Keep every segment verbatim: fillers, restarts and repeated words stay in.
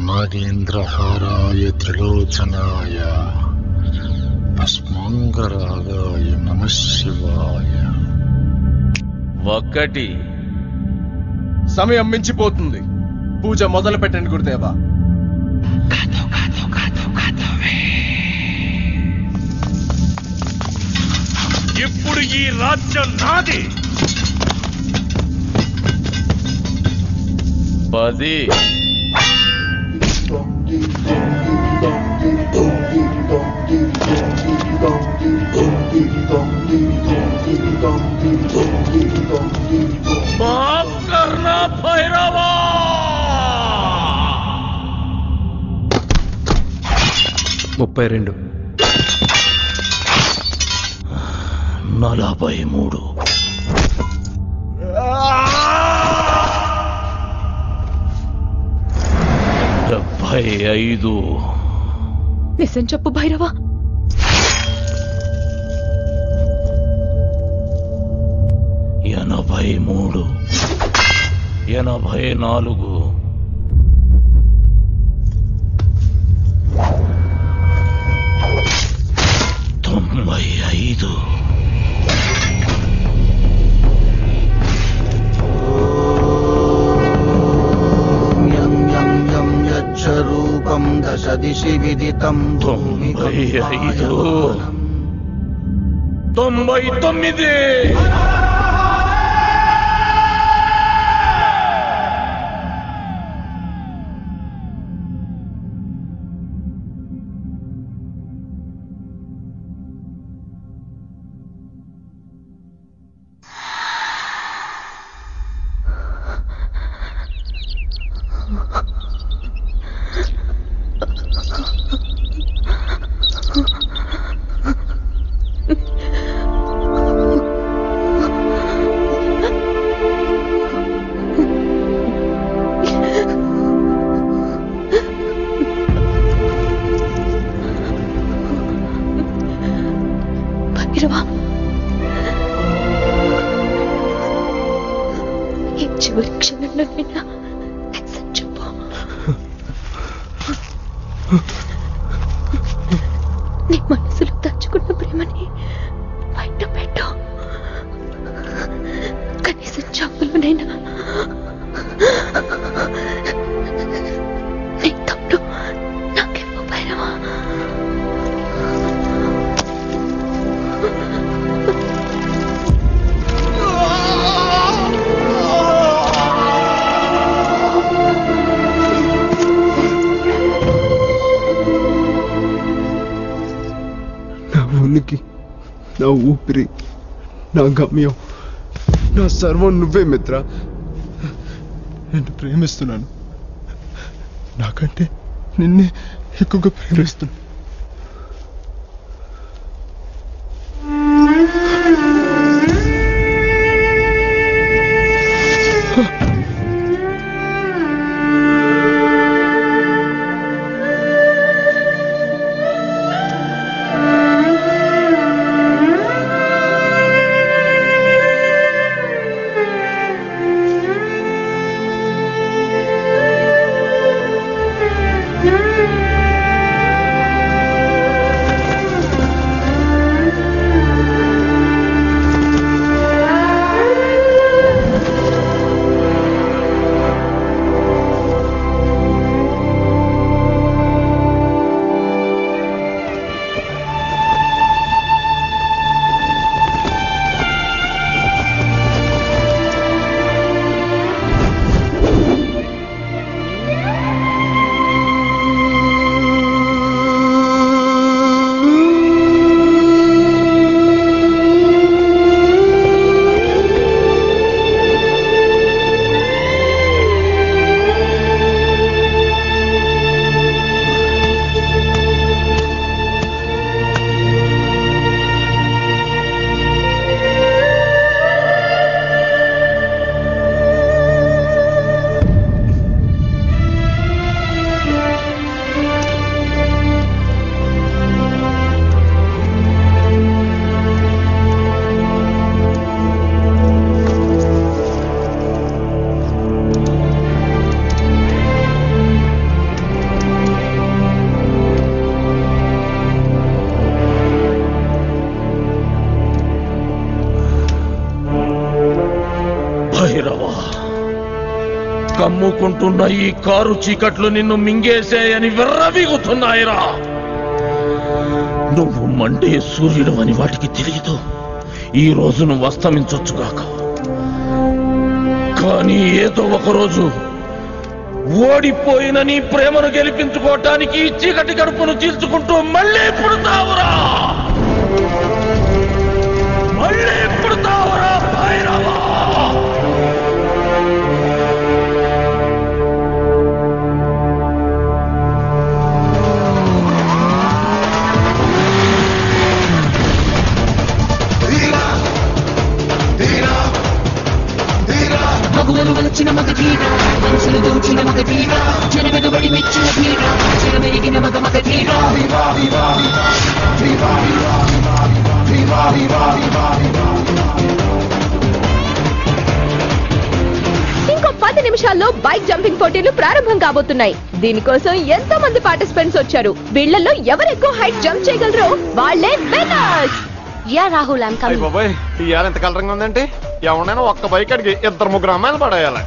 నాగేంద్రహారాయ త్రిలోచనాయ భస్మాంగరాగాయ నమః శివాయ. ఒక్కటి సమయం మించిపోతుంది. పూజ మొదలు పెట్టండి గురుదేవా. ఇప్పుడు ఈ రాజ్యం నాది. పది మాఫ్ కర్నా భైరవా. ముప్పై రెండు నలభై మూడు డెబ్బై ఐదు. నిజం చెప్పు భైరవా. ఎనభై మూడు ఎనభై నాలుగు తొంభై ఐదు రూపం దశ దిశి విదితం. తొంభై ఐదు తొంభై తొమ్మిది భైరవా, ఈ చివరి క్షణంలో నిన్న నిజం చెప్పు. నీ మనసులో దాచుకున్న ప్రేమని బయట పెట్టు. కనీసం చావులోనైనా నీ తమ్ముడు నాకెవ్వు భైరవా. నా ఉనికి, నా ఊపిరి, నా గమ్యం, నా సర్వం నువ్వే మిత్ర. నేను ప్రేమిస్తున్నాను. నాకంటే నిన్నే ఎక్కువగా ప్రేమిస్తున్నాను. కమ్ముకుంటున్న ఈ కారు చీకట్లు నిన్ను మింగేసేయని విర్రవీగుతున్నాయిరా. నువ్వు మండే సూర్యుడు అని వాటికి తెలియదు. ఈ రోజు నువ్వు అస్తమించొచ్చుగాక, కానీ ఏదో ఒకరోజు ఓడిపోయిన నీ ప్రేమను గెలిపించుకోవటానికి ఈ చీకటి గడుపును చీల్చుకుంటూ మళ్ళీ పుడతావురా, మళ్ళీ పుడతావురా భైరవా. మగువలు వలచిన మగ ధీర, మనసులు దోచిన మగ ధీర, జనమెదుబడి మెచ్చిన ధీర, జనమెరిగిన మగ మగ ధీర. ఇంకో పది నిమిషాల్లో బైక్ జంపింగ్ పోటీలు ప్రారంభం కాబోతున్నాయి. దీనికోసం ఎంతో మంది పార్టిసిపెంట్స్ వచ్చారు. వీళ్లలో ఎవరు ఎక్కువ హైట్ జంప్ చేయగలరో వాళ్లే winners. Yeah Rahul, I'm coming. బాబాయ్, ఇవాళ ఎంత కలరంగా ఉందంటే ఎవరైనా ఒక్క బైక్ అడిగి ఇద్దరు ముగ్గురు అమ్మాయిలు పడేయాలి.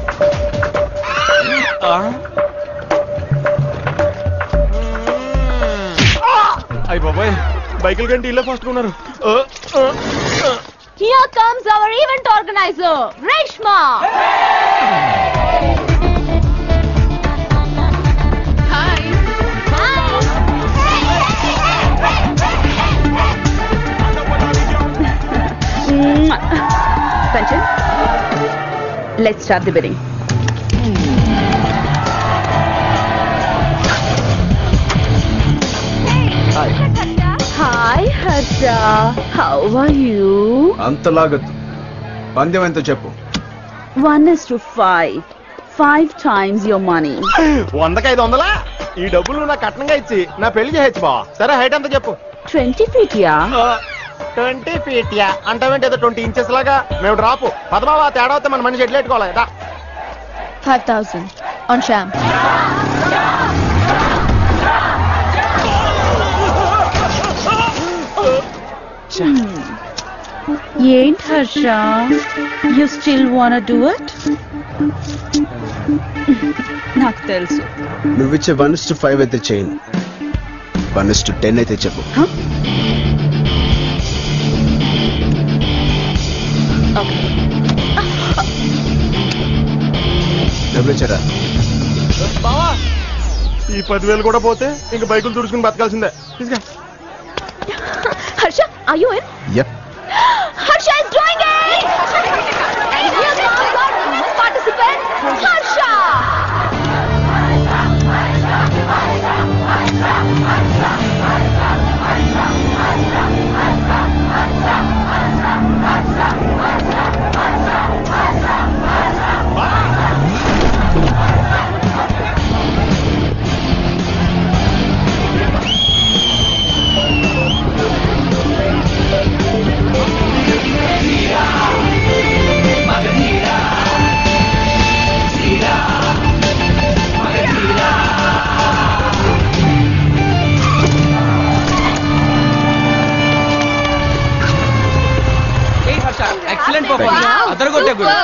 అయ్యి బాబాయ్, బైకుల కంటే ఇల్లే ఫాస్ట్ ఉన్నారు. Here comes our event organizer, Reshma. Hi. Hi. Kanchan, let's start the bidding. Hi. Hi, Harsha. How are you? అంతలాగద్దు, పందెం ఎంతో చెప్పు. One is to five. Five times your money. వందకి ఐదు వందలా? ఈ డబ్బులు నా కట్నంగా ఇచ్చి నా పెళ్లి చేయొచ్చు బావా. సరే, హైట్ ఎంత చెప్పు. Twenty feet, yeah. Twenty feet yeah అంటావేంటి? ఏదో ట్వంటీ ఇంచెస్ లాగా. మేము డ్రాపు పదమావా, తేడా వస్తే మన మనిషి ఎట్లా పెట్టుకోవాలి కదా. Five thousand on sham. Ain't Harsha? You still wanna do it? నాకు తెలుసు. నువ్విచ్చే వన్ ఇస్ టు ఫైవ్ అయితే చేయను, వన్ ఇస్ టు టెన్ అయితే చెప్పు. డబ్బులు ఇచ్చారా? బావా, ఈ పదివేలు కూడా పోతే ఇంక బైకులు తుడుచుకుని బతకాల్సిందే. తీసుకా. Harsha, are you in? Yep. Harsha is doing it! And here comes our newest participant, Harsha! Excellent performance, అదరగొట్టే గుడ్.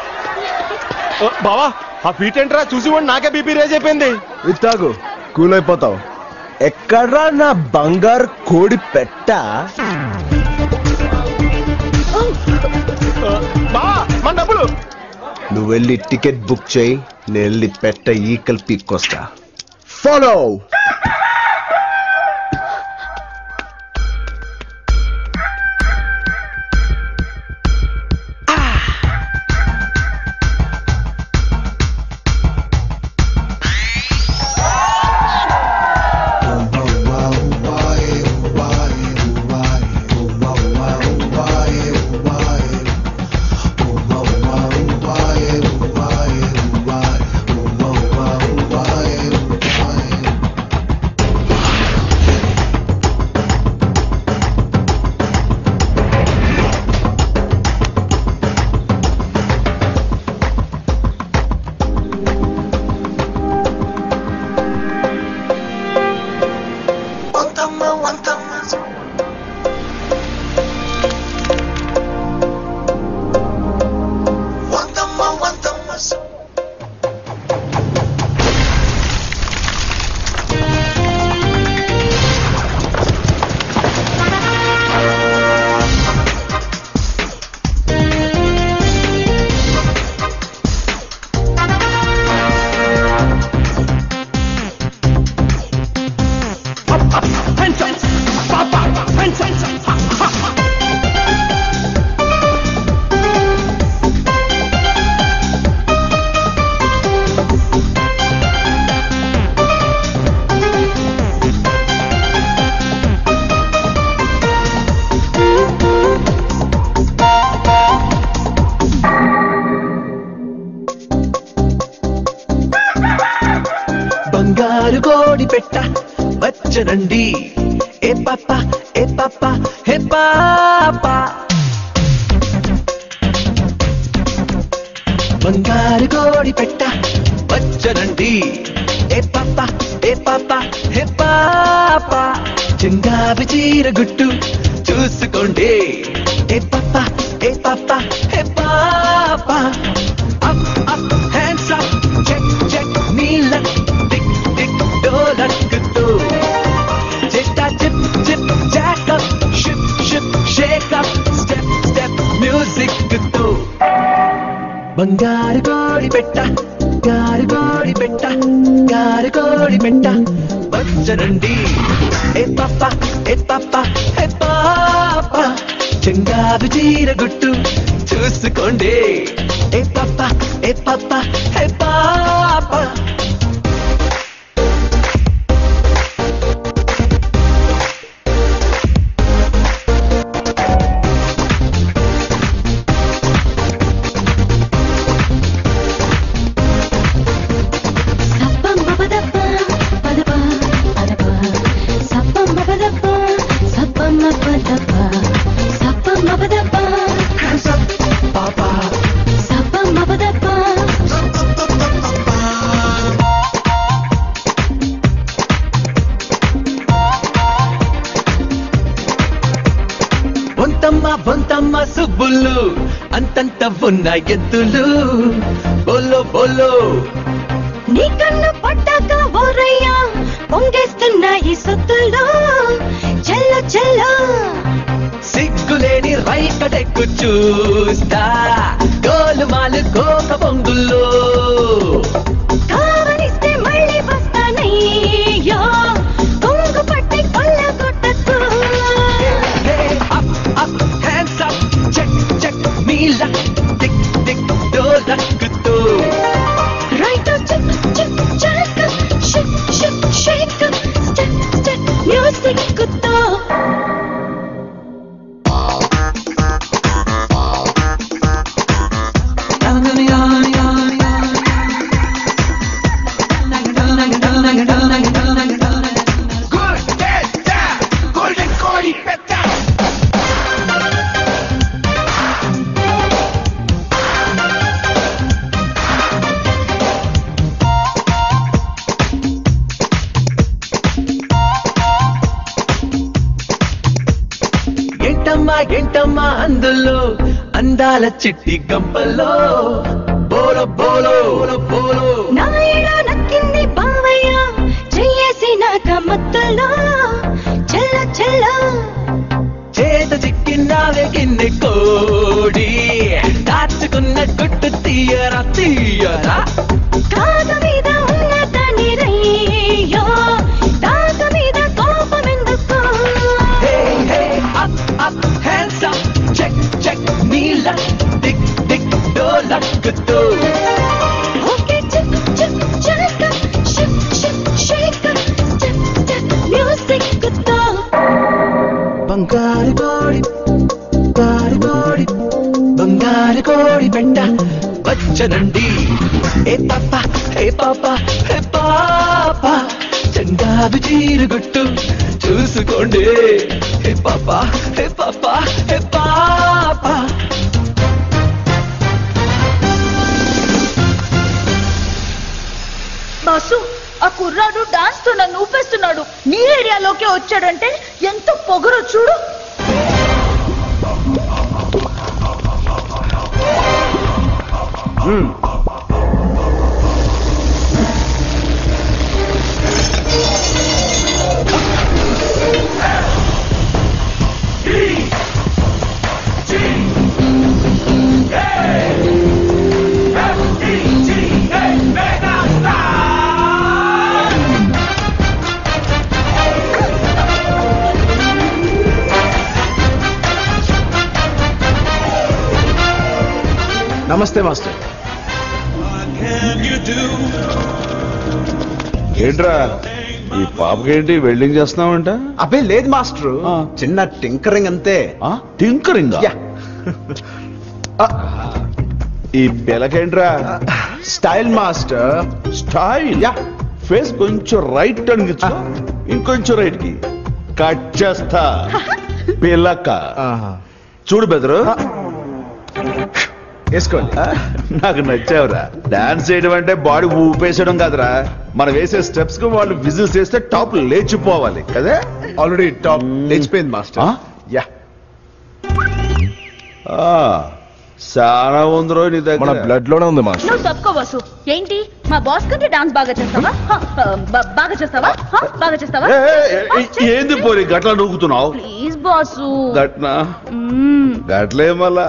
బావా, ఆ ఫీట్ ఏంట్రా? చూసి వాడు నాకే బీపీ రేజ్ అయిపోయింది. విత్తాగు, కూల్ అయిపోతావు. ఎక్కడ్రా నా బంగారు కోడి పెట్ట? బావా, మన డబ్బులు. నువ్వు వెళ్ళి టికెట్ బుక్ చేయి, నేను వెళ్ళి పెట్ట ఈకల్ పీక్కొస్తా. ఫాలో. పెట్ట వచ్చనండి ఏ పాప ఏ పాప హే పాప బంగారు కోడి పెట్ట వచ్చనండి ఏ పాప ఏ పాప హే పాప చెంగావి చీర గుట్టు చూసుకోండి ఏ పాప ఏ పాప హే పాప up up hands up check check నీళ్ళ టిక్ టిక్ డోలక్కుతూ చెట్టా chip chip jack up ship ship shake up step step music తో బంగారు కోడి పెట్ట గారు కోడి పెట్ట గారు కోడి పెట్ట వచ్చనండి ఏ పాప ఏ పాప ఏ పాప చెంగావి చీర గుట్టు చూసుకోండి ఏ పాప ఏ పాప ఏ పాప బొంతమ్మ బొంతమ్మ సుబ్బులు అంతంత ఉన్న ఎద్దులు బోలో బోలో నీ కన్ను పట్టాక ఓరయ్యా పొంగేస్తున్నాయి సొత్తులు చెల్ల చెల్ల సిగ్గులేని రైకడెక్కు చూస్తా గోలుమాలు కోక బొంగుల్లో కావలిస్తే మళ్ళీ వస్తానయ్యో కొంగు పట్టి కొల్ల కొట్టకు హ్యాండ్స్ అప్ చెక్ చెక్ నీళ్ళ టిక్ టిక్ డోలక్కుతూ right chick chick jack chic chic shake step step music తో ఏంటమ్మా ఏంటమ్మా అందులో అందాల చిట్టి గంపల్లో బోలో బోలో బోలో నాయనా నక్కింది బావయ్య చెయ్యేసి నాక మత్తులో చెల్ల చెల్ల చేత చిక్కినావే కింది కోడి దాచుకున్న గుట్టు తీయరా తీయరా కాగ మీద ఉన్న దాని రయ్యో తాగ మీద కోపమెందుకు up up hands up check check నీళ్ళ టిక్ టిక్ డోలక్కుతూ okay chick chick jack chic chic shake step step music తో బంగారు కోడి బంగారు కోడి బంగారు కోడి పెట్ట వచ్చనండి ఏ పాప ఏ పాప ఏ పాప చంగావి చీరు గుట్టు చూసుకోండి ఏ పాప ఏ పాప ఏ పాప బాసు ఆ కుర్రాడు డాన్స్ తో నన్ను ఊపేస్తున్నాడు నీ ఏరియాలోకి వచ్చాడంటే ఎంత పొగరో చూడు నమస్తే మాస్టర్. ఏంట్రా ఈ పాపకేంటి వెల్డింగ్ చేస్తున్నావంట? అబ్బే లేదు మాస్టర్, చిన్న టింకరింగ్ అంతే. టింకరింగ్? ఈ బెలకేంట్రా? Style master. Style? Yeah, face కొంచెం రైట్ టర్న్ ఇచ్చు, ఇంకొంచెం రైట్ కి కట్ చేస్తా పిల్లక్క. చూడు బెదరు, వేసుకోండి. నాకు నచ్చావురా. డాన్స్ చేయడం అంటే బాడీ ఊపేసడం కాదురా, మనం వేసే స్టెప్స్ కు వాళ్ళు విజిల్స్ చేస్తే టాప్ లేచిపోవాలి కదా. ఆల్రెడీ టాప్ లేచిపోయింది మాస్టర్. యా చాలా ఉంది రోజు నీ దగ్గర. మన బ్లడ్ లోనే ఉంది మాస్టర్. నువ్వు తప్పుకో బాసు. ఏంటి మా బాస్ కంటే డాన్స్ బాగా చేస్తావా? హ, బ- బాగా చేస్తావా? హ, బాగా చేస్తావా? ఏంది పోరి గట్లా నూకుతున్నావు? Please boss. గట్నా మ్మ్. గట్లే మళ్ళా.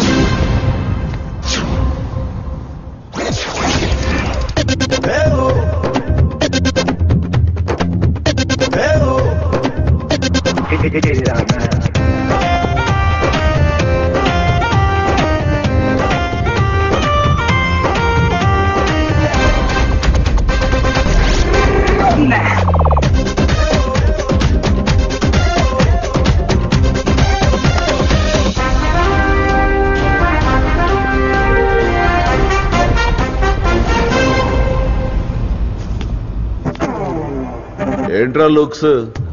ఏంట్రా లుక్స్,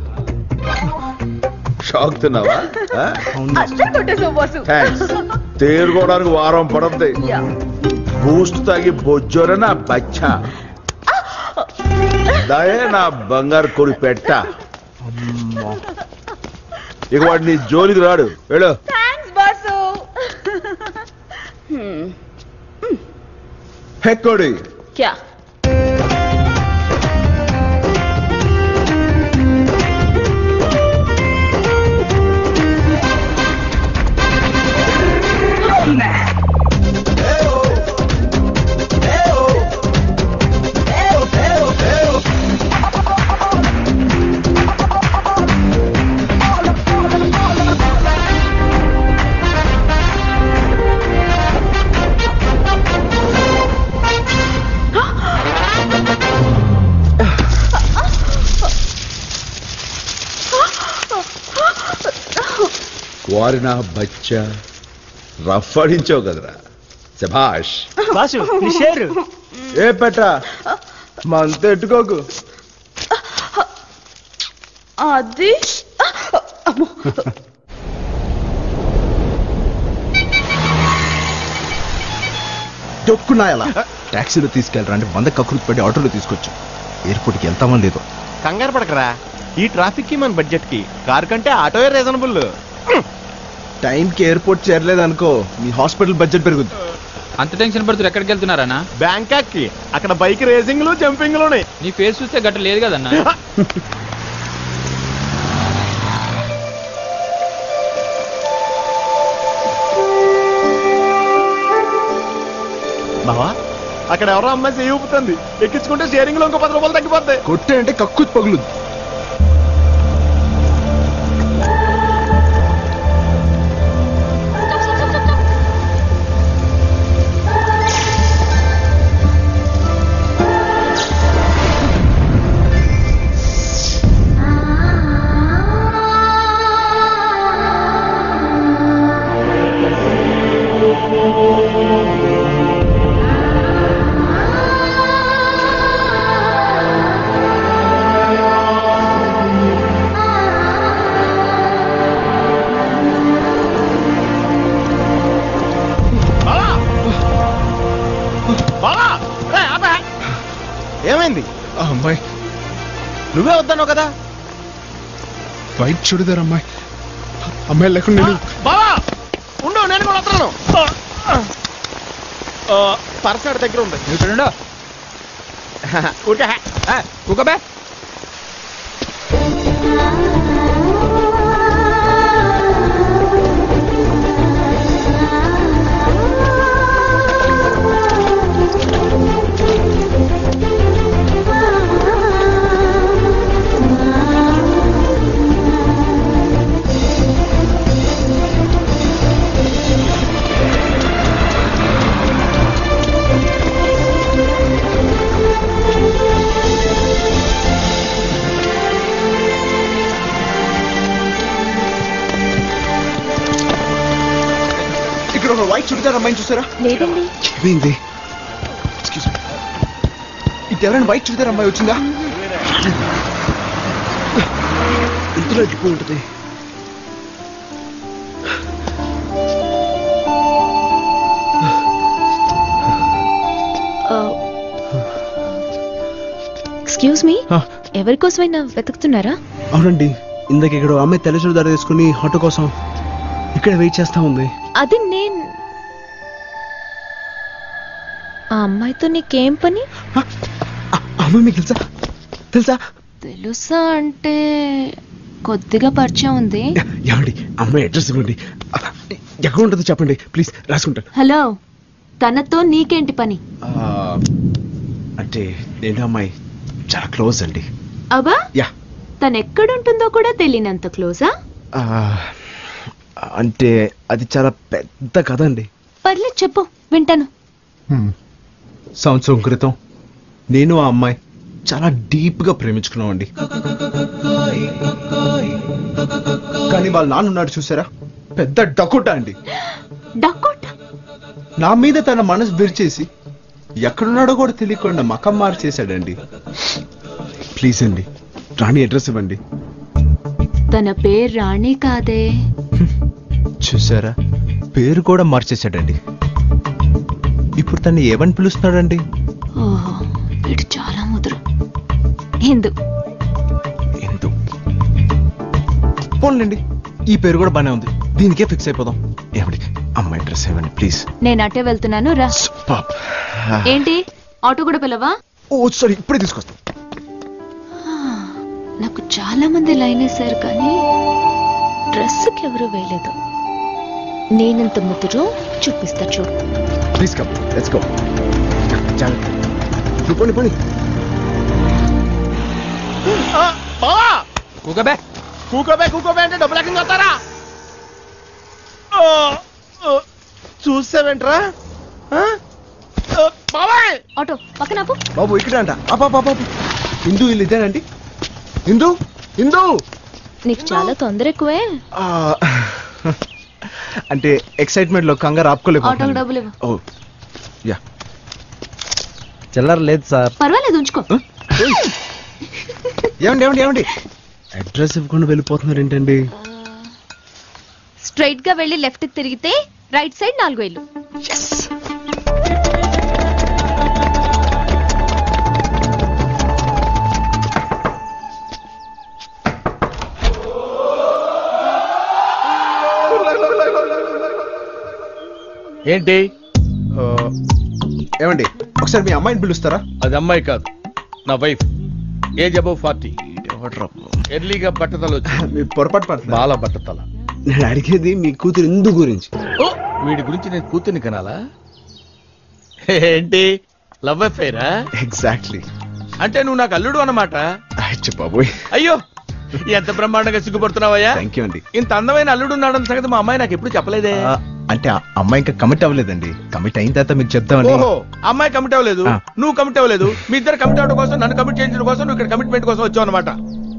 షాక్ తిన్నావా? అస్సలు కొట్టేసావు బాసు. థ్యాంక్స్. తేరుకోవడానికి వారం పడుతుంది. యా. బూస్ట్ తాగి బొజ్జోరే నా బచ్చా, దయే నా బంగారు కొరి పెట్ట. ఇక వాడు నీ జోలికి రాడు. వెళ్ళు. Thanks boss. హెక్కోడి క్యా వారి నా బచ్చా, రఫ్ ఆడించావు కదరా. శభాష్. బాసు నీ షేరు. ఏ పెట్ట మా అంత ఎట్టుకోకు. అది దొక్కున్నాయలా టాక్సీలో తీసుకెళ్ళరా అంటే వంద కకృతి పడి ఆటోలో తీసుకొచ్చు. ఎయిర్పోర్ట్కి వెళ్తామని లేదు. కంగారు పడకరా, ఈ ట్రాఫిక్ కి మన బడ్జెట్ కి కార్ కంటే ఆటోయే రీజనబుల్. టైంకి ఎయిర్పోర్ట్ చేరలేదనుకో మీ హాస్పిటల్ బడ్జెట్ పెరుగుద్ది. అంత టెన్షన్ పడుతున్నారు. ఎక్కడికి వెళ్తున్నారన్నా? బ్యాంకాక్ కి. అక్కడ బైక్ రేసింగ్లు జంపింగ్లు ఉన్నాయి. నీ ఫేస్ చూస్తే గట్ట లేదు కదన్నా. బావా అక్కడ ఎవరో అమ్మాయి చేయి ఊపుతుంది. ఎక్కించుకుంటే షేరింగ్ లో ఇంకో పది రూపాయలు తగ్గిపోతాయి. కొట్టే అంటే కక్కుతు పగులుద్ది. ఏమైంది? అమ్మాయి నువ్వే వద్దన్నావు కదా. వైట్ చూడదారు అమ్మాయి. అమ్మాయి లేకుండా నేను బావా ఉండు, నేను కూడా వస్తున్నాను. పర్సాడు దగ్గర ఉంది. ఊకబే. వైట్ చుడిదార్ అమ్మాయిని చూసారా? లేదండి. ఏమైంది? ఇటు ఎవరైనా వైట్ చూద్దరు అమ్మాయి వచ్చిందా? ఇందులో ఎట్టిపోయి ఉంటుంది. ఎక్స్క్యూజ్ మీ, ఎవరి కోసమైనా వెతుకుతున్నారా? అవునండి, ఇందాక ఇక్కడ అమ్మాయి తెల్ల చూడదారు తీసుకుని ఆటో కోసం ఇక్కడ వెయిట్ చేస్తా ఉంది. అది నేను. ఆ అమ్మాయితో నీకేం పని? అమ్మాయి మీకు తెలుసా? తెలుసా తెలుసా అంటే కొద్దిగా పరిచయం ఉంది. ఏమండి అమ్మాయి అడ్రస్ ఇవ్వండి, ఎక్కడ ఉంటుందో చెప్పండి ప్లీజ్, రాసుకుంటాను. హలో, తనతో నీకేంటి పని? అంటే నేను అమ్మాయి చాలా క్లోజ్ అండి. అబ్బా, యా. తను ఎక్కడుంటుందో కూడా తెలియనంత క్లోజా? అంటే అది చాలా పెద్ద కథ అండి. పర్లేదు చెప్పు, వింటాను. సంవత్సరం క్రితం నేను ఆ అమ్మాయి చాలా డీప్ గా ప్రేమించుకున్నాం అండి. కానీ వాళ్ళ నాన్న ఉన్నాడు చూసారా, పెద్ద డకోటా అండి. డకోటా? నా మీద తన మనసు విరిచేసి ఎక్కడున్నాడో కూడా తెలియకుండా మకం మార్చేశాడండి. ప్లీజ్ అండి, రాణి అడ్రస్ ఇవ్వండి. తన పేరు రాణి కాదే. చూసారా, పేరు కూడా మార్చేశాడండి. ఇప్పుడు తను ఏమని పిలుస్తున్నాడండి? ఓహో, వీడు చాలా ముదురు. హిందూ. హిందూ పోన్లేండి, ఈ పేరు కూడా బానే ఉంది, దీనికే ఫిక్స్ అయిపోదాం. ఏమిటి అమ్మాయి అడ్రస్ ఇవ్వండి ప్లీజ్. నేను అటే వెళ్తున్నాను, రా. ఏంటి, ఆటో కూడా పిలవా? ఓ సారీ, ఇప్పుడే తీసుకొస్తా. నాకు చాలా మంది లైన్ వేశారు కానీ డ్రెస్కి ఎవరు వేయలేదు. నేనంత ముదురు చూపిస్తా చూడు. Please come, let's go. జాగ్రత్త, పోనీ పోనీ. కూకోబే కూకోబే కూకోబే అంటే డబ్బులు ఎక్కడ వస్తారా? చూసావేంట్రా బాబాయ్? ఆటో పక్కన ఆపు. బాబు ఇక్కడ అంట. బాబు హిందూ ఇల్లు ఇదేనండి? హిందూ హిందూ నీకు చాలా తొందర ఎక్కువే. అంటే ఎక్సైట్మెంట్ లో కంగారు ఆపుకోలేదు. ఆటోకి డబ్బులు ఇవ్వు. Oh yeah. చిల్లర లేదు సార్. పర్వాలేదు, ఉంచుకో. ఏమండి ఏమండి ఏమండి అడ్రస్ ఇవ్వకుండా వెళ్ళిపోతున్నారు ఏంటండి? స్ట్రైట్ గా వెళ్ళి లెఫ్ట్ కి తిరిగితే రైట్ సైడ్ నాలుగు వేలు. ఏంటి? ఏమండి ఒకసారి మీ అమ్మాయిని పిలుస్తారా? అది అమ్మాయి కాదు, నా వైఫ్. Age above forty. ఎర్లీగా బట్టతల వచ్చి పొరపాటు పడుతుంది. బాల బట్టతల. నేను అడిగేది మీ కూతురు ఇందు గురించి. వీడి గురించి నేను కూతుర్ని కనాలా? ఏంటి లవ్ అఫైరా? ఎగ్జాక్ట్లీ. అంటే నువ్వు నాకు అల్లుడు అన్నమాట. బాబోయ్, అయ్యో ఎంత బ్రహ్మాండంగా సిగ్గుపడుతున్నావయ్యా. థ్యాంక్ యూ అండి. ఇంత అందమైన అల్లుడు ఉన్నాడన్న సంగతి మా అమ్మాయి నాకు ఎప్పుడు చెప్పలేదే. అంటే అమ్మాయి ఇంకా కమిట్ అవ్వలేదండి. కమిట్ అయిన తర్వాత మీకు చెప్తామని. ఓహో, అమ్మాయి కమిట్ అవ్వలేదు, నువ్వు కమిట్ అవ్వలేదు. మీ ఇద్దరు కమిట్ అవ్వడం కోసం, నన్ను కమిట్ చేయించడం కోసం నువ్వు ఇక్కడ కమిట్మెంట్ కోసం వచ్చావు అనమాట.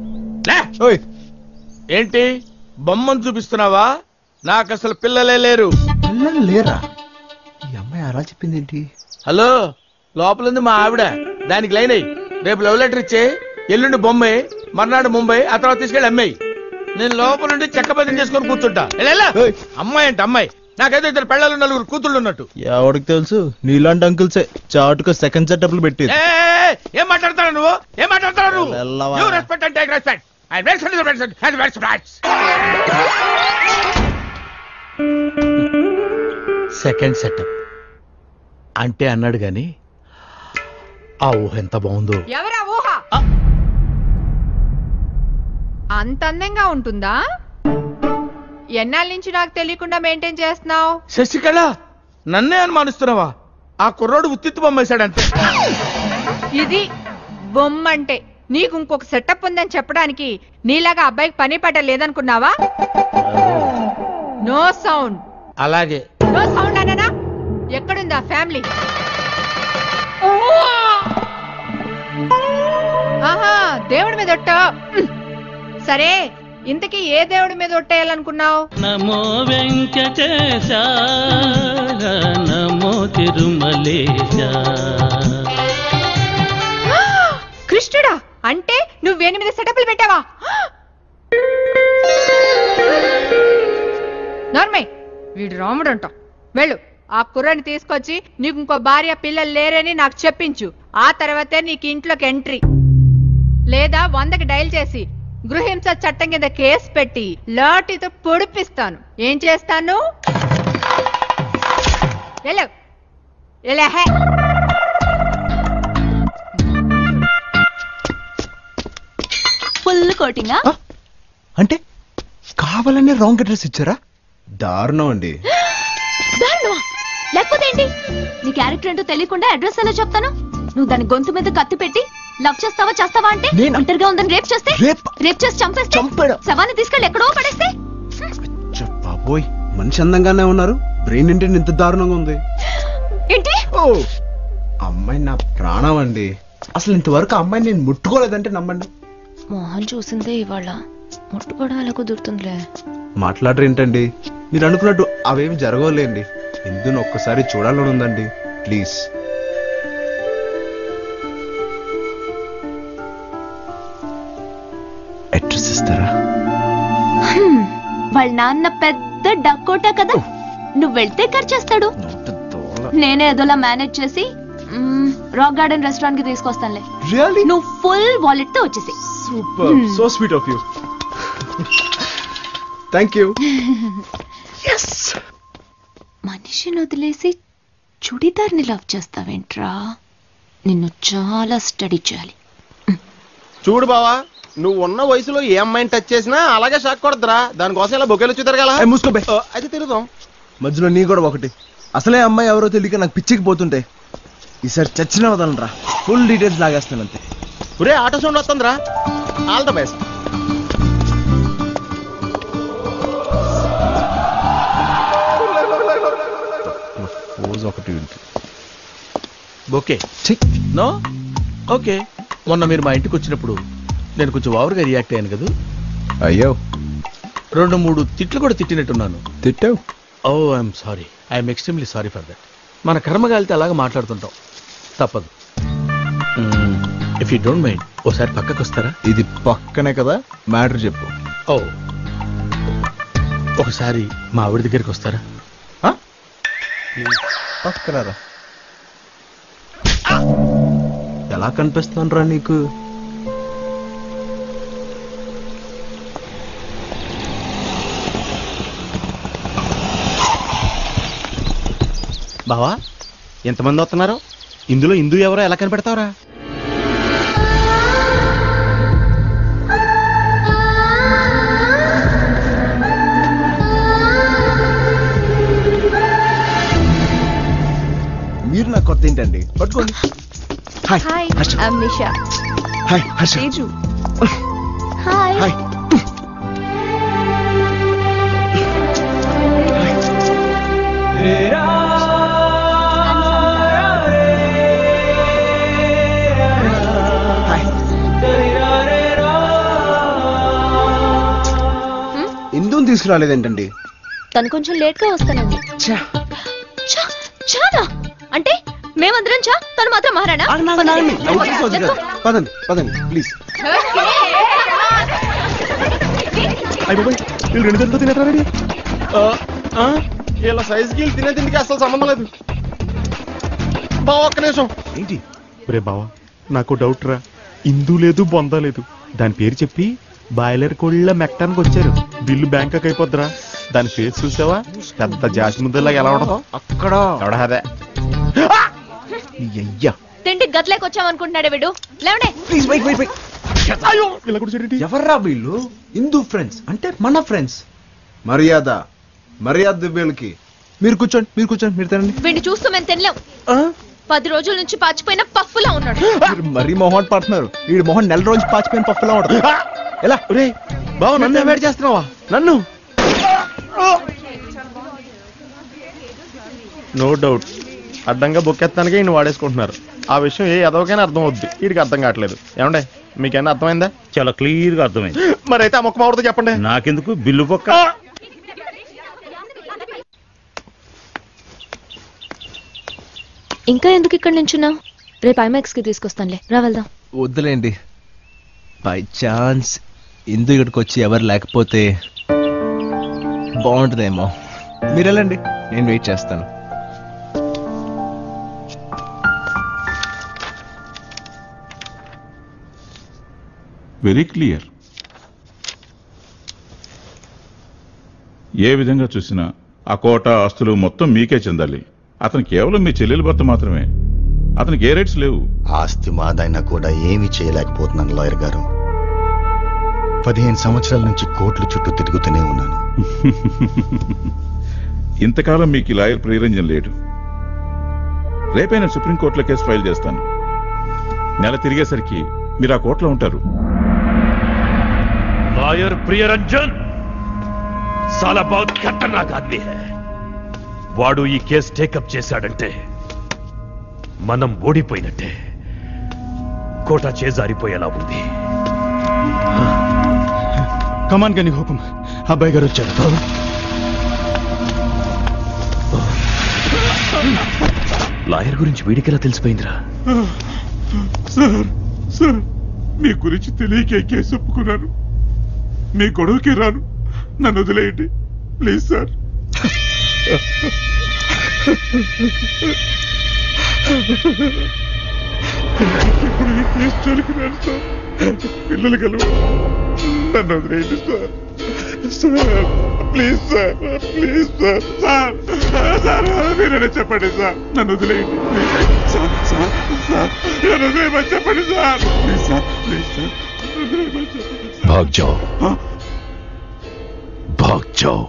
ఏంటి బొమ్మను చూపిస్తున్నావా? నాకు అసలు పిల్లలే లేరు. పిల్లలు లేరా? ఈ అమ్మాయి అలా చెప్పింది ఏంటి? హలో, లోపలింది మా ఆవిడ, దానికి లైన్ అయ్యి రేపు లవ్ లెటర్ ఇచ్చే, ఎల్లుండి బొంబాయి, మర్నాడు ముంబై, ఆ తర్వాత తీసుకెళ్ళి అమ్మాయి. నేను లోపల నుండి చెక్క బదిలీ చేసుకొని కూర్చుంటా. అమ్మాయి అంటే అమ్మాయి, నాకైతే ఇద్దరు పెళ్ళాలు నలుగురు కూతుళ్ళు ఉన్నట్టు. ఎవరికి తెలుసు, నీలాంటి అంకుల్సే చాటుకు సెకండ్ సెటప్లు పెట్టి. ఏం మాట్లాడతావు నువ్వు? ఏం మాట్లాడతావు నువ్వు? You respect and take respect. I respect the respect and respect. Second setup అంటే అన్నాడు గాని ఆ ఊహ ఎంత బాగుందో. ఎవరా ఊహ? అంత అందంగా ఉంటుందా? ఎన్నాళ్ళ నుంచి నాకు తెలియకుండా మెయింటైన్ చేస్తున్నావు? శశికళ, నన్నే అనుమానిస్తున్నావా? ఆ కుర్రాడు ఉత్తిత్తు బొమ్మేశాడంతే. ఇది బొమ్మంటే నీకు ఇంకొక సెటప్ ఉందని చెప్పడానికి నీలాగా అబ్బాయికి పని పట్ట లేదనుకున్నావా? No sound. అలాగే నో సౌండ్ అన్నానా? ఎక్కడుందా ఫ్యామిలీ? ఆహా, దేవుడి మీద ఒట్ట. సరే, ఇంతకీ ఏ దేవుడి మీద ఒట్టేయాలనుకున్నావు? నమో వెంకటేశ, నమో తిరుమలేశ. అంటే నువ్వు ఎనిమిది సెటప్లు పెట్టావా? నార్మై వీడు రాముడు అంట. వెళ్ళు, ఆ కుర్రాన్ని తీసుకొచ్చి నీకు ఇంకో భార్య పిల్లలు లేరని నాకు చెప్పించు. ఆ తర్వాతే నీకు ఇంట్లోకి ఎంట్రీ. లేదా వందకి డైల్ చేసి గృహింస చట్టం కింద కేసు పెట్టి లాఠీతో పొడిపిస్తాను. ఏం చేస్తాను? వెళ్ళు, వెళ్ళహే. ఫుల్ కోటింగా? అంటే కావాలనే రాంగ్ అడ్రస్ ఇచ్చారా? దారుణం అండి. దారుణమా? లేకపోతే ఏంటి? నీ క్యారెక్టర్ ఏంటో తెలియకుండా అడ్రస్ ఎలా చెప్తాను? నువ్వు దాని గొంతు మీద కత్తి పెట్టి లవ్ చేస్తావా చేస్తావా అంటే ఒంటరిగా ఉందని రేప్ చేస్తే రేప్ చేసి చంపేస్తే శవాన్ని తీసుకెళ్ళి ఎక్కడో పడేస్తే. బాబోయ్, మనిషి అందంగానే ఉన్నారు, బ్రెయిన్ ఏంటి ఇంత దారుణంగా ఉంది? ఏంటి? ఓ అమ్మాయి నా ప్రాణం అండి. అసలు ఇంతవరకు అమ్మాయిని నేను ముట్టుకోలేదంటే నమ్మండి. మోహన్ చూసిందే ఇవాళ, ముట్టుకోవడం ఎలా కుదురుతుందిలే. మాట్లాడరు ఏంటండి? మీరు అనుకున్నట్టు అవేమి జరగలేండి. ఇందును ఒక్కసారి చూడాలని ఉందండి, ప్లీజ్. అడ్రస్ ఇస్తారా? వాళ్ళ నాన్న పెద్ద డక్కోటా కదా, నువ్వు వెళ్తే ఖర్చేస్తాడు. నేనే ఏదోలా మేనేజ్ చేసి రాక్ గార్డెన్ రెస్టారెంట్ కి తీసుకొస్తానులే. నువ్వు ఫుల్ వాలెట్ తో వచ్చేసి. Super, so sweet of you. Thank you. మనిషిని వదిలేసి చుడిదార్ని లవ్ చేస్తావేంట్రా? నిన్ను చాలా స్టడీ చేయాలి. చూడు బావా, నువ్వు ఉన్న వయసులో ఏ అమ్మాయిని టచ్ చేసినా అలాగే షాక్ కొడద్దురా. దానికోసం ఇలా బొకేలు వచ్చి తిరగాల. మూసుకోబే. అయితే తిరుగుదాం. మధ్యలో నీ కూడా ఒకటి. అసలే అమ్మాయి ఎవరో తెలియక నాకు పిచ్చికి పోతుంటే ఈసారి చచ్చిన వదలరా. ఫుల్ డీటెయిల్స్ లాగేస్తానంతే. ఒరే ఆటో సౌండ్ వస్తుందిరా. All the best. ఒకటి ఓకే నో ఓకే. మొన్న మీరు మా ఇంటికి వచ్చినప్పుడు నేను కొంచెం ఓవర్గా రియాక్ట్ అయ్యాను కదా. అయ్యో, రెండు మూడు తిట్లు కూడా తిట్టినట్టున్నాను. తిట్టావు? Oh I'm sorry, I'm extremely sorry for that. మన కర్మగాలితే అలాగా మాట్లాడుతుంటాం, తప్పదు. ఇఫ్ యూ డోంట్ మైండ్ ఓసారి పక్కకు వస్తారా? ఇది పక్కనే కదా, మ్యాటర్ చెప్పు. ఓ ఒకసారి మా ఆవిడ దగ్గరికి వస్తారా? పక్కనరా. ఎలా కనిపిస్తానురా నీకు? బావా, ఎంతమంది వస్తున్నారు? ఇందులో హిందూ ఎవరో ఎలా కనిపెడతావురా? మీరు నాకు కొత్త ఏంటండి? పట్టుకోండి. Hi hi, Harsha. I am Nisha. Hi Harsha. Teju. Hi. Hi. ఇందుని తీసుకురాలేదేంటండి? తను కొంచెం లేట్ గా వస్తానండి. చానా అంటే మేమందరం చా, తను మాత్రం మహారాణా. పదండి పదండి ప్లీజ్. రెండు గంటలు తినేట్రా? ఇలా సైజ్ గీలు తినే తిండికి అసలు సంబంధం లేదు. బావ ఒక్క నిమిషం. ఏంటి? రే బావా, నాకు డౌట్ రా. ఇందు లేదు బొంద లేదు, దాని పేరు చెప్పి బాయిలర్ కోళ్ళ మెక్కడానికి వచ్చారు. బిల్లు బ్యాంకాక్ అయిపోద్దిరా. దాని ఫేస్ చూసావా? పెద్ద జాసి ముద్దలాగా ఎలా ఉండదు అక్కడ. అదే అయ్యా, తిండి గట్లేకి వచ్చామనుకుంటున్నాడే వీడు. లేవండే. Please wait wait wait. ఎవర్రా వీళ్ళు? హిందూ ఫ్రెండ్స్ అంటే మన ఫ్రెండ్స్. మర్యాద మర్యాద వీళ్ళకి. మీరు కూర్చోండి, మీరు కూర్చోండి, మీరు తినండి. వీడిని చూస్తూ మేము తినలేం. పది రోజుల నుంచి పాచిపోయిన పప్పులా ఉన్నాడు. మరీ మొహన్ పడుతున్నారు. వీడి మొహన్ నెల రోజు పాచిపోయిన పప్పులా ఉండదు. ఎలా? రే బావ, నన్ను అవాయిడ్ చేస్తున్నావా? నన్ను నో డౌట్ అడ్డంగా బొక్కెత్తానికి ఈయన వాడేసుకుంటున్నారు. ఆ విషయం ఏ ఎదవకైనా అర్థం అవుద్ది, వీడికి అర్థం కావట్లేదు. ఏమండే, మీకైనా అర్థమైందా? చాలా క్లియర్ గా అర్థమైంది. మరి అయితే ఆ మొక్క మామిడితో చెప్పండి. నాకెందుకు బిల్లు పొక్క. ఇంకా ఎందుకు ఇక్కడ నించున్నావు? రేపు ఐమాక్స్ కి తీసుకొస్తానులే, రా వెళ్దాం. వద్దులేండి, బై ఛాన్స్ ఇందు ఇక్కడికి వచ్చి ఎవరు లేకపోతే బాగుంటుందేమో. మీరు వెళ్ళండి, నేను వెయిట్ చేస్తాను. Very clear. ఏ విధంగా చూసినా ఆ కోట ఆస్తులు మొత్తం మీకే చెందాలి. అతను కేవలం మీ చెల్లెలు భర్త మాత్రమే. అతనికి ఏ రైట్స్ లేవు. ఆస్తి మాదైనా కూడా ఏమీ చేయలేకపోతున్నాను లాయర్ గారు. పదిహేను సంవత్సరాల నుంచి కోర్టుల చుట్టూ తిరుగుతూనే ఉన్నాను. ఇంతకాలం మీకు లాయర్ ప్రియరంజన్ లేడు. రేపే నేను సుప్రీంకోర్టులో కేసు ఫైల్ చేస్తాను. నెల తిరిగేసరికి మీరు ఆ కోర్టులో ఉంటారు. లాయర్ ప్రియరంజన్ సాలా బహుత్ ఖతర్నాక్ ఆద్మీ హై. వాడు ఈ కేసు టేకప్ చేశాడంటే మనం ఓడిపోయినట్టే. కోట చేజారిపోయేలా ఉంది. కమాన్ గని హుకుం, అబ్బాయి గారు వచ్చారు. లాయర్ గురించి వీడికెలా తెలిసిపోయిందిరా? సార్ సార్ మీ గురించి తెలియకే కేసు ఒప్పుకున్నాను. మీ గొడవకి రాను, నన్ను వదిలేయండి ప్లీజ్ సార్. ఇప్పుడు ఈ కేసు చలికినాను సార్. పిల్లలు కలవు, నన్ను వదిలేయండి sir. Sir please sir, please sir. Sir sir మీరైనా చెప్పండి సార్, నన్ను వదిలేయండి ప్లీజ్ సార్. సార్ సార్ నన్ను వదిలేయమని చెప్పండి sir. Please sir, please sir వదిలేయమని చెప్పండి. भाग जाओ, भाग जाओ.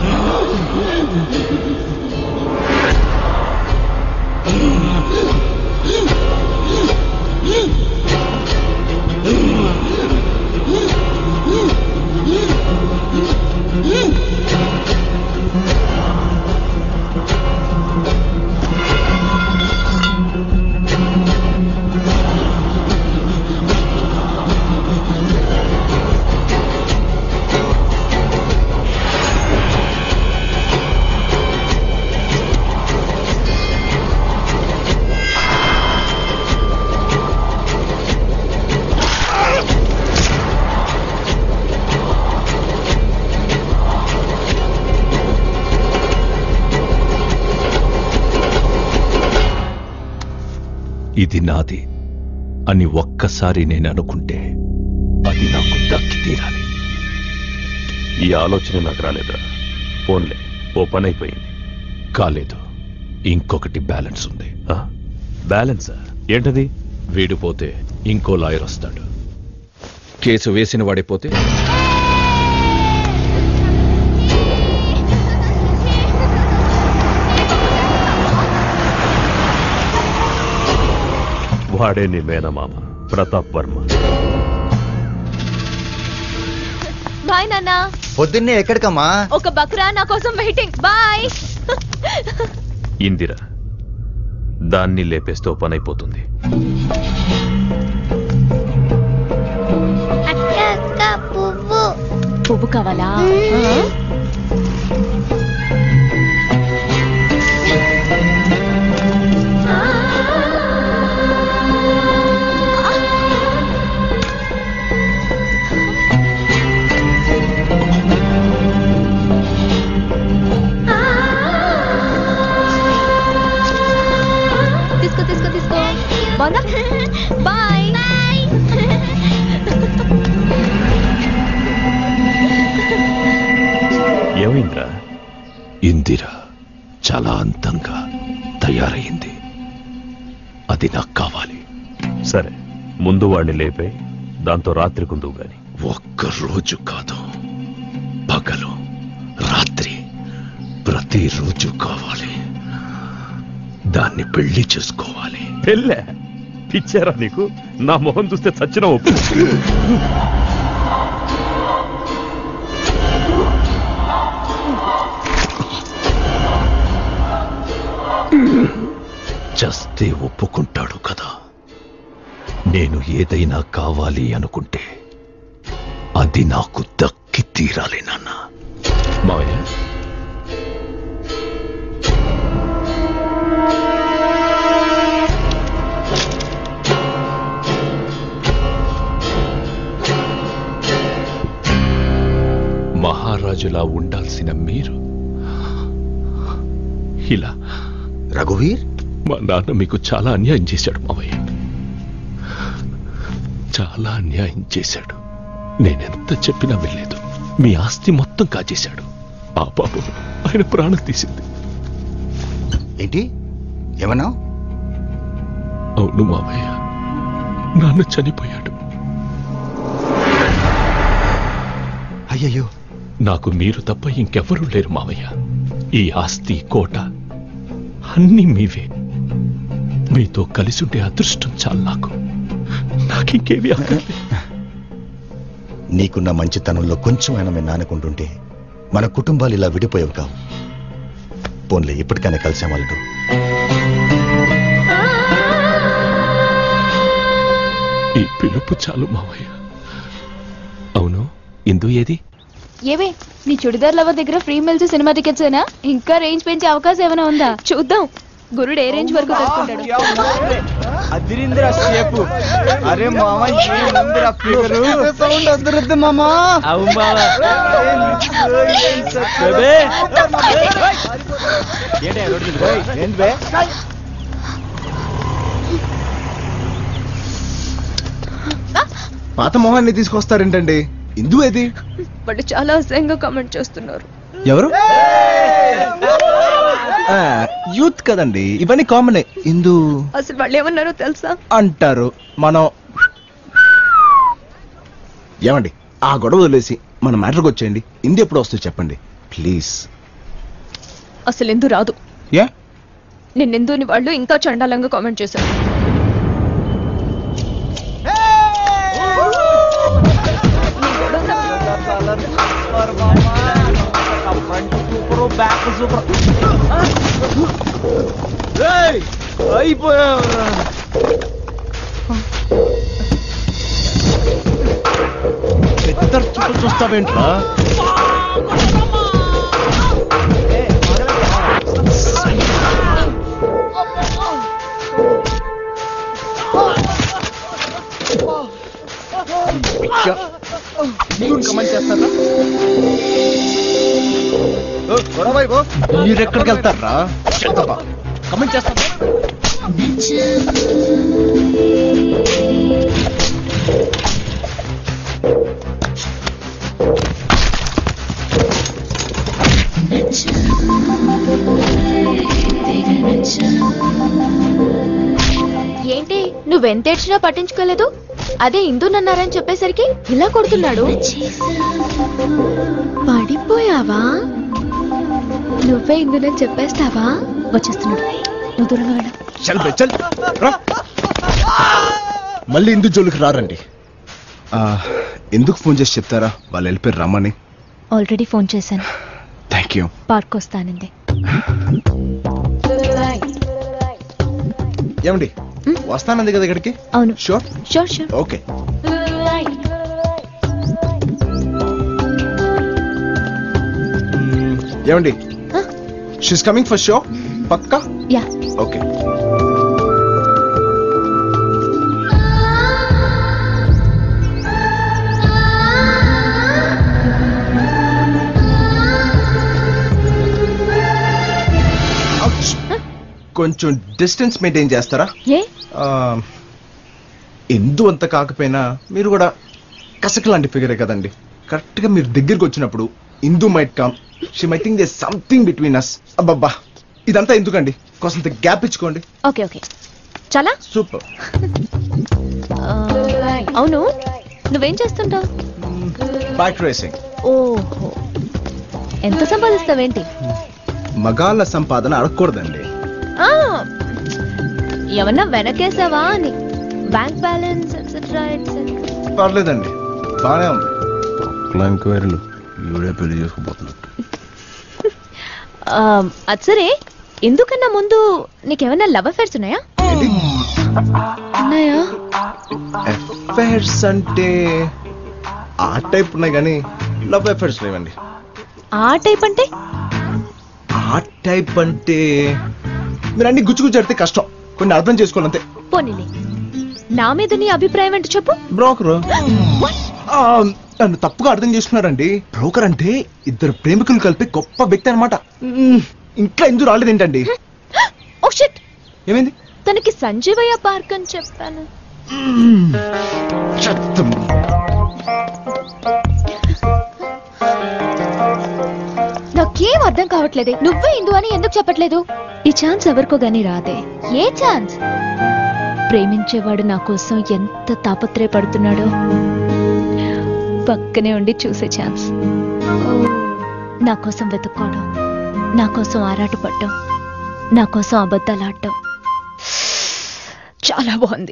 ఇది నాది అని ఒక్కసారి నేను అనుకుంటే అది నాకు దక్కి తీరాలి. ఈ ఆలోచన నాకు రాలేదురా. ఫోన్లే, ఓ పని అయిపోయింది. కాలేదు, ఇంకొకటి బ్యాలెన్స్ ఉంది. బ్యాలెన్సా? ఏంటది? వీడిపోతే ఇంకో లాయర్ వస్తాడు. కేసు వేసిన వాడిపోతే వాడే నీ మేనమామ ప్రతాప్ వర్మ. బాయ్ నాన్న. పొద్దున్నే ఎక్కడికమ్మా? ఒక బక్రా నా కోసం వెయిటింగ్. బాయ్. ఇందిరా, దాన్ని లేపేస్తే పని అయిపోతుంది. పువ్వు పువ్వు కావాలా? తీసుకో తీసుకో తీసుకో. బాగుందా? బాయ్. ఏమైందిరా? ఇందిరా చాలా అందంగా తయారైంది. అది నాకు కావాలి. సరే, ముందు వాడిని లేపే, దాంతో రాత్రి కుందువు గాని. ఒక్క రోజు కాదు, పగలు రాత్రి ప్రతిరోజు కావాలి. దాన్ని పెళ్లి చేసుకోవాలి. పెళ్ళే? పిచ్చారా నీకు? నా మొహం చూస్తే చచ్చిన ఒప్పు. చస్తే ఒప్పుకుంటాడు కదా. నేను ఏదైనా కావాలి అనుకుంటే అది నాకు దక్కి తీరాలి నాన్న. మావయ్య, రాజులా ఉండాల్సిన మీరు ఇలా. రఘువీర్, మా నాన్న మీకు చాలా అన్యాయం చేశాడు మావయ్య, చాలా అన్యాయం చేశాడు. నేనెంత చెప్పినా వెళ్ళలేదు. మీ ఆస్తి మొత్తం కాజేశాడు. ఆ పాపం ఆయన ప్రాణం తీసింది. ఏంటి ఏమన్నా? అవును మావయ్య, నాన్న చనిపోయాడు. అయ్యయ్యో, నాకు మీరు తప్ప ఇంకెవ్వరూ లేరు మావయ్య. ఈ ఆస్తి కోట అన్నీ మీవే. మీతో కలిసి ఉండే అదృష్టం చాలు నాకు. నాకింకేవి అక్కర్లేదు. నీకున్న మంచితనంలో కొంచెమైనా మేము నానుకుంటుంటే మన కుటుంబాలు ఇలా విడిపోయేవి కావు. పోన్లే, ఇప్పటికైనా కలిసాం వాళ్ళు. ఈ పిలుపు చాలు మావయ్య. అవును, ఇందు ఏది? ఏవే, నీ చుడిదార్ లవర్ దగ్గర ఫ్రీ మెల్స్ సినిమా టికెట్స్ ఏనా? ఇంకా రేంజ్ పెంచే అవకాశం ఏమైనా ఉందా? చూద్దాం గురుడు ఏ రేంజ్ వరకు తెచ్చుకుంటాడు. అదిరిందిరా షేపు. అరే మామ, ఏముందిరా ఫిగరు? సౌండ్ అదిరిద్ది మామ. అవును బావ. ఏంటి బే? పాత మొహాన్ని తీసుకొస్తారేంటండి? ఇందు ఏది? వాళ్ళు చాలా అసహ్యంగా కామెంట్ చేస్తున్నారు. ఎవరు? యూత్ కదండి, ఇవన్నీ కామనే. ఇందు అసలు వాళ్ళు ఏమన్నారో తెలుసా? అంటారు. మనం ఏమండి, ఆ గొడవ వదిలేసి మన మ్యాటర్కి వచ్చేయండి. ఇందు ఎప్పుడు వస్తుంది చెప్పండి ప్లీజ్. అసలు ఎందు రాదు. ఏ? నిన్నెందుని వాళ్ళు ఇంకా చండాలంగా కామెంట్ చేశారు. అయిపోయావురా. ఇద్దరు చుట్టూ చూస్తావేంట్రా? కమెంట్ చేస్తారా? మీరెక్కడికి వెళ్తారా? కమెంట్ చేస్తారా? ఏంటి నువ్వెంత ఏడ్చినా పట్టించుకోలేదు? అదే ఇందునన్నారని చెప్పేసరికి ఇలా కొడుతున్నాడు. పడిపోయావా? నువ్వే ఇందునని చెప్పేస్తావా? వచ్చేస్తున్నాడు. నువ్వు దూరంగా వెళ్ళు. చల్ బే, చల్ రా. మళ్ళీ ఇందు జోలికి రారండి. ఆ, ఎందుకు ఫోన్ చేసి చెప్తారా వాళ్ళు వెళ్ళిపోయారు రమ్మని? ఆల్రెడీ ఫోన్ చేశాను. Thank you. పార్క్ వస్తానండి. ఏమండి, వస్తానంది కదా ఇక్కడికి? అవును. Sure sure sure okay. ఏమండి, షీస్ కమింగ్ ఫర్ షో పక్కా? యా. ఓకే. కొంచెం డిస్టెన్స్ మెయింటైన్ చేస్తారా? ఏ? ఎందు అంత కాకపోయినా మీరు కూడా కసక లాంటి ఫిగరే కదండి. కరెక్ట్ గా మీరు దగ్గరికి వచ్చినప్పుడు Indu might come, she may think there something between us. అబ్బబ్బా, ఇదంతా ఎందుకండి? కొంత గ్యాప్ ఇచ్చుకోండి. ఓకే ఓకే, చాలా సూపర్. అవును, నువ్వేం చేస్తుంటావు? Bike racing. ఓహో, ఎంత సంపాదిస్తావేంటి? మగాళ్ళ సంపాదన అడగకూడదండి. ఆ, ఏమన్నా వెనకేసావా అని. Bank balance etcetera etcetera. పర్లేదండి, బానే ఉంది. ఎంక్వైరీలు ఈవిడే పెళ్లి చేసుకోబోతున్నట్టు. అది సరే, ఎందుకన్నా ముందు నీకేమన్నా లవ్ అఫైర్స్ ఉన్నాయా? ఉన్నాయా? అఫైర్స్ అంటే ఆ టైప్ ఉన్నాయి కానీ లవ్ అఫైర్స్ లేవండి. ఆ టైప్ అంటే? ఆ టైప్ అంటే మీరు అన్ని గుచ్చు గుచ్చు అడితే కష్టం, కొన్ని అర్థం చేసుకోవాలంతే. పోనీలే, నా మీద నీ అభిప్రాయం ఏంటి చెప్పు. బ్రోకరు. నన్ను తప్పుగా అర్థం చేసుకున్నారండి. బ్రోకర్ అంటే ఇద్దరు ప్రేమికులు కలిపి గొప్ప వ్యక్తి అనమాట. ఇంకా ఎందుకు రాలేదేంటండి? ఓ షిట్, ఏమైంది? తనకి సంజీవయ్య పార్క్ అని చెప్పాను. నాకేం అర్థం కావట్లేదే. నువ్వే ఇందు అని ఎందుకు చెప్పట్లేదు? ఈ ఛాన్స్ ఎవరికో గానీ రాదే. ఏ ఛాన్స్? ప్రేమించేవాడు నా కోసం ఎంత తాపత్రయపడుతున్నాడో పక్కనే ఉండి చూసే ఛాన్స్. నా కోసం వెతుక్కోవడం, నా కోసం ఆరాటపడటం, నా కోసం అబద్ధాలాడటం చాలా బాగుంది.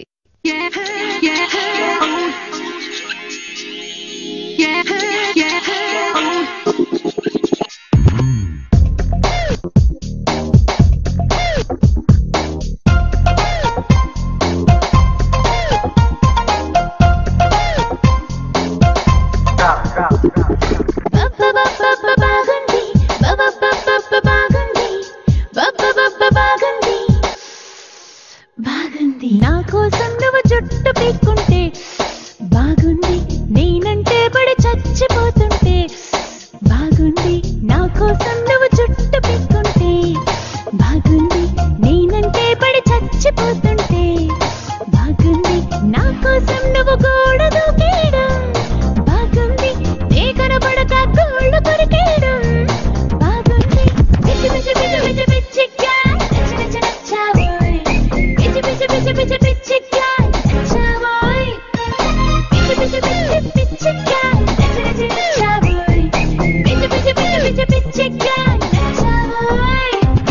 నా కోసం నువ్వు జుట్టు పీక్కుంటే బాగుంది, నేనంటే పడి చచ్చిపోతుంటే బాగుంది. నా కోసం నువ్వు జుట్టు పీక్కుంటే బాగుంది, నేనంటే పడి చచ్చిపోతుంటే బాగుంది. నా కోసం నువ్వు గోడ దూకేయడం బాగుంది, నే కనబడక గోళ్ళు కొరికేయడం బాగుంది. పిచ్చి పిచ్చి పిచ్చి పిచ్చి పిచ్చిగా నచ్చి నచ్చి నచ్చావోయ్, పిచ్చి పిచ్చి పిచ్చి పిచ్చి పిచ్చిగా నచ్చావోయ్, పిచ్చి పిచ్చి పిచ్చి పిచ్చిగా నచ్చి నచ్చి నచ్చావోయ్, పిచ్చి పిచ్చి పిచ్చి పిచ్చి పిచ్చిగా నచ్చావోయ్.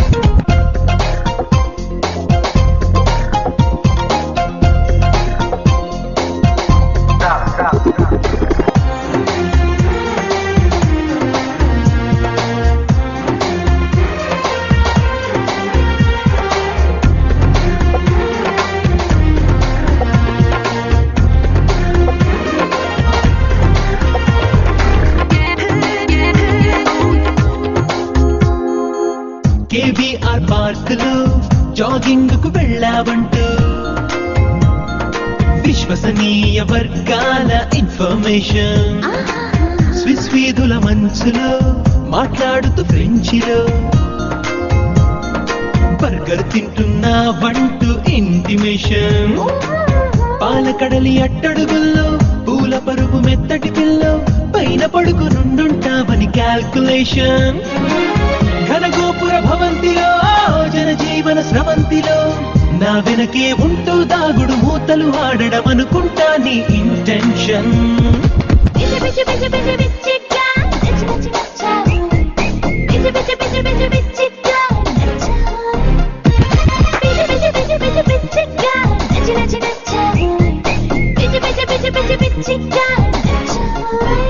కేబీఆర్ పార్క్ లో జాగింగ్ కు వెళ్ళావంటూ విశ్వసనీయ వర్గాల ఇన్ఫర్మేషన్, స్విస్ వీధుల మంచులో మాట్లాడుతూ ఫ్రెంచిలో బర్గర్ తింటున్నావంటూ ఇంటిమేషన్, పాలకడలి అట్టడుగుల్లో పూల పరుపు మెత్తటి పిల్లో పైన పడుకు నుండుంటావని క్యాల్కులేషన్, ఘనగోపుర భవంతిలో జనజీవన స్రవంతిలో నా వెనకే ఉంటూ దాగుడు మూతలు ఆడడం అనుకుంటా నీ ఇంటెన్షన్. పిచ్చి పిచ్చి పిచ్చి పిచ్చి పిచ్చిగా నచ్చి నచ్చి నచ్చావోయ్, పిచ్చి పిచ్చి పిచ్చి పిచ్చి పిచ్చిగా నచ్చావోయ్, పిచ్చి పిచ్చి పిచ్చి పిచ్చి పిచ్చిగా నచ్చి నచ్చి నచ్చావోయ్, పిచ్చి పిచ్చి పిచ్చి పిచ్చి పిచ్చిగా నచ్చావోయ్.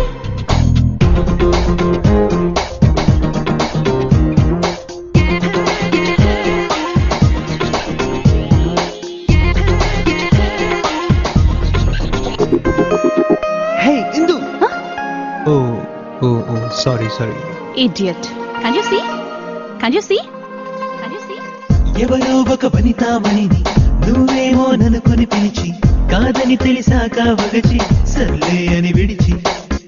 Hey, Indu! Huh? Oh, oh, oh, sorry, sorry. Idiot. Can you see? Can you see? Can you see? ఎవరో ఒక వనితామణిని నువ్వేమో ననుకొని పిలిచి కాదని తెలిసాక వగచి సర్లే అని విడిచి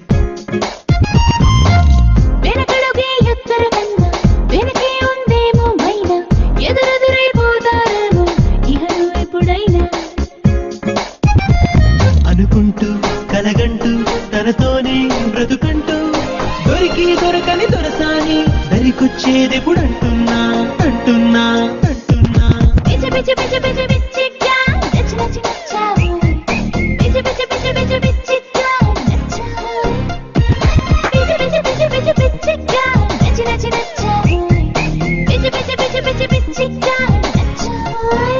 వెనకడుగే ఎత్తరకన్నా వెనకే ఉందేమో మైనా ఎదురెదురైపోతారేమో ఇహను ఎప్పుడైనా అనుకుంటూ కలగంటూ తనతోనే బ్రతుకంటూ దొరికి దొరకని దొరసాని దరికొచ్చేదెప్పుడంటున్నా అంటున్నా అంటున్నా. పిచ్చి పిచ్చి పిచ్చి పిచ్చి పిచ్చిగా నచ్చి నచ్చి నచ్చావోయ్, పిచ్చి పిచ్చి పిచ్చి పిచ్చి పిచ్చిగా నచ్చావోయ్, పిచ్చి పిచ్చి పిచ్చి పిచ్చి పిచ్చిగా నచ్చి నచ్చి నచ్చావోయ్, పిచ్చి పిచ్చి పిచ్చి పిచ్చి పిచ్చిగా నచ్చావోయ్.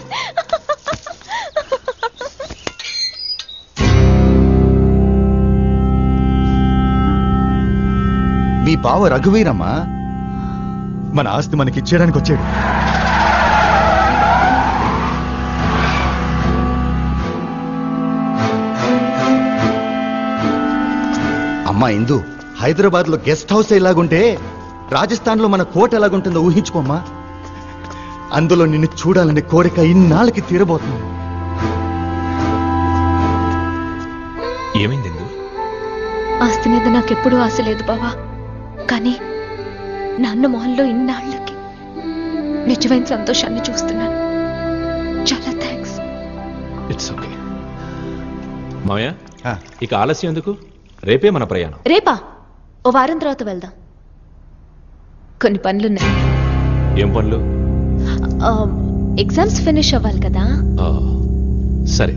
మీ బావ రఘువీరమ్మా మన ఆస్తి మనకిచ్చేయడానికి వచ్చాడు. అమ్మా ఇందు, హైదరాబాద్ లో గెస్ట్ హౌస్ ఎలాగుంటే రాజస్థాన్ లో మన కోట ఎలాగుంటుందో ఊహించుకోమ్మా. అందులో నిన్ను చూడాలనే కోరిక ఇన్నాళ్ళకి తీరబోతుంది. ఏమైంది? ఆస్తి మీద నాకెప్పుడూ ఆశ లేదు బావా. కానీ నాన్న మొహంలో ఇన్నాళ్ళకి నిజమైన సంతోషాన్ని చూస్తున్నాను. చాలా థ్యాంక్స్. ఇట్స్ ఓకే మావయ్య. ఇక ఆలస్యం ఎందుకు, రేపే మన ప్రయాణం. రేపా? ఓ వారం తర్వాత వెళ్దాం. కొన్ని పనులున్నాయి. ఏం పనులు? ఎగ్జామ్స్ ఫినిష్ అవ్వాలి కదా. ఆ, సరే.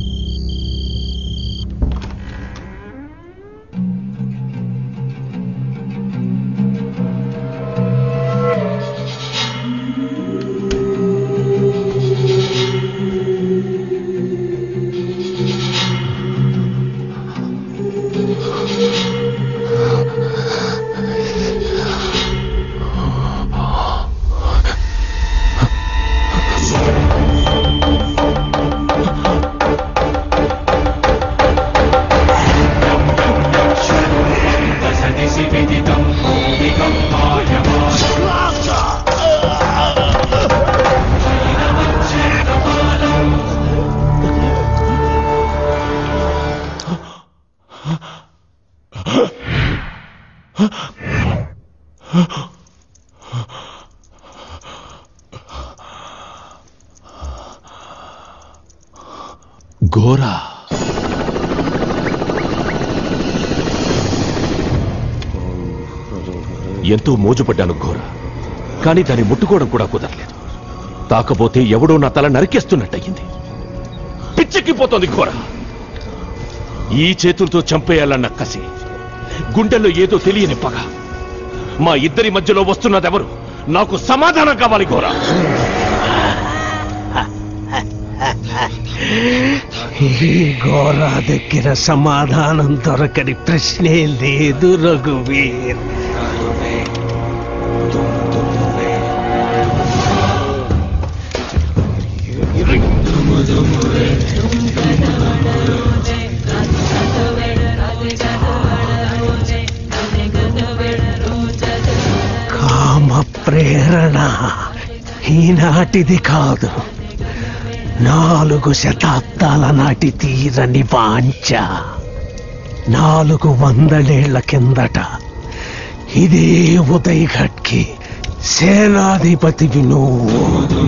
ఘోరా ఎంతో మోజుపడ్డాను ఘోర, కానీ దాన్ని ముట్టుకోవడం కూడా కుదరలేదు. తాకపోతే ఎవడో నా తల నరికేస్తున్నట్టయింది. పిచ్చెక్కిపోతోంది ఘోర. ఈ చేతులతో చంపేయాలన్న కసి, గుండెల్లో ఏదో తెలియని పగ. మా ఇద్దరి మధ్యలో వస్తున్నదెవరు? నాకు సమాధానం కావాలి ఘోర. ఈ ఘోర దగ్గర సమాధానం దొరకని ప్రశ్నే లేదు రఘువీర్. కామ ప్రేరణ ఈనాటిది కాదు, నాలుగు శతాబ్దాల నాటి తీరని వాంఛ. నాలుగు వందలేళ్ల కిందట ఇదే ఉదయఘట్కి సేనాధిపతివి నువ్వు.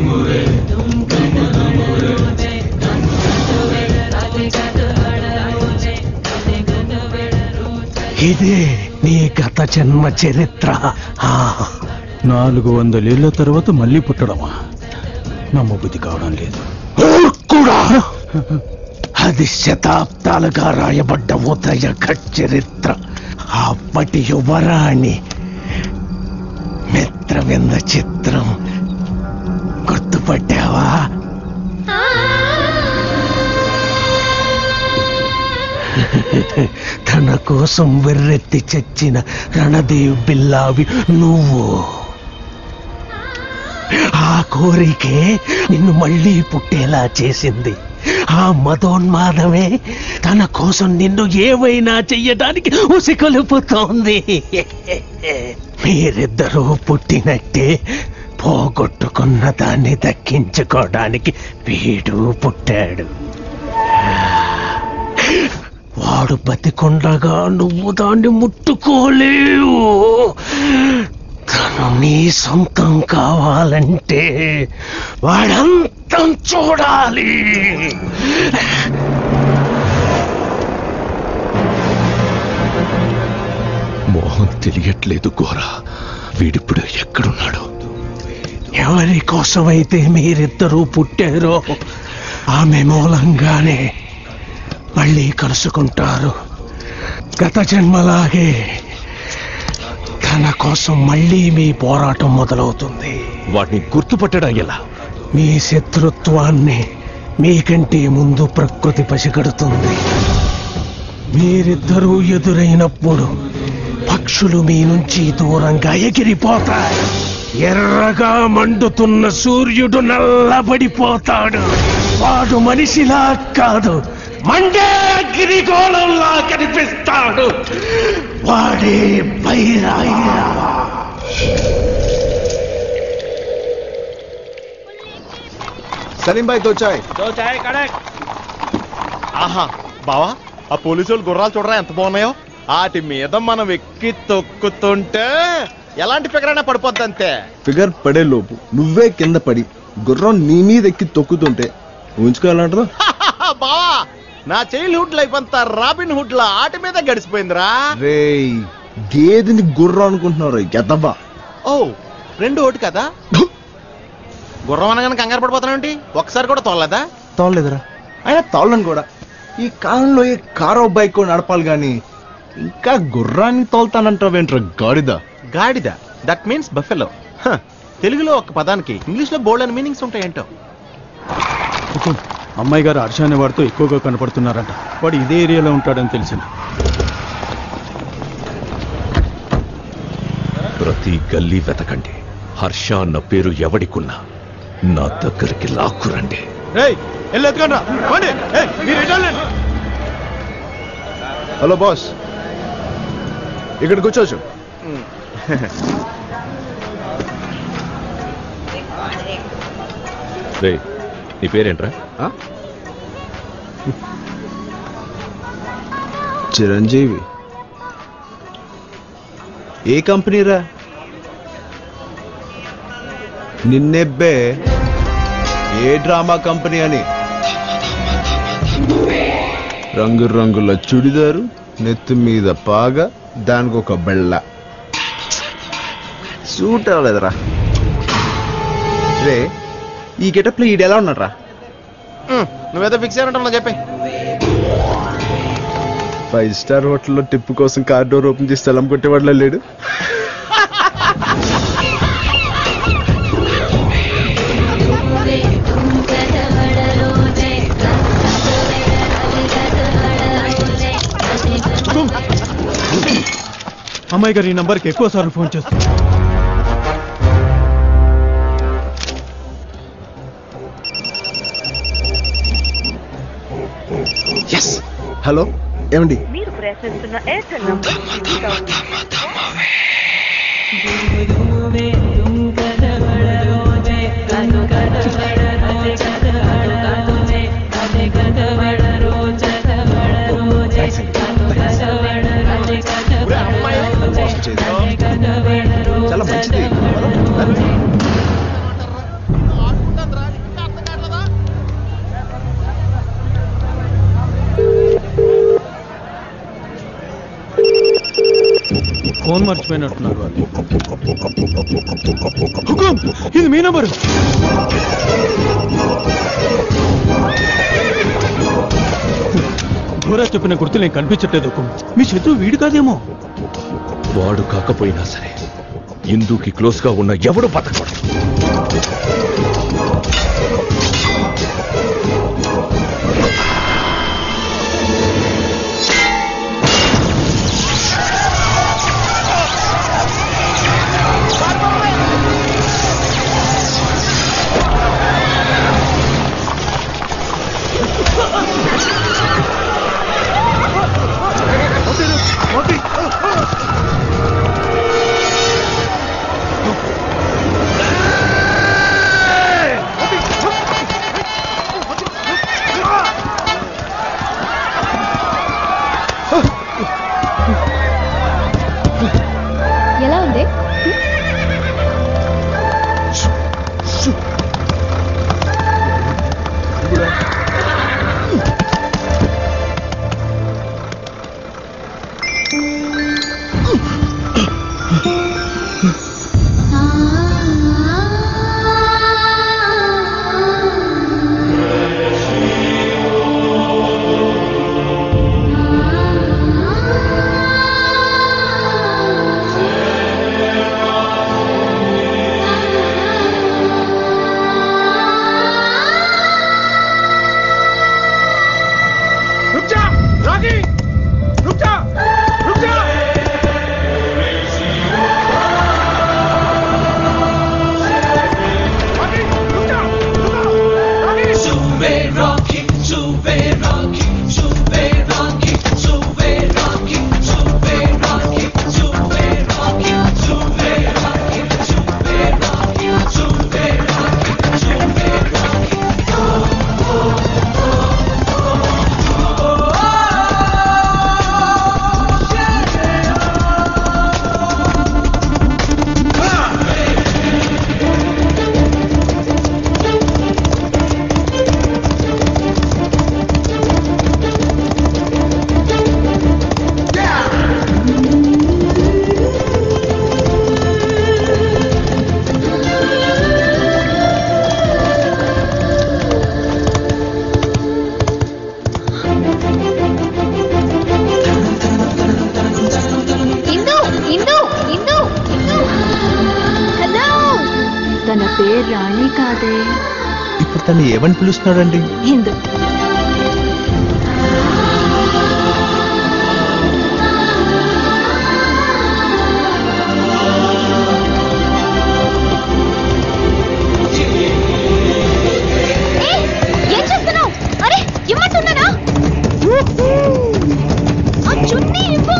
ఇదే నీ గత జన్మ చరిత్ర. నాలుగు వందలేళ్ల తర్వాత మళ్ళీ పుట్టడమా? నమ్మబుద్ధి కావడం లేదు. కూడా అది శతాబ్దాలుగా రాయబడ్డ ఉదయఘట్ చరిత్ర. అప్పటి యువరాణి మిత్రవింద చిత్రం గుర్తుపట్టావా? తన కోసం వెర్రెత్తి చచ్చిన రణదేవ్ బిల్లావి నువ్వు. ఆ కోరికే నిన్ను మళ్ళీ పుట్టేలా చేసింది. ఆ మదోన్మాదమే తన కోసం నిన్ను ఏవైనా చెయ్యడానికి ఉసికొలుపుతోంది. మీరిద్దరూ పుట్టినట్టే పోగొట్టుకున్న దాన్ని దక్కించుకోవడానికి వీడు పుట్టాడు. వాడు బతికొండగా నువ్వు దాన్ని ముట్టుకోలేవు. తను నీ సొంతం కావాలంటే వాడంతం చూడాలి. మోహన్ తెలియట్లేదు ఘోరా, వీడిప్పుడు ఎక్కడున్నాడు? ఎవరి కోసమైతే మీరిద్దరూ పుట్టారో ఆమె మూలంగానే మళ్ళీ కలుసుకుంటారు. గత జన్మలాగే తన కోసం మళ్ళీ మీ పోరాటం మొదలవుతుంది. వాటిని గుర్తుపట్టడం ఎలా? మీ శత్రుత్వాన్ని మీకంటే ముందు ప్రకృతి పసిగడుతుంది. మీరిద్దరూ ఎదురైనప్పుడు పక్షులు మీ నుంచి దూరంగా ఎగిరిపోతాయి. ఎర్రగా మండుతున్న సూర్యుడు నల్లబడిపోతాడు. వాడు మనిషిలా కాదు, మండే గిరిగోళంలా కనిపిస్తాడు. వాడే బైరాయ. సలీం భాయ్ దో చాయ్. ఆహా బావా, ఆ పోలీసు వాళ్ళు గుర్రాలు చూడరా ఎంత బాగున్నాయో. వాటి మీద మనం ఎక్కి తొక్కుతుంటే ఎలాంటి ఫిగరైనా పడిపోద్ది అంతే. ఫిగర్ పడే లోపు నువ్వే కింద పడి గుర్రం నీ మీద ఎక్కి తొక్కుతుంటే ఊహించుకోవాలంటారు. బావా నా చైల్డ్ హుడ్ లైఫ్ అంతా రాబిన్ హుడ్ లా ఆటి మీద గడిచిపోయిందిరా. రే గేదెని గుర్రం అనుకుంటున్నారు ఎదబ్బా. ఓ రెండు ఓటు కదా. గుర్రం అనగానే కంగారు పడిపోతానండి. ఒకసారి కూడా తోలలేదా? తోలలేదురా. అయినా తోలను కూడా ఈ కాలంలో ఏ కారో బైక్ నడపాలి గాని ఇంకా గుర్రాన్ని తోలుతానంటావేంట్రా గాడిద. గాడిద దట్ మీన్స్ బఫెలో. తెలుగులో ఒక పదానికి ఇంగ్లీష్ లో బోల్డ్ అని మీనింగ్స్ ఉంటాయంటో. అమ్మాయి గారు హర్ష అనే వాడితో ఎక్కువగా కనపడుతున్నారంట. వాడు ఇదే ఏరియాలో ఉంటాడని తెలిసింది. ప్రతి గల్లీ వెతకండి. హర్ష అన్న పేరు ఎవడికున్నా నా దగ్గరికి లాక్కురండి. హలో బాస్, ఇక్కడ కూర్చోవచ్చు. రే నీ పేరేంట్రా? చిరంజీవి. ఏ కంపెనీరా? నిన్నెబ్బే ఏ డ్రామా కంపెనీ అని. రంగు రంగుల చుడిదారు, నెత్తి మీద పాగ, దానికి ఒక బెళ్ళ. సూట్ అవ్వలేదురా. రే ఈ గెటప్ లో ఈడు ఎలా ఉన్నాడు రా? నువ్వేదో ఫిక్స్ అయినట్టు చెప్పే. ఫైవ్ స్టార్ హోటల్లో టిప్పు కోసం కార్ డోర్ ఓపెన్ చేసి స్థలం కొట్టేవాళ్ళ లేడు. అమ్మాయి గారు ఈ నంబర్కి ఎక్కువ సార్లు ఫోన్ చేస్తారు. హలో ఏమండి? మీరు ప్రయత్నిస్తున్న ఎయిర్టెల్ నంబర్ చాలా మంచిది. ఫోన్ మర్చిపోయినట్టున్నారు వాళ్ళు. హుకుం, ఇది మీ నంబరు. ఘోరా చెప్పిన గుర్తులు నేను కనిపించట్లేదు. హుకుం, మీ శత్రువు వీడు కాదేమో. వాడు కాకపోయినా సరే ఇందుకి క్లోజ్ గా ఉన్న ఎవడు బతకూడదు. ఎలా ఉంది? లేదే. ఇప్పుడు తను ఏమని పిలుస్తున్నాడండి? హిందూ. ఏం చేస్తున్నావు? అరే ఇమ్మంటున్నానా? ఆ చున్నీ ఇవ్వు.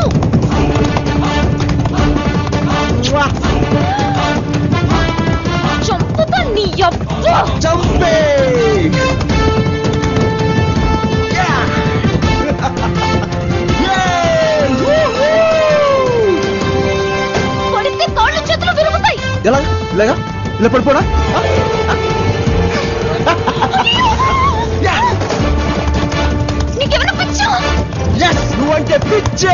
చంపుతా నీ యబ్బ. చంపే. పడితే కాళ్ళు చేతులు విరుగుతాయి. ఎలా ఇలాగా ఇలా పడిపోడా? నీకేమైనా పిచ్చా? నువ్వంటే పిచ్చే.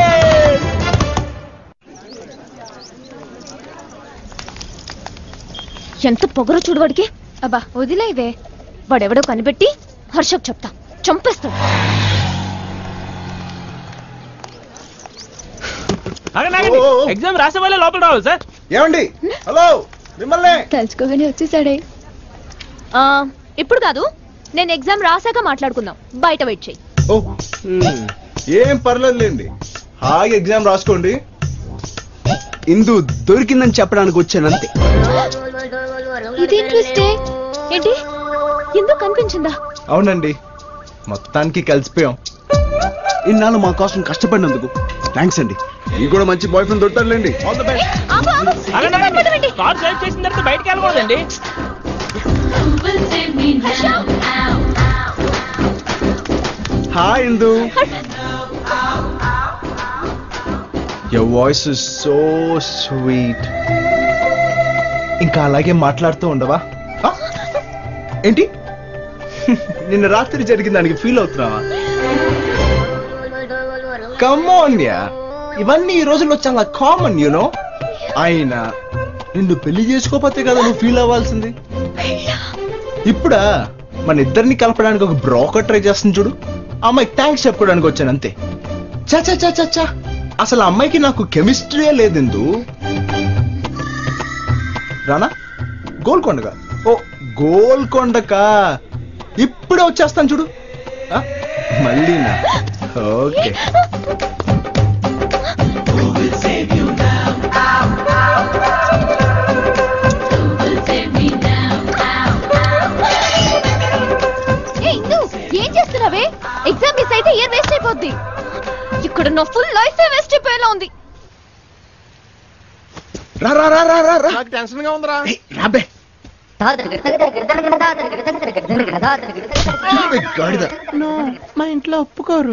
ఎంత పొగరో చూడు వాడికి. అబ్బా వదిలేవే. వాడెవడో కనిపెట్టి హర్షకు చెప్తా, చంపేస్తాడు. ఎగ్జామ్ రాసే వాళ్ళే లోపల రావాలి సార్. ఏమండి? హలో మిమ్మల్ని తలుచుకోగానే వచ్చేసాడే. ఇప్పుడు కాదు, నేను ఎగ్జామ్ రాసాక మాట్లాడుకుందాం. బయట వెయిట్ చెయ్యి. ఓ ఏం పర్లేదులేండి, హాయి ఎగ్జామ్ రాసుకోండి. ఇందు దొరికిందని చెప్పడానికి వచ్చానంతే. ఇది ఇంట్రెస్టింగ్. ఏంటి ఎందుకు కనిపించిందా? అవునండి, మొత్తానికి కలిసిపోయాం. ఇన్నాళ్ళు మా కోసం కష్టపడినందుకు థ్యాంక్స్ అండి. మీకు కూడా మంచి బాయ్ ఫ్రెండ్ దొరుకుతారులేండి. All the best. Car save చేసిన తర్వాత బయటకు వెళ్ళకూడదండి. Hi Indu. Your voice is so sweet. ఇంకా అలాగే మాట్లాడుతూ ఉండవా? ఏంటి నిన్న రాత్రి జరిగిన దానికి ఫీల్ అవుతున్నావా? కమాన్ యా, ఇవన్నీ ఈ రోజుల్లో చాలా కామన్ యూనో. అయినా నిన్ను పెళ్లి చేసుకోకపోతే కదా నువ్వు ఫీల్ అవ్వాల్సింది. ఇప్పుడా మన ఇద్దరిని కలపడానికి ఒక బ్రోకర్ ట్రై చేస్తుంది చూడు. అమ్మాయికి థ్యాంక్స్ చెప్పుకోవడానికి వచ్చాను అంతే. చా చా చా చా అసలు అమ్మాయికి నాకు కెమిస్ట్రీయే లేదెందు. రానా? గోల్కొండగా? ఓ గోల్కొండకా, ఇప్పుడే వచ్చేస్తాను చూడు. మళ్ళీ నా ఓకే. ఏం చేస్తున్నావే? ఎగ్జామ్ మిస్ అయితే ఇయర్ వేస్ట్ అయిపోద్ది. ఇక్కడ నా ఫుల్ లైఫ్ వేస్ట్ అయిపోయేలా ఉంది. రా రా రా రా రా. నాకు టెన్షన్ గా ఉందిరా. రాబే. మా ఇంట్లో ఒప్పుకోరు.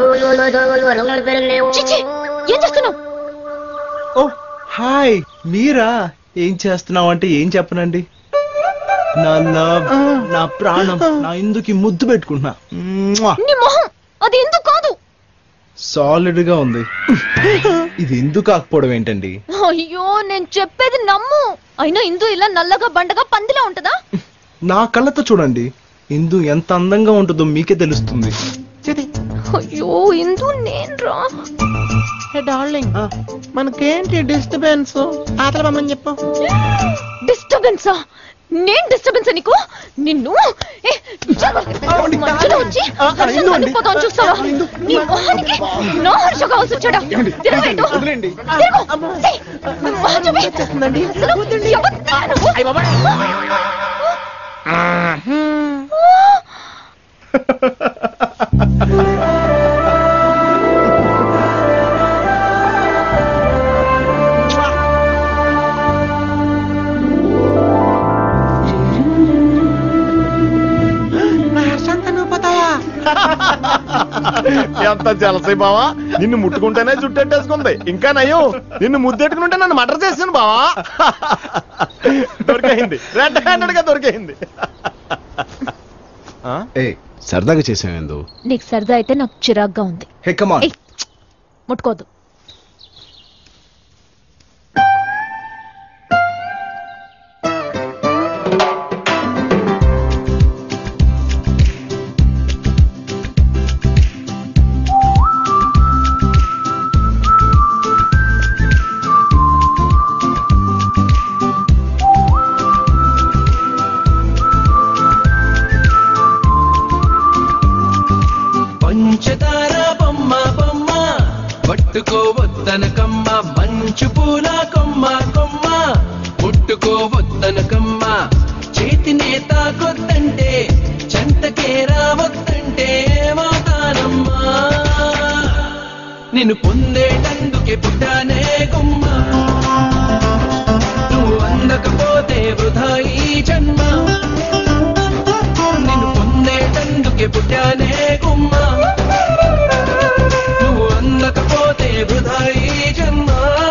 ఏం చేస్తున్నావు? ఓ హాయ్ మీరా? ఏం చేస్తున్నావు అంటే ఏం చెప్పనండి. నా లవ్, నా ప్రాణం, నా ఇందుకి ముద్దు పెట్టుకుంటున్నా. నీ మొహం అది ఎందుకు కాదు. సాలిడ్ గా ఉంది. ఇది ఎందుకు కాకపోవడం ఏంటండి? అయ్యో నేను చెప్పేది నమ్ము. అయినా ఇందు ఇలా నల్లగా బండగా పందిలా ఉంటదా? నా కళ్ళతో చూడండి, ఇందు ఎంత అందంగా ఉంటుందో మీకే తెలుస్తుంది. అయ్యో ఇందు నేను రా. డార్లింగ్ మనకేంటి డిస్టర్బెన్స్? ఆటలు పమ్మని చెప్పు. డిస్టర్బెన్సా? నేను డిస్టర్బెన్స్ నీకు? నిన్ను మధ్యలో వచ్చి పడిపోతాను చూస్తావా? నీ మొహానికి నా హర్ష కావాల్సి వచ్చాడా? ఎంత జలసై బావా, నిన్ను ముట్టుకుంటేనే జుట్టెట్టేసుకుంది. ఇంకా నయ్యం నిన్ను ముద్దెట్టుకుంటే నన్ను మటర్ చేసాను బావా. దొరికేయింది, రెడ్ హ్యాండెడ్ గా దొరికేయింది. సరదాగా చేసావు. నీకు సరదా అయితే నాకు చిరాగ్గా ఉంది. ముట్టుకోదు. పట్టుకోవద్దనకమ్మ మంచు పూల కొమ్మ కొమ్మ ముట్టుకోవద్దనకమ్మ చేతినే తాకొద్దంటే చెంతకే రావద్దంటే ఏమవుతానమ్మా నిన్ను పొందేటందుకే పుట్టానే గుమ్మ నువ్వు అందకపోతే వృధా ఈ జన్మ నిన్ను పొందేటందుకే పుట్టానే గుమ్మ నువ్వు అందకపోతే వృధా ఈ జన్మ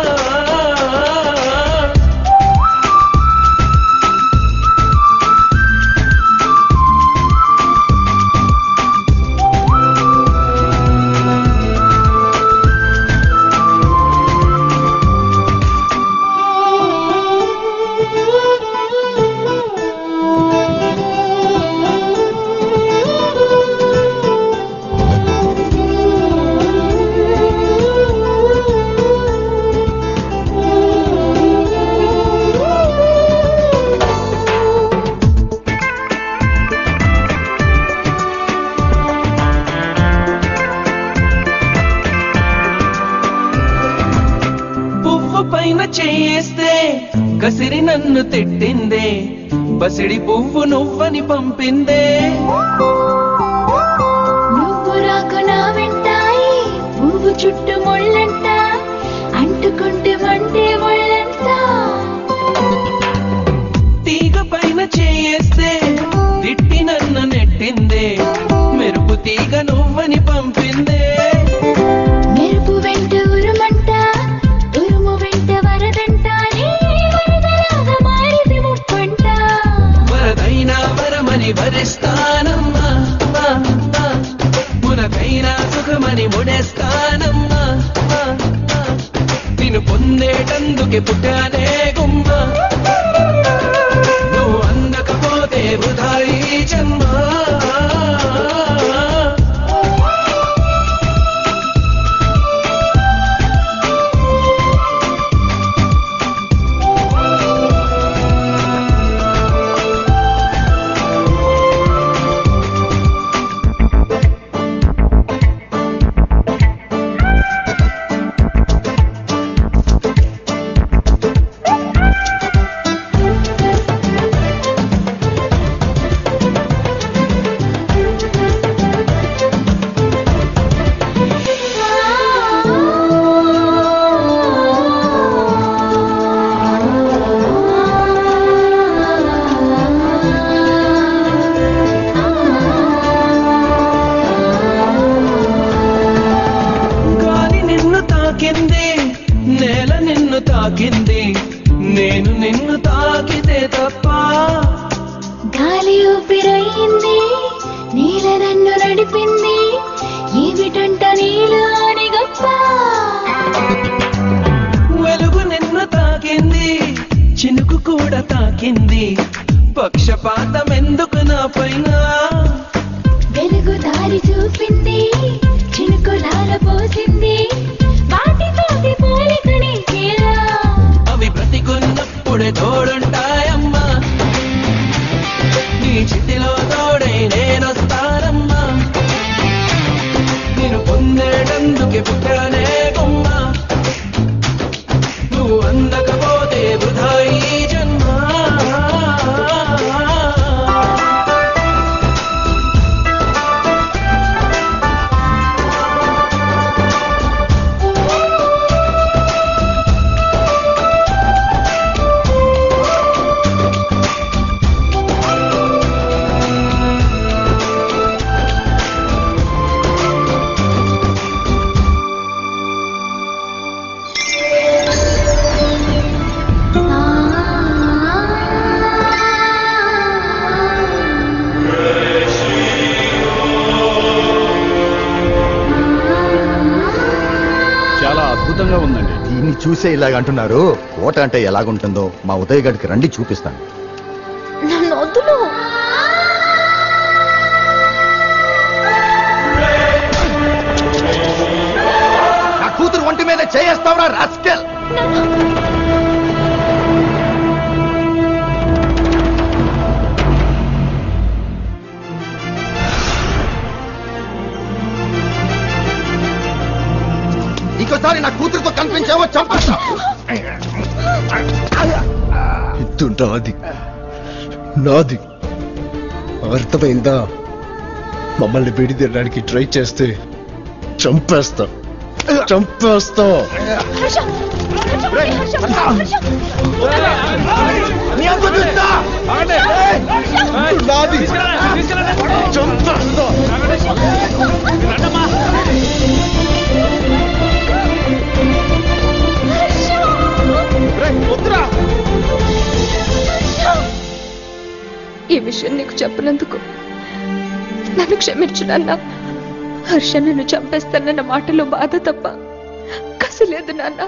చేస్తే కసిరి నన్ను తిట్టిందే బసిడి పువ్వు నువ్వని పంపిందే నువ్వు రాకు నా వెంటాయి పువ్వు చుట్టూ ముళ్ళంట అంటుకుంటే వంటే ముళ్ళంట తీగ పైన చేస్తే తిట్టి నన్ను నెట్టిందే మెరుపు తీగ నువ్వని పంపిందే మెరుపు వెంట ఉరుమంట ఉరుము వెంట వరదంట వరదలాగా మారిది ముప్పంట వరదైనా వరమని వరిస్తానమ్మా మునకైనా సుఖమని ముడేస్తానమ్మా నిన్ను పొందేటందుకే పుట్టానే గుమ్మ నువ్వు అందకపోతే వృధా ఈ జన్మ నేల నిన్ను తాకింది నేను నిన్ను తాకితే తప్ప గాలి ఊపిరయింది నీల నన్ను నడిపింది ఏమిటంట నీలాని గొప్ప వెలుగు నిన్ను తాకింది చినుకు కూడా తాకింది పక్షపాతం ఎందుకు నా పైన వెలుగు దారి చూపింది చినుకు లాల పోసింది వాటితోటి పోలికని చేరా అవి బ్రతికున్నప్పుడే తోడుంటాయమ్మా నీ చితిలో తోడై నేనొస్తానమ్మా నేను పొందేటందుకే పుట్టానే గుమ్మ నువ్వు అందకపోతే వృధా ఈ జన్మ చాలా అద్భుతంగా ఉందండి. దీన్ని చూసే ఇలాగ అంటున్నారు. కోట అంటే ఎలాగుంటుందో మా ఉదయ్ గడికి రండి చూపిస్తాను. నన్ను వద్దులు. నా కూతురు ఒంటి మీద చేయేస్తావురా రాస్కెల్. ఇక ఇంకోసారి నా కూతురుతో కనిపించావో చంపేస్తా. నాది నాది అర్థమైందా? మమ్మల్ని విడిదీయడానికి ట్రై చేస్తే చంపేస్తా చంపేస్తా. నాది చంపేస్తా. ఈ విషయం నీకు చెప్పినందుకు నన్ను క్షమించు నాన్న. హర్ష నన్ను చంపేస్తానన్న మాటలో బాధ తప్ప కసి లేదు నాన్న.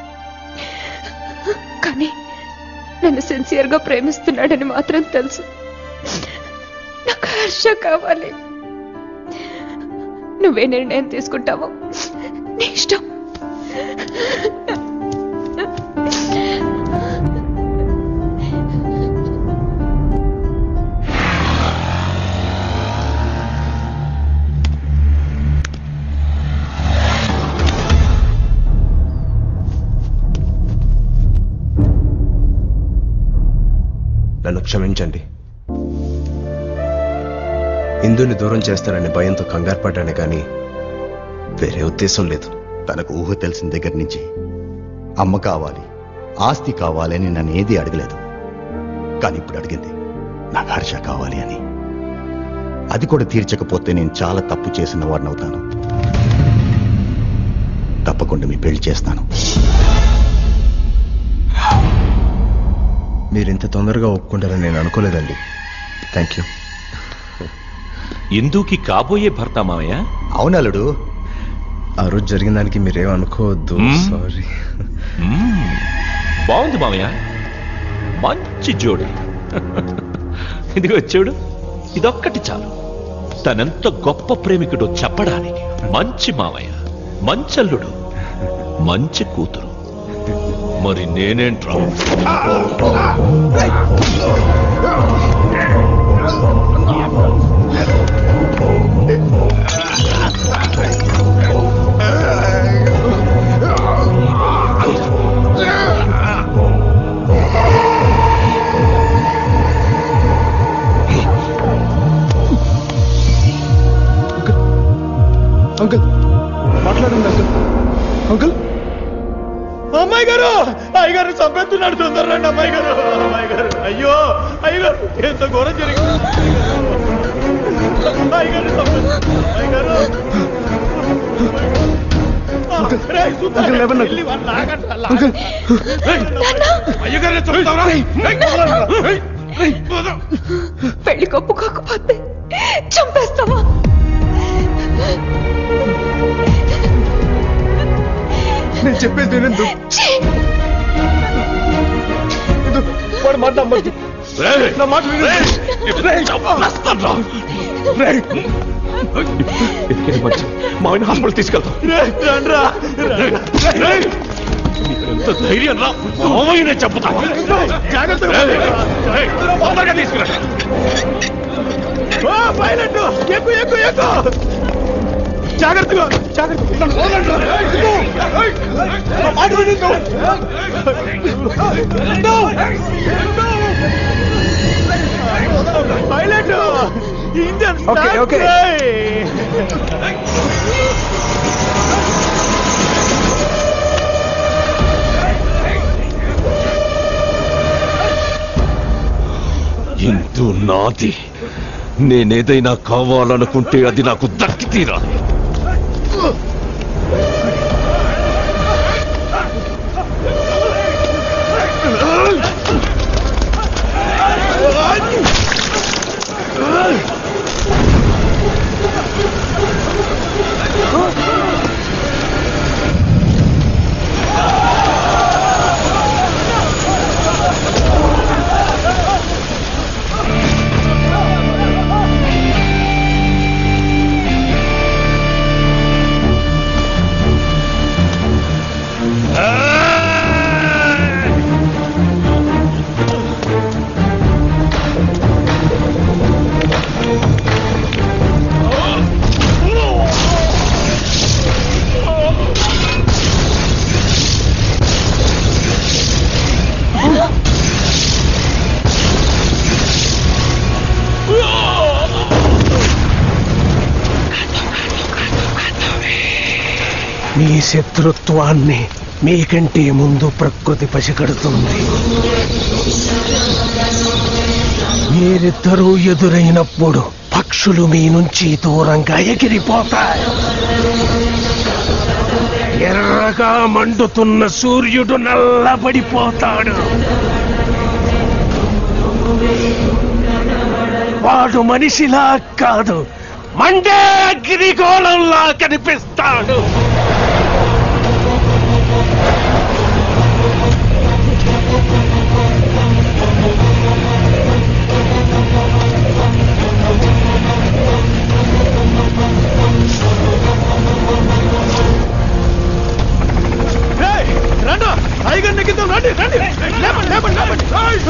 కానీ నన్ను సిన్సియర్ గా ప్రేమిస్తున్నాడని మాత్రం తెలుసు. నాకు హర్ష కావాలి. నువ్వే నిర్ణయం తీసుకుంటావో నీ ఇష్టం. నన్ను క్షమించండి. ఇందుని దూరం చేస్తానని భయంతో కంగారు పడ్డానే కానీ వేరే ఉద్దేశం లేదు. తనకు ఊహ తెలిసిన దగ్గర నుంచి అమ్మ కావాలి, ఆస్తి కావాలి అని నన్ను ఏది అడగలేదు. కానీ ఇప్పుడు అడిగింది నాకు హర్ష కావాలి అని. అది కూడా తీర్చకపోతే నేను చాలా తప్పు చేసిన వాడిని అవుతాను. తప్పకుండా మీ పెళ్లి చేస్తాను. మీరు ఇంత తొందరగా ఒప్పుకుంటారని నేను అనుకోలేదండి. Thank you. ఇందుకి కాబోయే భర్త మావయ్య? అవునలుడు, ఆ రోజు జరిగిన దానికి మీరేం అనుకోవద్దు. సారీ. బాగుంది మావయ్య, మంచి జోడి. ఇదిగో చూడు, ఇదొక్కటి చాలు తనెంత గొప్ప ప్రేమికుడో చెప్పడానికి. మంచి మావయ్య, మంచల్లుడు, మంచి కూతురు. మరి నేనేంట్రా? అంకుల్ మాట్లాడండి. అంకుల్ అంకుల్ అమ్మాయి గారు, అయ్యగారు చంపేస్తున్నాడు. తొందరరండి అమ్మాయి గారు. అమ్మాయి గారు, అయ్యో అయ్యగారు, ఎంత ఘోరం జరిగింది. అయ్యగారు అయ్యగారు పెళ్లి కొప్పుకోకపోతే చంపేస్తావా? నేను చెప్పేది వినందు. వాడు మాట నమ్మద్దు. నా మాట మావిని హాస్పిటల్ తీసుకెళ్తాం. ఎంత ధైర్యం రా, మావయ్యనే చెప్పుతా. జాగ్రత్తగా తీసుకురా. పైలట్ ఎక్కు ఎక్కు ఎక్కు. జాగ్రత్తగా జాగ్రత్తగా. Pilot engine okay okay. Indu నాది. నేనేదైనా కావాలనుకుంటే అది నాకు దక్కి తీరాలి. శత్రుత్వాన్ని మీకంటే ముందు ప్రకృతి పసిగడుతుంది. మీరిద్దరూ ఎదురైనప్పుడు పక్షులు మీ నుంచి దూరంగా ఎగిరిపోతాయి. ఎర్రగా మండుతున్న సూర్యుడు నల్లబడిపోతాడు. వాడు మనిషిలా కాదు, మండే అగ్నిగోళంలా కనిపిస్తాడు. రండి రండి లేపండి లేపండి లేపండి.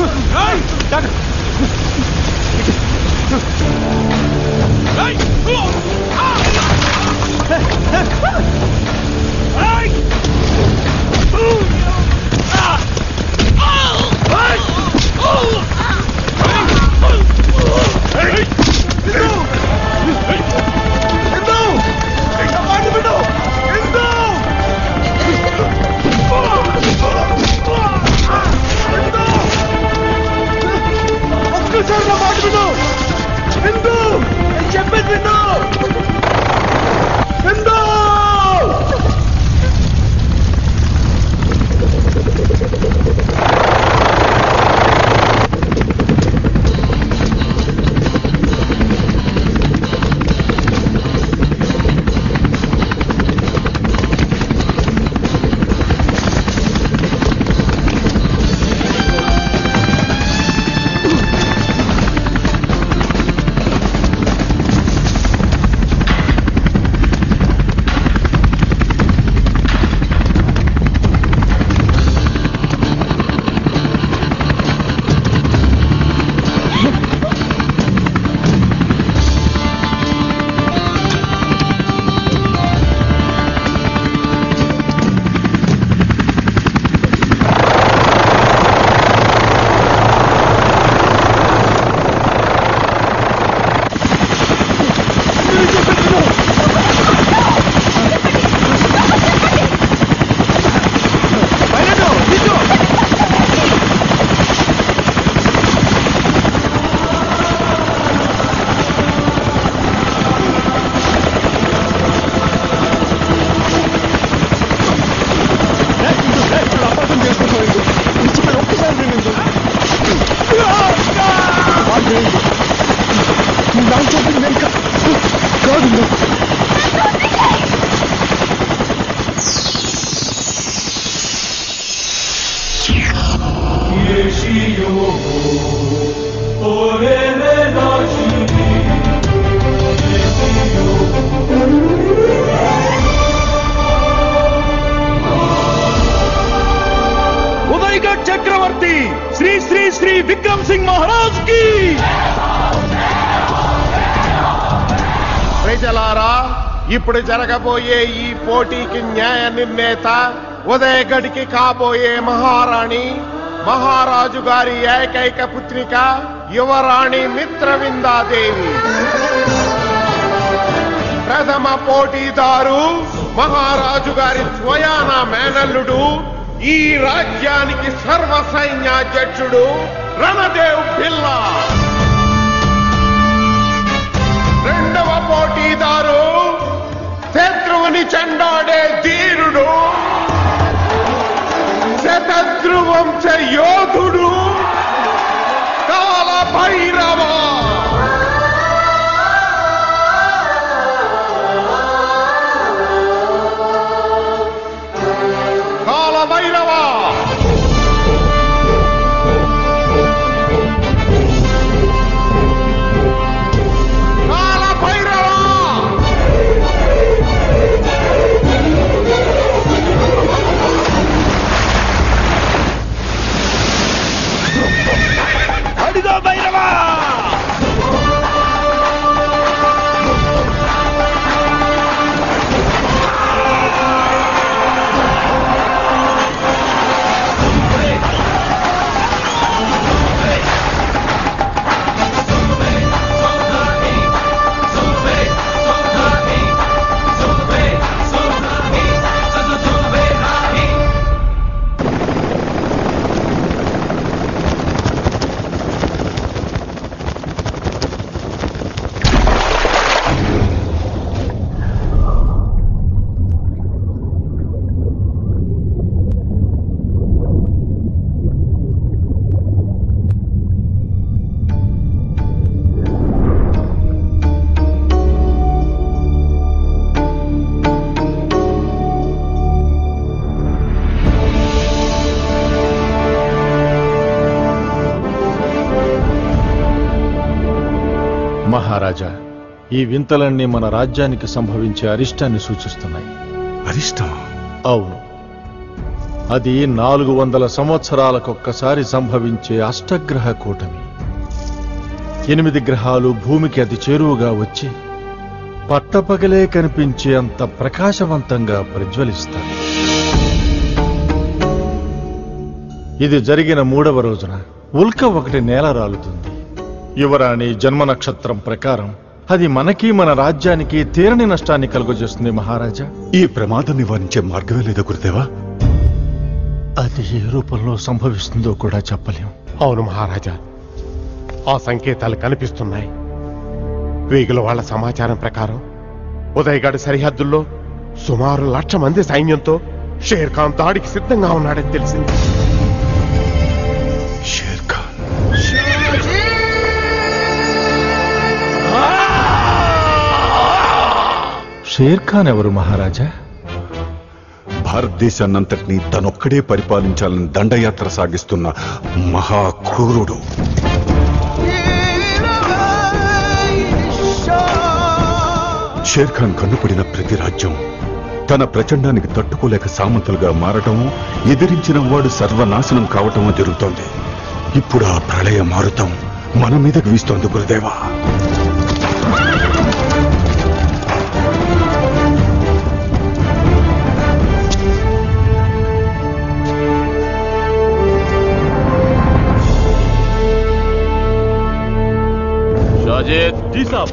చక్రవర్తి శ్రీ శ్రీ శ్రీ విక్రమ్ సింగ్ మహారాజ్ కి ప్రజలారా, ఇప్పుడు జరగబోయే ఈ పోటీకి న్యాయ నిర్ణేత ఉదయగడికి కాబోయే మహారాణి, మహారాజు గారి ఏకైక పుత్రిక యువరాణి మిత్రవిందాదేవి. ప్రథమ పోటీదారు మహారాజు గారి స్వయాన మేనల్లుడు, ఈ రాజ్యానికి సర్వ సైన్యాధ్యక్షుడు రణదేవ్ పిల్లా. రెండవ పోటీదారు శత్రువుని చెండాడే ధీరుడు, శతద్రువంశ యోధుడు కాల భైరవ. కాల భైరవ కాల భైరవ మహారాజా, ఈ వింతలన్నీ మన రాజ్యానికి సంభవించే అరిష్టాన్ని సూచిస్తున్నాయి. అరిష్టం? అవును, అది నాలుగు వందల సంవత్సరాలకొక్కసారి సంభవించే అష్టగ్రహ కూటమి. ఎనిమిది గ్రహాలు భూమికి అతి చేరువుగా వచ్చి పట్టపగలే కనిపించే అంత ప్రకాశవంతంగా ప్రజ్వలిస్తాయి. ఇది జరిగిన మూడవ రోజున ఉల్క ఒకటి నేల రాలుతుంది. యువరాణి జన్మ నక్షత్రం ప్రకారం అది మనకి మన రాజ్యానికి తీరని నష్టాన్ని కలుగజేస్తుంది మహారాజా. ఈ ప్రమాదం నివారించే మార్గమే లేదా గురుదేవా? అది ఏ రూపంలో సంభవిస్తుందో కూడా చెప్పలేం. అవును మహారాజా, ఆ సంకేతాలు కనిపిస్తున్నాయి. వేగుల వాళ్ళ సమాచారం ప్రకారం ఉదయగఢ్ సరిహద్దుల్లో సుమారు లక్ష మంది సైన్యంతో షేర్ ఖాన్ దాడికి సిద్ధంగా ఉన్నాడని తెలిసింది. షేర్ ఖాన్ షేర్ ఖాన్ ఎవరు మహారాజా? భారతదేశాన్నంతటినీ తనొక్కడే పరిపాలించాలని దండయాత్ర సాగిస్తున్న మహాక్రూరుడు. షేర్ ఖాన్ కన్నుపడిన ప్రతి రాజ్యం తన ప్రచండానికి తట్టుకోలేక సామంతులుగా మారటము, ఎదిరించిన వాడు సర్వనాశనం కావటము జరుగుతోంది. ఇప్పుడు ఆ ప్రళయ మారుతం మన మీదకు వీస్తోంది గురుదేవా. शाजिद जी साहब।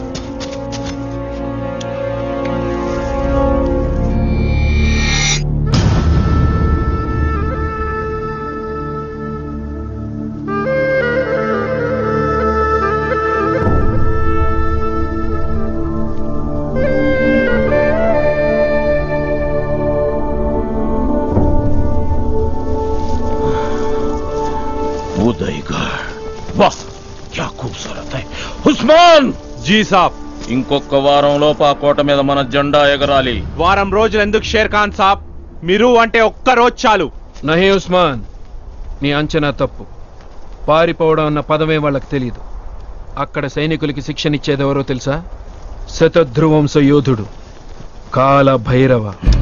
उदयगढ़, वाह क्या खूबसूरत है। ఉస్మాన్ జీ సాబ్, ఇంకొక వారం లోపు ఆ కోట మీద మన జెండా ఎగరాలి. వారం రోజులు ఎందుకు షేర్ ఖాన్ సాబ్? మీరు అంటే ఒక్క రోజు చాలు. నహీ ఉస్మాన్, నీ అంచనా తప్పు. పారిపోవడం అన్న పదమే వాళ్ళకి తెలియదు. అక్కడ సైనికులకి శిక్షనిచ్చేదెవరో తెలుసా? శతధ్రువంశ యోధుడు కాల భైరవ.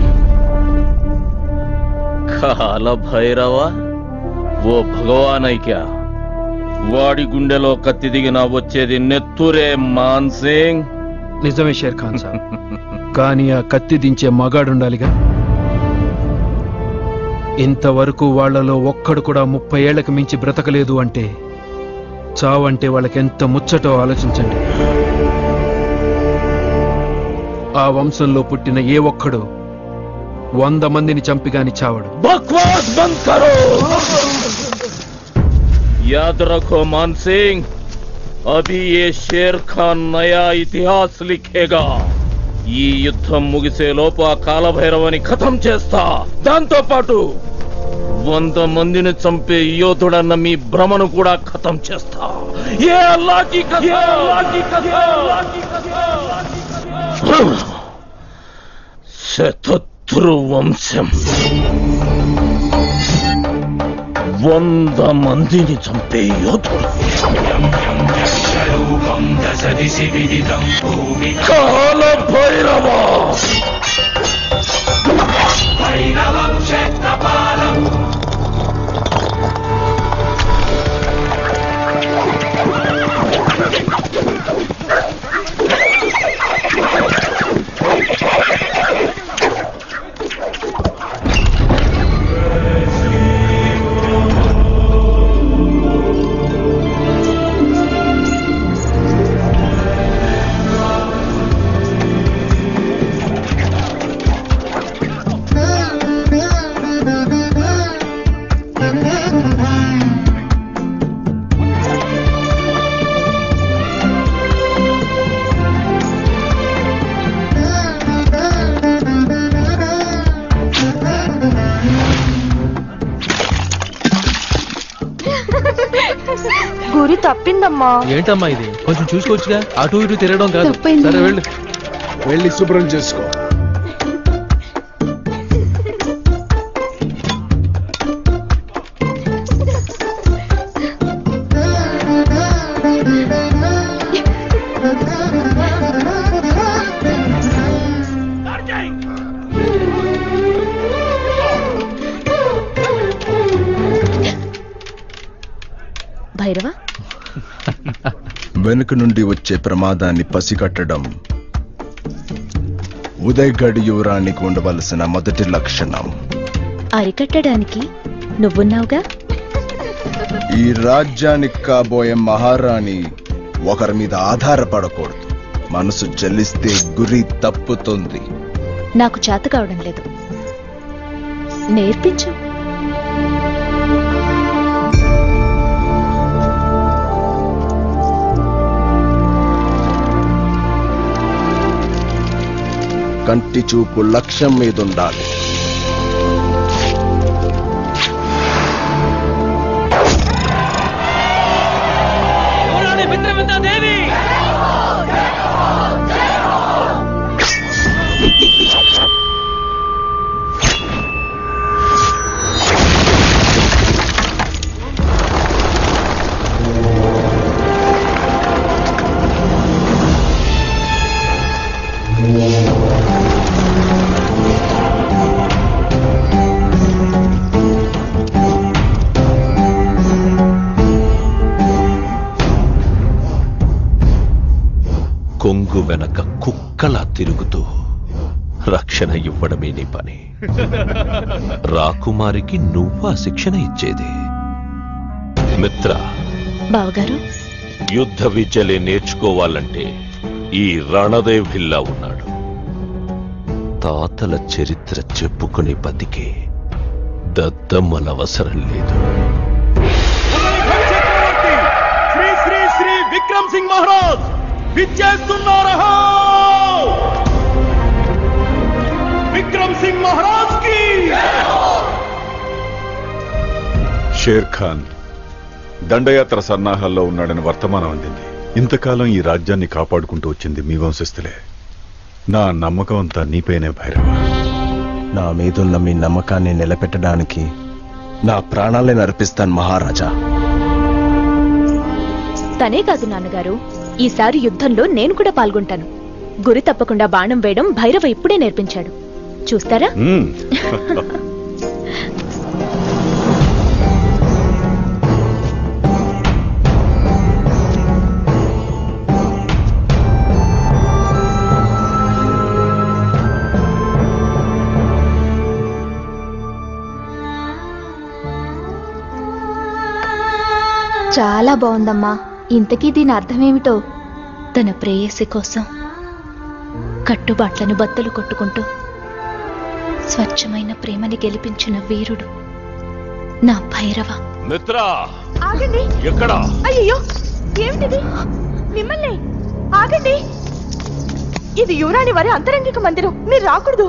కాల భైరవ ఓ భగవాన్ ఐక్యా, వాడి గుండెలో కత్తి దిగినా వచ్చేది నెత్తురే మాన్ సింగ్. నిజమే షేర్ ఖాన్ సాబ్, కానీ ఆ కత్తి దించే మగాడుండాలిగా. ఇంతవరకు వాళ్లలో ఒక్కడు కూడా ముప్పై ఏళ్లకు మించి బ్రతకలేదు అంటే చావంటే వాళ్ళకెంత ముచ్చటో ఆలోచించండి. ఆ వంశంలో పుట్టిన ఏ ఒక్కడు వంద మందిని చంపిగాని చావడు. బక్వాస్ బంద్ కరో. याद रखो मान सिंह, अभी ये शेर खान नया इतिहास लिखेगा. ఈ యుద్ధం ముగిసే లోపు ఆ కాలభైరవని ఖతం చేస్తా. దాంతో పాటు వంద మందిని చంపే యోధుడన్న మీ భ్రమను కూడా ఖతం చేస్తా. ఏ అల్లాహ్ కి కసమ్. శతధృ వంశం వంద మందిని చంపే యోధుడు. కాల భైరవ. గురి తప్పిందమ్మా. ఏంటమ్మా ఇది? కొంచెం చూసుకోవచ్చుగా, అటు ఇటు తిరగడం కాదు. సరే వెళ్ళు, వెళ్ళి శుభ్రం చేసుకో. వెనుక నుండి వచ్చే ప్రమాదాన్ని పసిగట్టడం ఉదయగఢ్ యువరానికి ఉండవలసిన మొదటి లక్షణం. అరికట్టడానికి నువ్వున్నావుగా. ఈ రాజ్యానికి కాబోయే మహారాణి ఒకరి మీద ఆధారపడకూడదు. మనసు చెల్లిస్తే గురి తప్పుతుంది. నాకు చేత కావడం లేదు, నేర్పించు. కంటి చూపు లక్ష్యం మీద ఉండాలి. కొంగు వెనక కుక్కలా తిరుగుతూ రక్షణ ఇవ్వడమే నీ పని. రాకుమారికి నువ్వా శిక్షణ ఇచ్చేది? మిత్ర, బావగారు, యుద్ధ విద్యలే నేర్చుకోవాలంటే ఈ రణదేవ్ భిల్లా ఉన్నాడు. తాతల చరిత్ర చెప్పుకుని బతికే దద్దమ్మల అవసరం లేదు. శ్రీ శ్రీ శ్రీ విక్రమ్ సింగ్ మహారాజ్ విచ్చేస్తున్నారా? విక్రమ్ సింగ్ మహారాజ్ కి షేర్ ఖాన్ దండయాత్ర సన్నాహాల్లో ఉన్నాడని వర్తమానం అందింది. ఇంతకాలం ఈ రాజ్యాన్ని కాపాడుకుంటూ వచ్చింది మీ వంశస్థులే. నా నమ్మకం అంతా నీపైనే భైరవ. నా మీదున్న మీ నమ్మకాన్ని నిలబెట్టడానికి నా ప్రాణాలే అర్పిస్తాను మహారాజా. తనే కాదు నాన్నగారు, ఈసారి యుద్ధంలో నేను కూడా పాల్గొంటాను. గురి తప్పకుండా బాణం వేయడం భైరవ ఇప్పుడే నేర్పించాడు. చూస్తారా? చాలా బాగుందమ్మా. ఇంతకీ దీని అర్థమేమిటో? తన ప్రేయసి కోసం కట్టుబాట్లను బద్దలు కొట్టుకుంటూ స్వచ్ఛమైన ప్రేమని గెలిపించిన వీరుడు నా భైరవ. మిత్ర, ఆగండి. ఎక్కడ? అయ్యో, ఏమిటిది? మిమ్మల్ని ఆగండి. ఇది యువరాణి వారి అంతరంగిక మందిరం, మీరు రాకూడదు.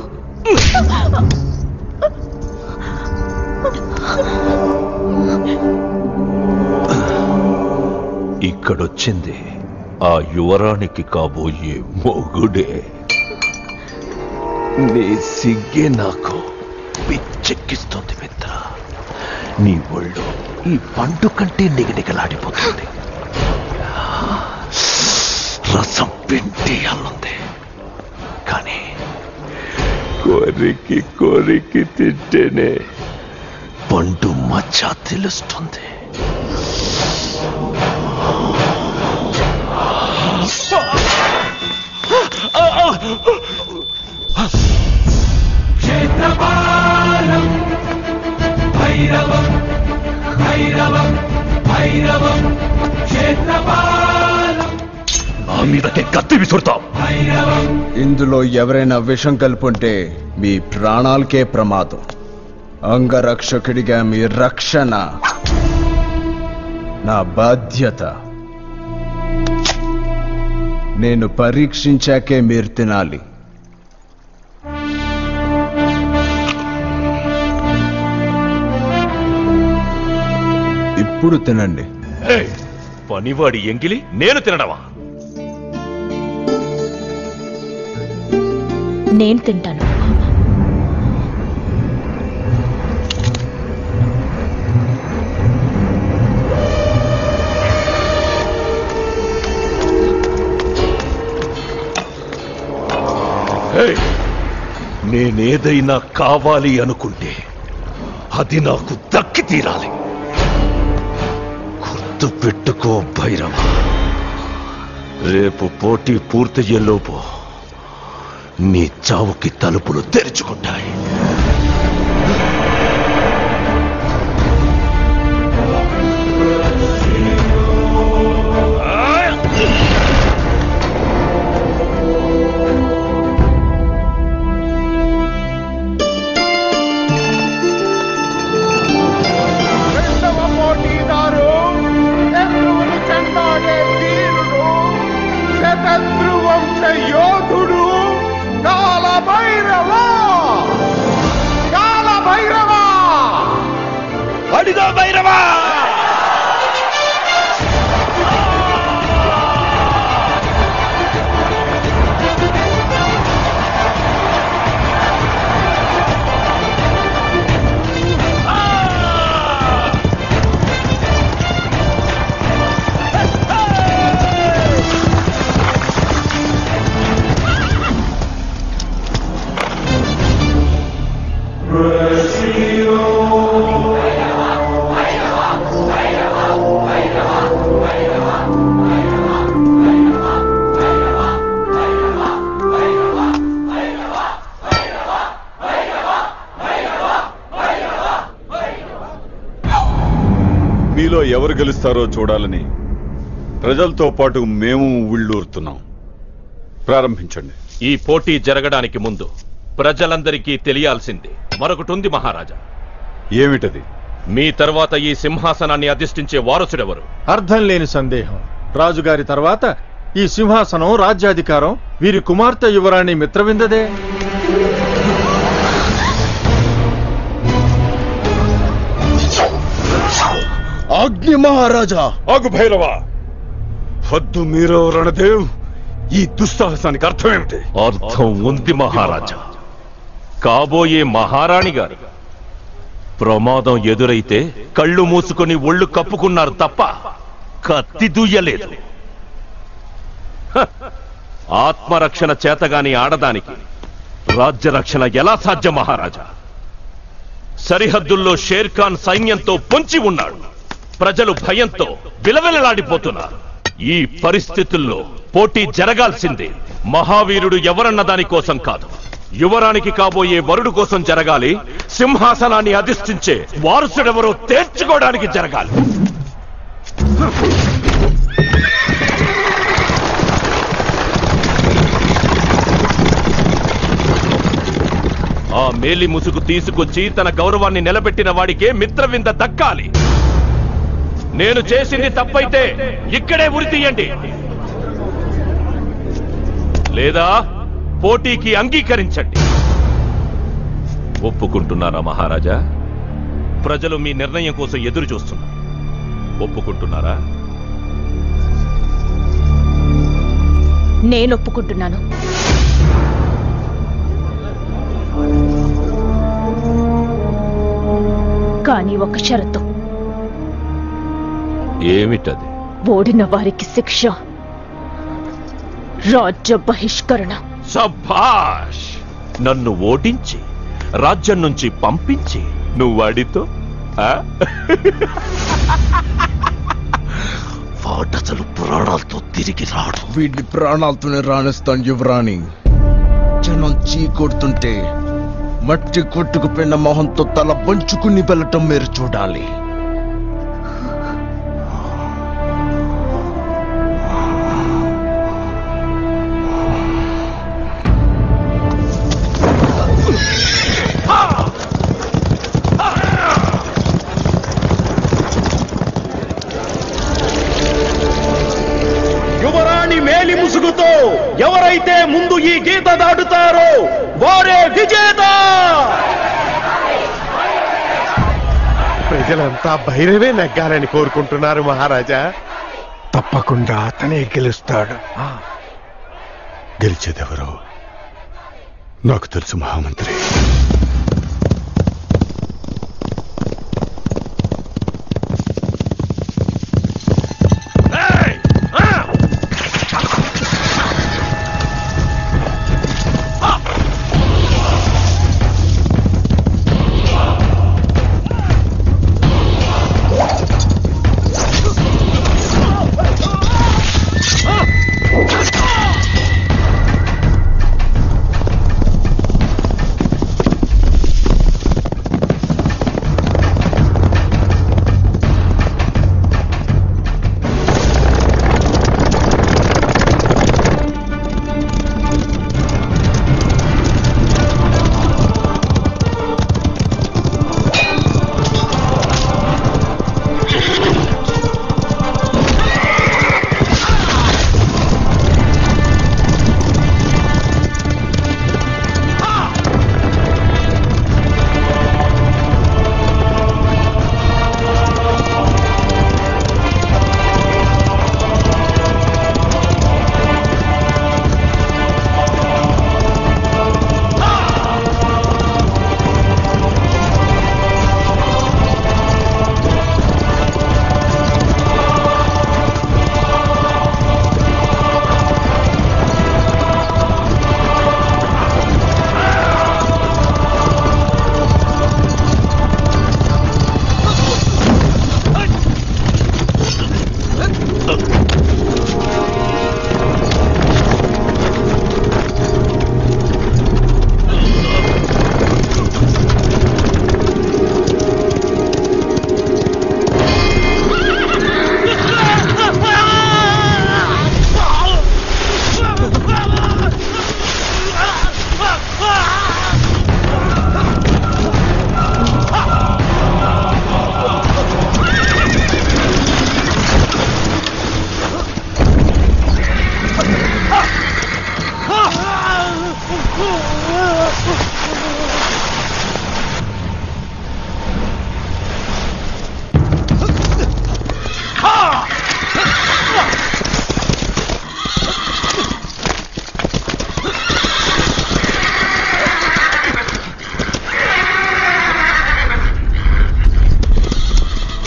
ఇక్కడొచ్చింది ఆ యువరానికి కాబోయే మొగుడే. నీ సిగ్గే నాకు పిచ్చెక్కిస్తుంది మిత్ర. నీ ఒళ్ళు ఈ పండు కంటే నిగనిగలాడిపోతుంది. రసం పిండి అల్లుంది, కానీ కోరికి కోరికి తింటేనే పండు మచ్చ తెలుస్తుంది. క్షేత్రపాలం భైరవం భైరవం భైరవం క్షేత్రపాలం. ఆ మీదకే కత్తి విసురుతాం. ఇందులో ఎవరైనా విషం కలుపుంటే మీ ప్రాణాలకే ప్రమాదం. అంగరక్షకుడిగా మీ రక్షణ నా బాధ్యత. నేను పరీక్షించాకే మీరు తినాలి. ఇప్పుడు తినండి. పనివాడి ఎంగిలి నేను తినడమా? నేను తింటాను. నేనేదైనా కావాలి అనుకుంటే అది నాకు దక్కి తీరాలి. గుర్తు పెట్టుకో భైరవ, రేపు పోటీ పూర్తయ్యేలోపు నీ చావుకి తలుపులు తెరుచుకుంటాయి. రెండవ పోటీదారు శత్రువును చెందాడే వీరుడు శతద్రువంశ యోధుడు కాల భైరవ కాల భైరవ అడిగో భైరవా. మీలో ఎవరు గెలుస్తారో చూడాలని ప్రజలతో పాటు మేము ఉళ్ళూరుతున్నాం. ప్రారంభించండి. ఈ పోటీ జరగడానికి ముందు ప్రజలందరికీ తెలియాల్సింది మరొకటి ఉంది మహారాజా. ఏమిటది? మీ తర్వాత ఈ సింహాసనాన్ని అధిష్ఠించే వారసుడెవరు? అర్థం లేని సందేహం. రాజుగారి తర్వాత ఈ సింహాసనం రాజ్యాధికారం వీరి కుమార్తె యువరాణి మిత్రవిందదే. ఆజ్ఞ మహారాజా. ఆగు భైరవ. హద్దు మీరో రణదేవ్. ఈ దుస్సాహసానికి అర్థం ఏమిటి? అర్థం ఉంది మహారాజా. కాబోయే మహారాణి గారు ప్రమాదం ఎదురైతే కళ్ళు మూసుకొని ఒళ్ళు కప్పుకున్నారు తప్ప కత్తి దూయలేదు. హ! ఆత్మరక్షణ చేతగాని ఆడదానికి రాజ్యరక్షణ ఎలా సాధ్యం మహారాజా? సరిహద్దుల్లో షేర్ఖాన్ సైన్యంతో పొంచి ఉన్నాడు. ప్రజలు భయంతో విలవిలలాడిపోతున్నారు. ఈ పరిస్థితుల్లో పోటీ జరగాల్సిందే మహావీరుడు ఎవరన్న దాని కోసం కాదు, యువరానికి కాబోయే వరుడు కోసం జరగాలి. సింహాసనాన్ని అధిష్ఠించే వారసుడెవరో తేల్చుకోవడానికి జరగాలి. ఆ మేలి ముసుగు తీసుకొచ్చి తన గౌరవాన్ని నిలబెట్టిన వాడికే మిత్రవింద దక్కాలి. నేను చేసింది తప్పైతే ఇక్కడే ఉరి తీయండి, లేదా పోటీకి అంగీకరించండి. ఒప్పుకుంటున్నారా మహారాజా? ప్రజలు మీ నిర్ణయం కోసం ఎదురు చూస్తున్నారు. ఒప్పుకుంటున్నారా? నేను ఒప్పుకుంటున్నాను. కానీ ఒక షరతు. ఏమిటది? ఓడిన వారికి శిక్ష రాజ్య బహిష్కరణ. సభాష్! నన్ను ఓడించి రాజ్యం నుంచి పంపించి నువ్వు వాడితో వాడసలు ప్రాణాలతో తిరిగి రాడు. వీడిని ప్రాణాలతోనే రాణిస్తాను యువరాణి. జనం చీ కొడుతుంటే మట్టి కొట్టుకుపోయిన మొహంతో తల పంచుకుని వెళ్ళటం మీరు చూడాలి. యువరాణి మేలి ముసుగుతో ఎవరైతే ముందు ఈ గీత దాటుతారో వారే విజేత. ప్రజలంతా భైరవే నెగ్గాలని కోరుకుంటున్నారు మహారాజా. తప్పకుండా అతనే గెలుస్తాడు. గెలిచేదెవరో నాకు తెలుసు మహామంత్రి.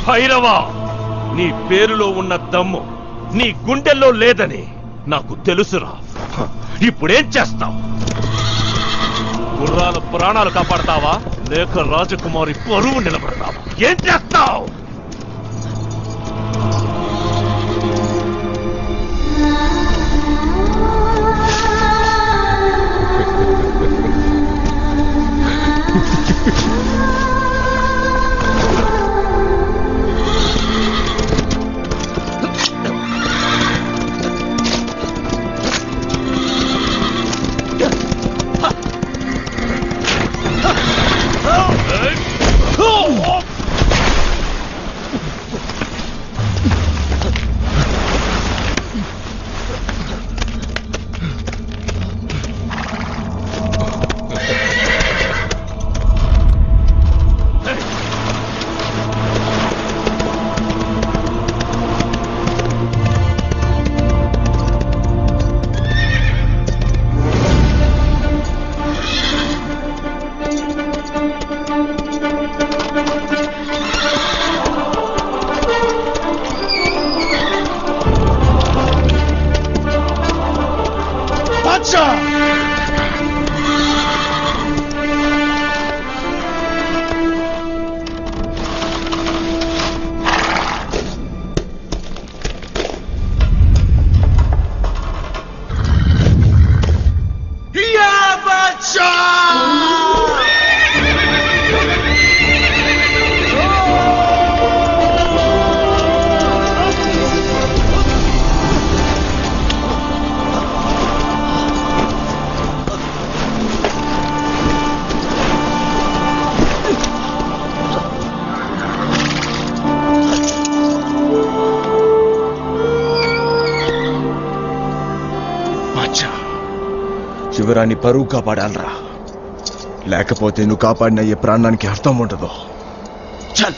భైరవా, నీ పేరులో ఉన్న దమ్ము నీ గుండెల్లో లేదని నాకు తెలుసురా. ఇప్పుడేం చేస్తావు? గుర్రాల ప్రాణాలు కాపాడతావా లేక రాజకుమారి పరువు నిలబడతావా? ఏం చేస్తావు? శివరాన్ని పరువు కాపాడాలరా, లేకపోతే నువ్వు కాపాడిన ఏ ప్రాణానికి అర్థం ఉండదు. చల్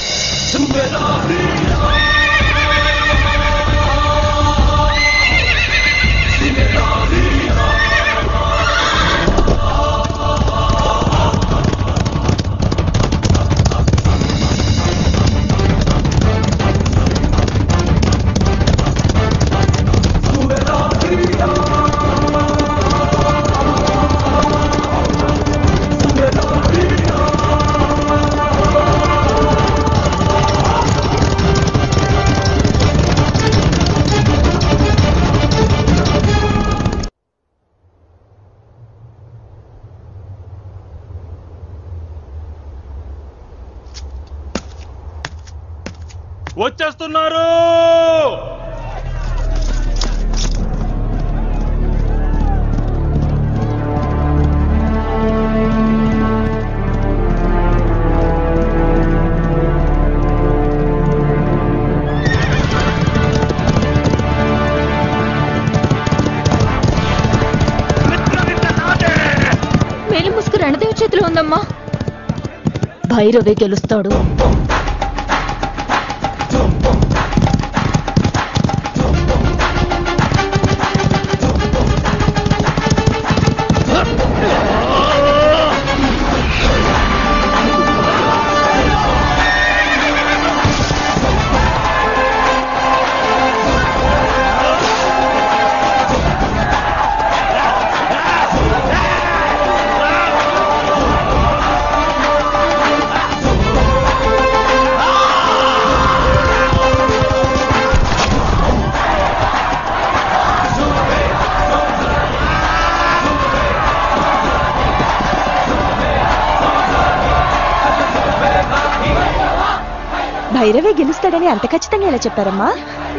వచ్చేస్తున్నారు. మేలు ముసుగు రణదేవి చేతిలో ఉందమ్మా. భైరవే గెలుస్తాడు. భైరవే గెలుస్తాడని అంత ఖచ్చితంగా ఎలా చెప్పారమ్మా?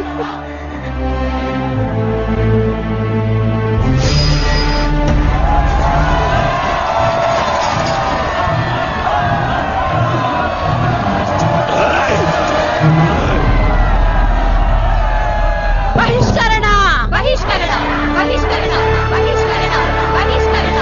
బహిష్కరణ బహిష్కరణ బహిష్కరణ బహిష్కరణ బహిష్కరణ.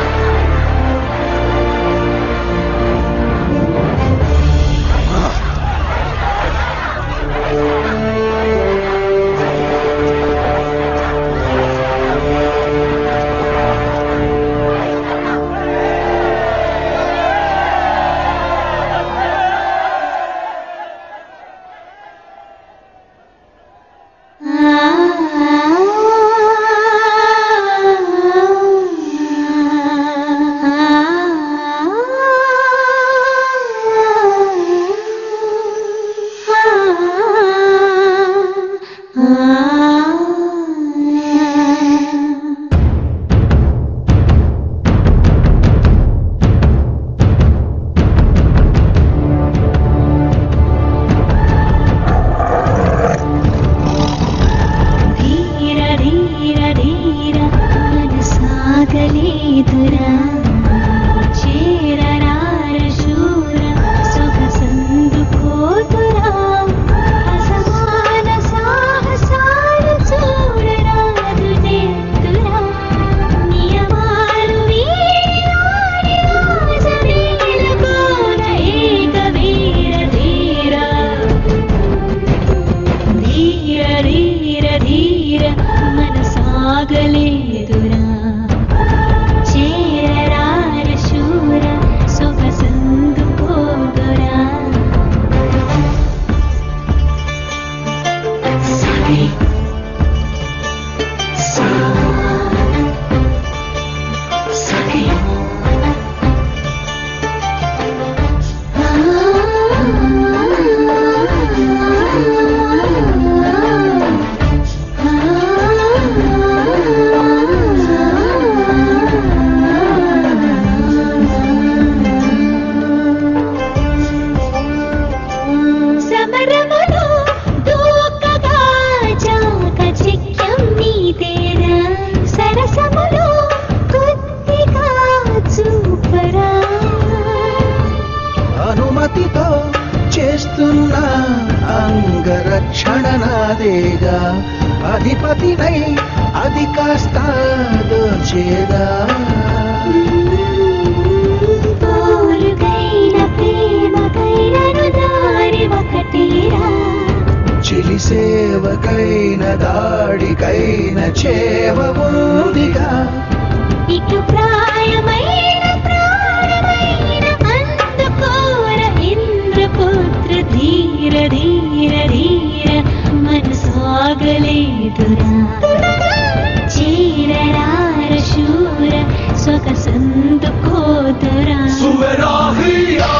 అనుమతితో చేస్తున్న అంగరక్షణ నాదేగా అధిపతినై అది కాస్త దోచేదా చిలి సేవకైన దాడికైన చేవ ఉందిగా ఇటు ప్రాయమైన ప్రాణమైన అందుకోర ఇంద్రపుత్ర ధీర ధీర ధీర మనసాగలేదురా చీరరార శూర సొగసందుకోదురా సువరాహియా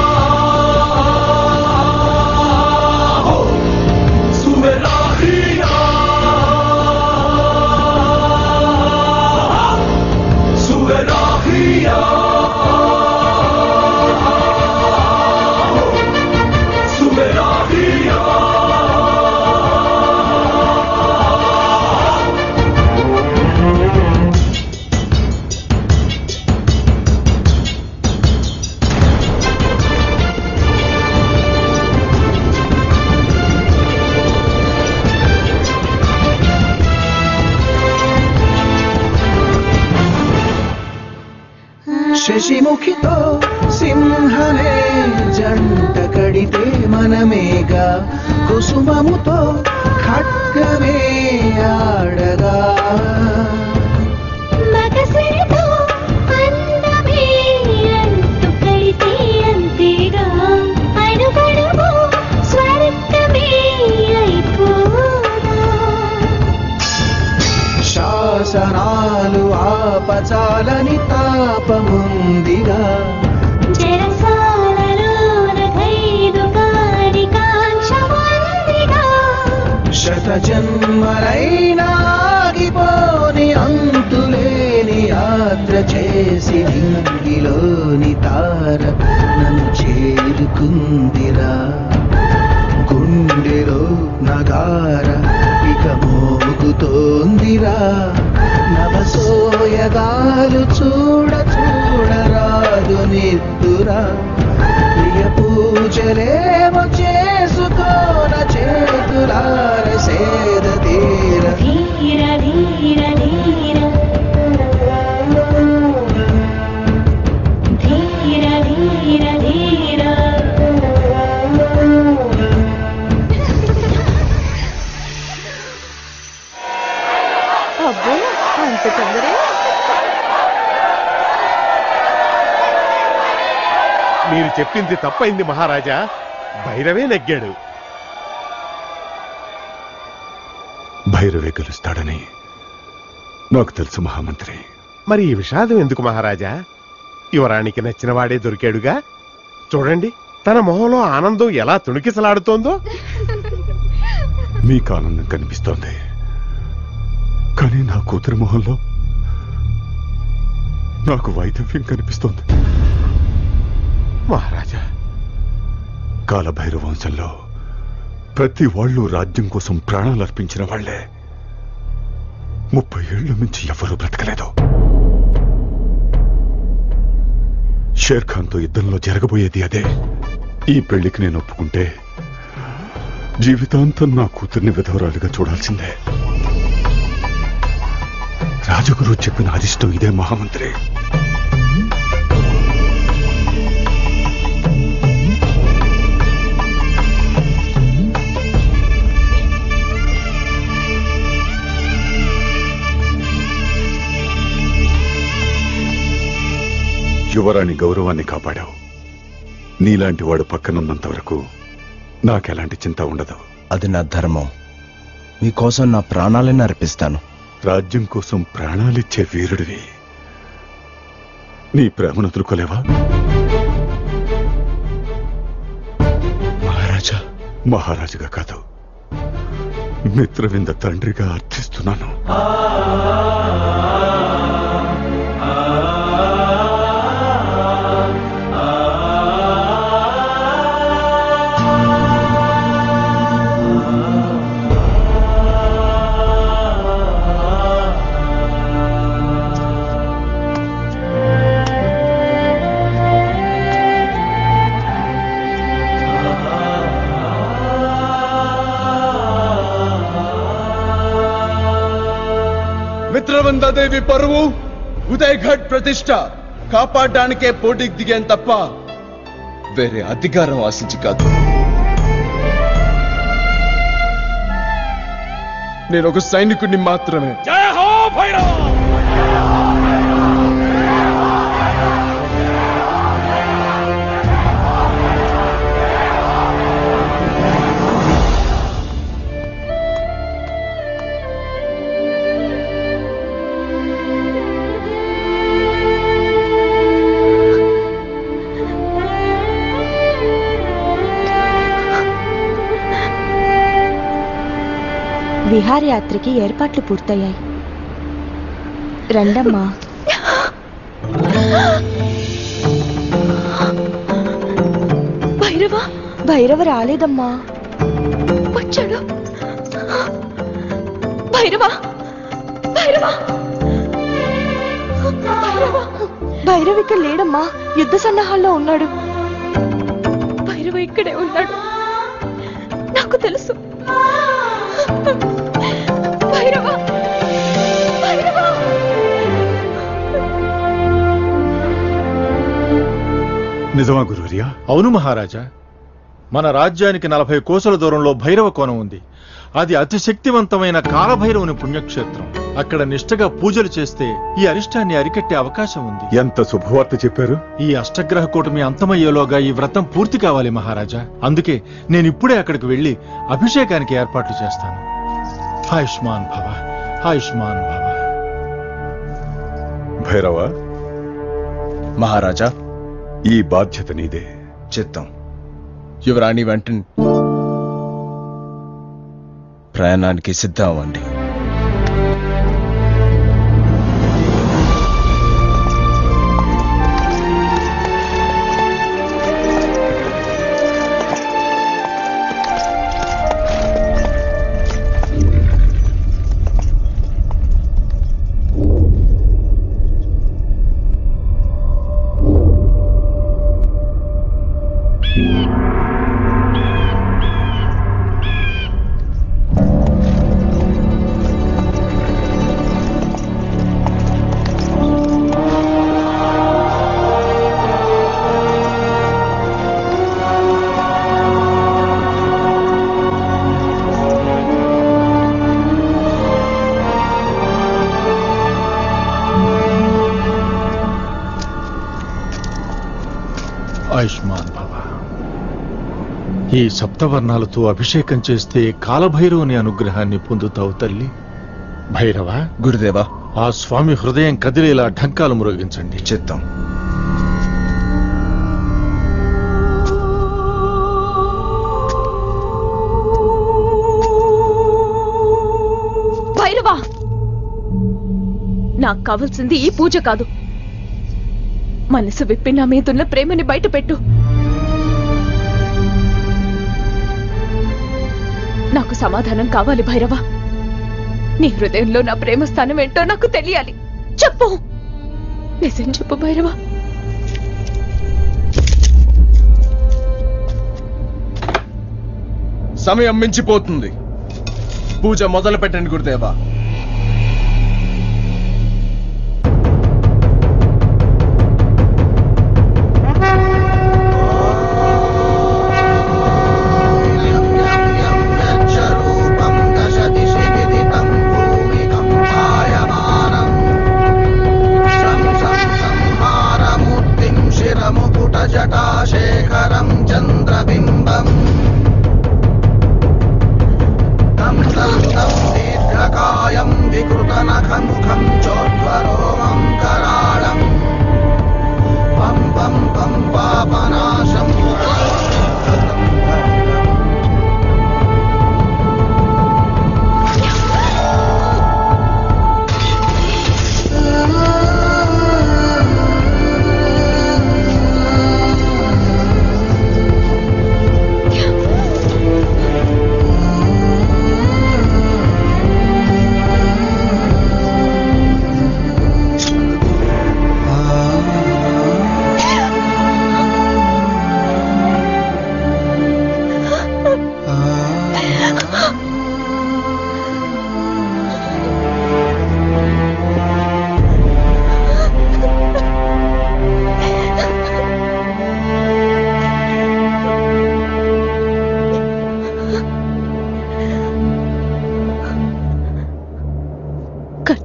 శశిముఖితో సింహమే జంట కడితే మనమేగా కుసుమముతో ఖడ్గమే ఆడగా మగసిరితో అందమే అంతు కడితే అంతేగా అనుగడము స్వర్గమే అయిపోదా శాసనాలు ఆపచాలని తాపముందిగా చెరసాలలోన ఖైదు కాని కాంక్ష ఉందిగా శత జన్మలైనా ఆగిపోని అంతులేని యాత్ర చేసి నింగిలోని తార నన్ను చేరుకుందిరా గుండెలో నగార ఇక మోగుతోందిరా నవసోయగాలు చూడ చూడరాదు నిద్దురా ప్రియ పూజలేమో చేసుకోన చేతులార సేద తీర ధీర ధీర ధీర ధీర ధీర ధీర అబ్బో అంత తొందర మీరు చెప్పింది తప్పైంది మహారాజా. భైరవే నెగ్గాడు. భైరవే గెలుస్తాడని నాకు తెలుసు మహామంత్రి. మరి ఈ విషాదం ఎందుకు మహారాజా? యువరానికి నచ్చిన వాడే దొరికాడుగా. చూడండి తన మొహంలో ఆనందం ఎలా తుణికిసలాడుతోందో. మీకు ఆనందం కనిపిస్తోంది, కానీ నా కూతురి మొహంలో నాకు వైదవ్యం కనిపిస్తోంది. మహారాజా, కాలభైరవ వంశంలో ప్రతి వాళ్ళు రాజ్యం కోసం ప్రాణాలు అర్పించిన వాళ్లే ముప్పై ఏళ్ల నుంచి ఎవరూ బ్రతకలేదు. షేర్ ఖాన్తో యుద్ధంలో జరగబోయేది అదే. ఈ పెళ్లికి నేను ఒప్పుకుంటే జీవితాంతం నా కూతుర్ని విధవరాలుగా చూడాల్సిందే. రాజగురు చెప్పిన అరిష్టం ఇదే మహామంత్రి. యువరాణి గౌరవాన్ని కాపాడావు. నీలాంటి వాడు పక్కనున్నంత వరకు నాకెలాంటి చింత ఉండదు. అది నా ధర్మం. మీకోసం నా ప్రాణాలను అర్పిస్తాను. రాజ్యం కోసం ప్రాణాలిచ్చే వీరుడివి. నీ ప్రేమను ఎదుర్కోలేవా? మహారాజా. మహారాజుగా కాదు, మిత్రవింద తండ్రిగా అర్థిస్తున్నాను. సునందాదేవి పరువు ఉదయఘట్ ప్రతిష్ట కాపాడడానికే పోటీకి దిగాను తప్ప వేరే అధికారం ఆశించి కాదు. నేను ఒక సైనికుడిని మాత్రమే. జయ హో భైరవ! విహారయాత్రకి ఏర్పాట్లు పూర్తయ్యాయి. రండమ్మా. భైరవ భైరవ రాలేదమ్మా. వచ్చాడు. భైరవ భైరవ భైరవ ఇక్కడ లేడమ్మా. యుద్ధ సన్నాహాల్లో ఉన్నాడు. భైరవ ఇక్కడే ఉన్నాడు. నాకు తెలుసు. భైరవ భైరవ నిజమా గురువర్యా? అవును మహారాజా. మన రాజ్యానికి నలభై కోసల దూరంలో భైరవ కోణం ఉంది. అది అతి శక్తివంతమైన కాలభైరవుని పుణ్యక్షేత్రం. అక్కడ నిష్ఠగా పూజలు చేస్తే ఈ అరిష్టాన్ని అరికట్టే అవకాశం ఉంది. ఎంత శుభవార్త చెప్పారు. ఈ అష్టగ్రహ కూటమి అంతమయ్యేలోగా ఈ వ్రతం పూర్తి కావాలి మహారాజా. అందుకే నేను ఇప్పుడే అక్కడికి వెళ్లి అభిషేకానికి ఏర్పాట్లు చేస్తాను. ఆయుష్మాన్ భవ, ఆయుష్మాన్ భవ. భైరవ మహారాజా, ఈ బాధ్యత నీదే. చిత్తం. యువరాణి వెంటనే ప్రయాణానికి సిద్ధం అవ్వండి. ఆయుష్మాన్ భవ. ఈ సప్తవర్ణాలతో అభిషేకం చేస్తే కాలభైరవుని అనుగ్రహాన్ని పొందుతావు తల్లి. భైరవ, గురుదేవా, ఆ స్వామి హృదయం కదిలేలా ఢంకాలు మురోగించండి. చిత్తం. భైరవ, నాకు కావాల్సింది ఈ పూజ కాదు. మనసు విప్పి నా మీదున్న ప్రేమని బయట పెట్టు. నాకు సమాధానం కావాలి భైరవ. నీ హృదయంలో నా ప్రేమ స్థానం ఏంటో నాకు తెలియాలి. చెప్పు, నిజం చెప్పు భైరవ. సమయం మించిపోతుంది. పూజ మొదలు పెట్టండి గురుదేవా. జటాశేఖరం చంద్రబింబం దీర్ఘకాయ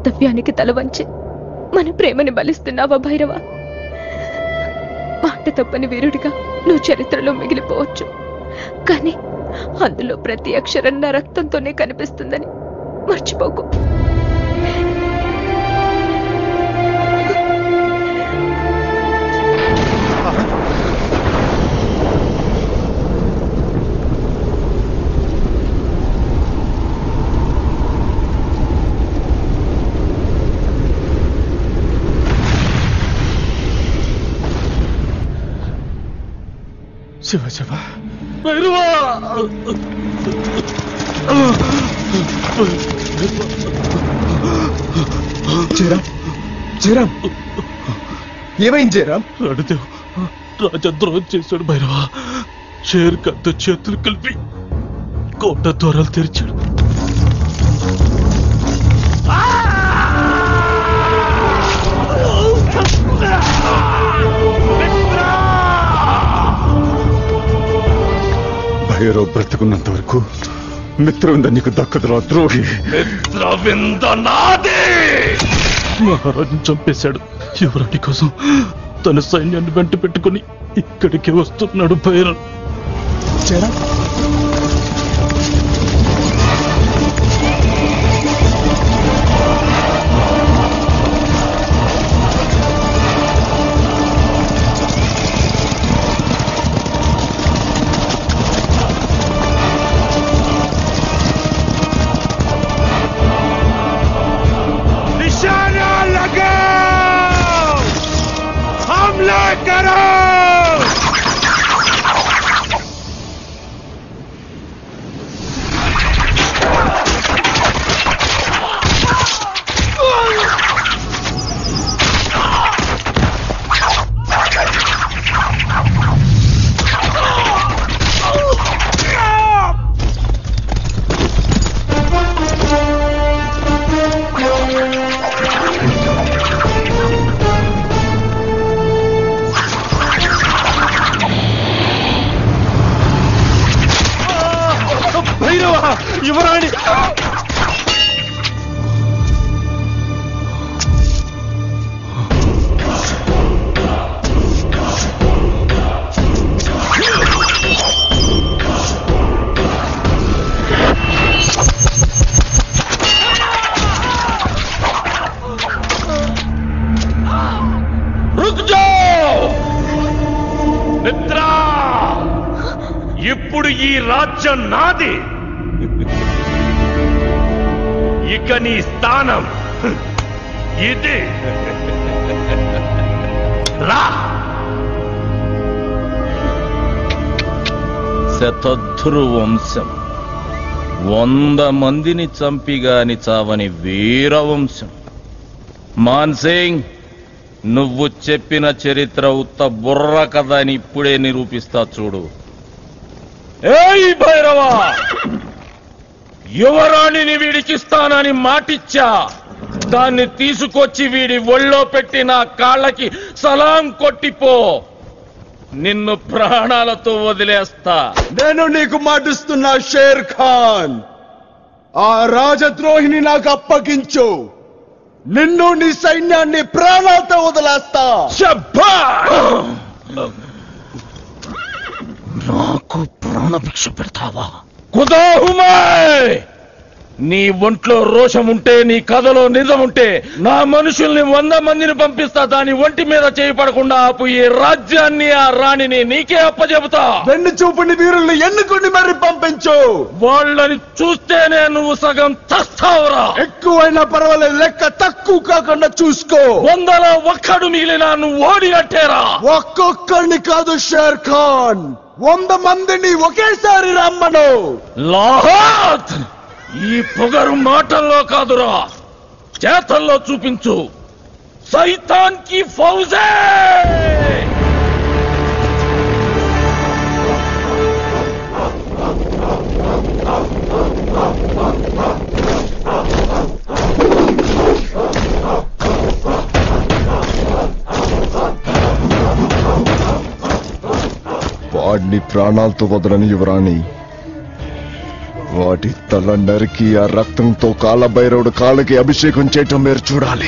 కర్తవ్యానికి తల వంచి మన ప్రేమని బలిస్తున్నావా భైరవ? మాట తప్పని వీరుడిగా నువ్వు చరిత్రలో మిగిలిపోవచ్చు, కానీ అందులో ప్రతి అక్షరం నా రక్తంతోనే కనిపిస్తుందని మర్చిపోకు. శివ శివ జయరామ్ జయరామ్ ఏమైంది జయరామ్? రాణదేవ్ రాజద్రోహం చేశాడు భైరవ. షేర్ ఖాన్తో చేతులు కలిపి కోట ద్వారాలు తెరిచాడు. భైరవ్ బ్రతుకున్నంత వరకు మిత్రవింద నీకు దక్కదురా ద్రోహి. మిత్రవింద నాదే. మహారాజును చంపేశాడు. యువరాణి కోసం తన సైన్యాన్ని వెంట పెట్టుకుని ఇక్కడికి వస్తున్నాడు భైరవ్. యువరాణి మిత్రా, ఇప్పుడు ఈ రాజ్యం నాది. ఇక నీ స్థానం ఇది. రా. శతధృ వంశం వంద మందిని చంపిగాని చావని వీరవంశం. మాన్సింగ్, నువ్వు చెప్పిన చరిత్ర ఉత్త బుర్ర కథ అని ఇప్పుడే నిరూపిస్తా చూడు. ఏయ్ భైరవా, యువరాణిని వీడికిస్తానని మాటిచ్చా. దాన్ని తీసుకొచ్చి వీడి ఒళ్ళో పెట్టి నా కాళ్ళకి సలాం కొట్టిపో. నిన్ను ప్రాణాలతో వదిలేస్తా. నేను నీకు మాటిస్తున్నా షేర్ ఖాన్, ఆ రాజద్రోహిని నాకు అప్పగించు. నిన్ను నీ సైన్యాన్ని ప్రాణాలతో వదిలేస్తా. నాకు ప్రాణభిక్ష పెడతావా? కుదాహుమై, నీ ఒంట్లో రోషం ఉంటే, నీ కథలో నిజం ఉంటే, నా మనుషుల్ని వంద మందిని పంపిస్తా. దాని ఒంటి మీద చేయపడకుండా ఆపు. ఈ రాజ్యాన్ని, ఆ రాణిని నీకే అప్పచెబుతా. వెన్ను చూపుని వీరుల్ని ఎన్నుకుని మరి పంపించు. వాళ్ళని చూస్తేనే నువ్వు సగం చస్తావురా. ఎక్కువైనా పర్వాలేదు, లెక్క తక్కువ కాకుండా చూసుకో. వందలో ఒక్కడు మిగిలినా నువ్వు ఓడినట్టేరా. ఒక్కొక్కడిని కాదు షేర్ ఖాన్, వంద మందిని ఒకేసారి రమ్మను. లాహాత్, ఈ పొగరు మాటల్లో కాదురా, చేతల్లో చూపించు. సైతాన్ కి ఫౌజే. వాడిని ప్రాణాలతో వదలని యువరాణి, వాటి తల నరికి ఆ రక్తంతో కాలభైరవుడు కాళ్ళకి అభిషేకం చేయటం మీరు చూడాలి.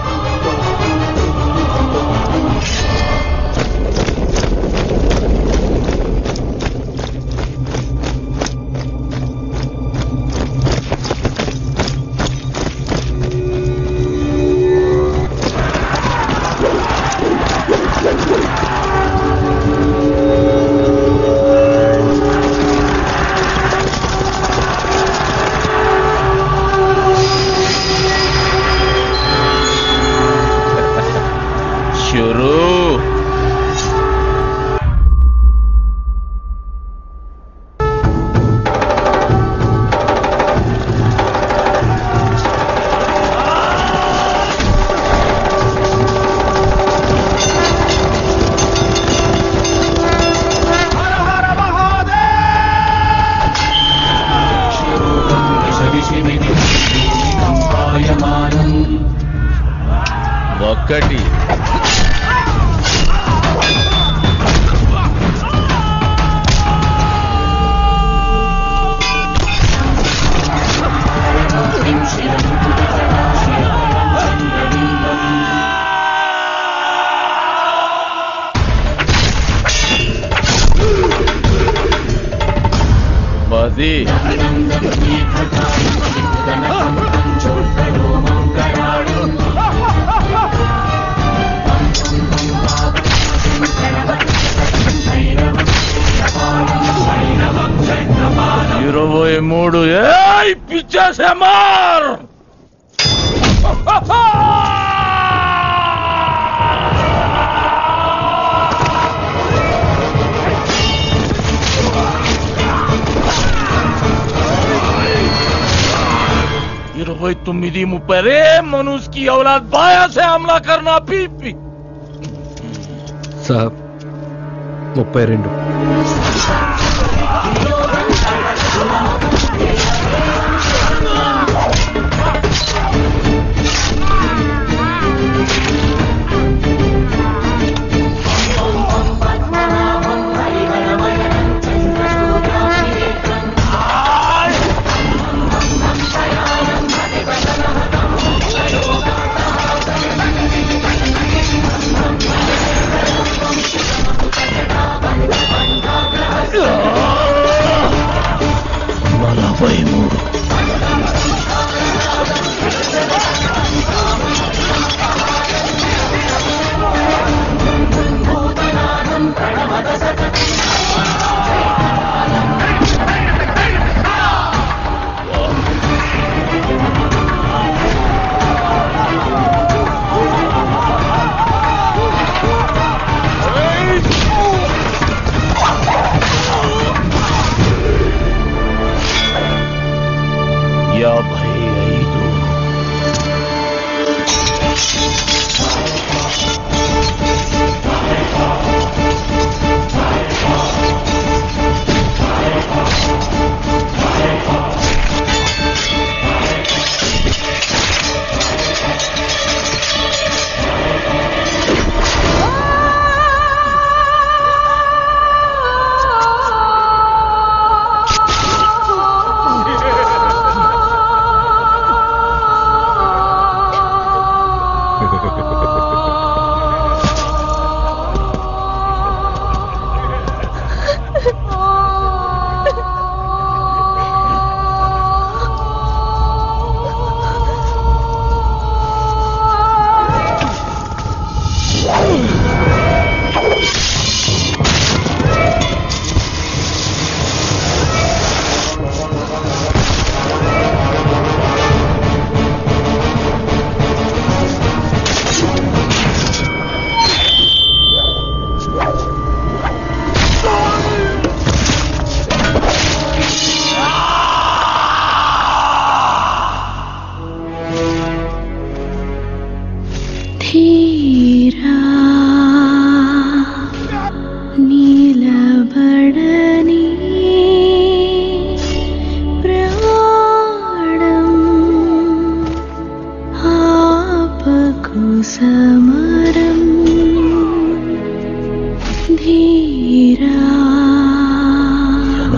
ఒక్కటి పది ఇరవై మూడు ఏయ్ పిచ్చేసే మార్ ఇరవై తొమ్మిది ముప్పై రే మనుష్ కి औलाद बाया से हमला करना पीपी సాబ్ ముప్పై రెండు Bye.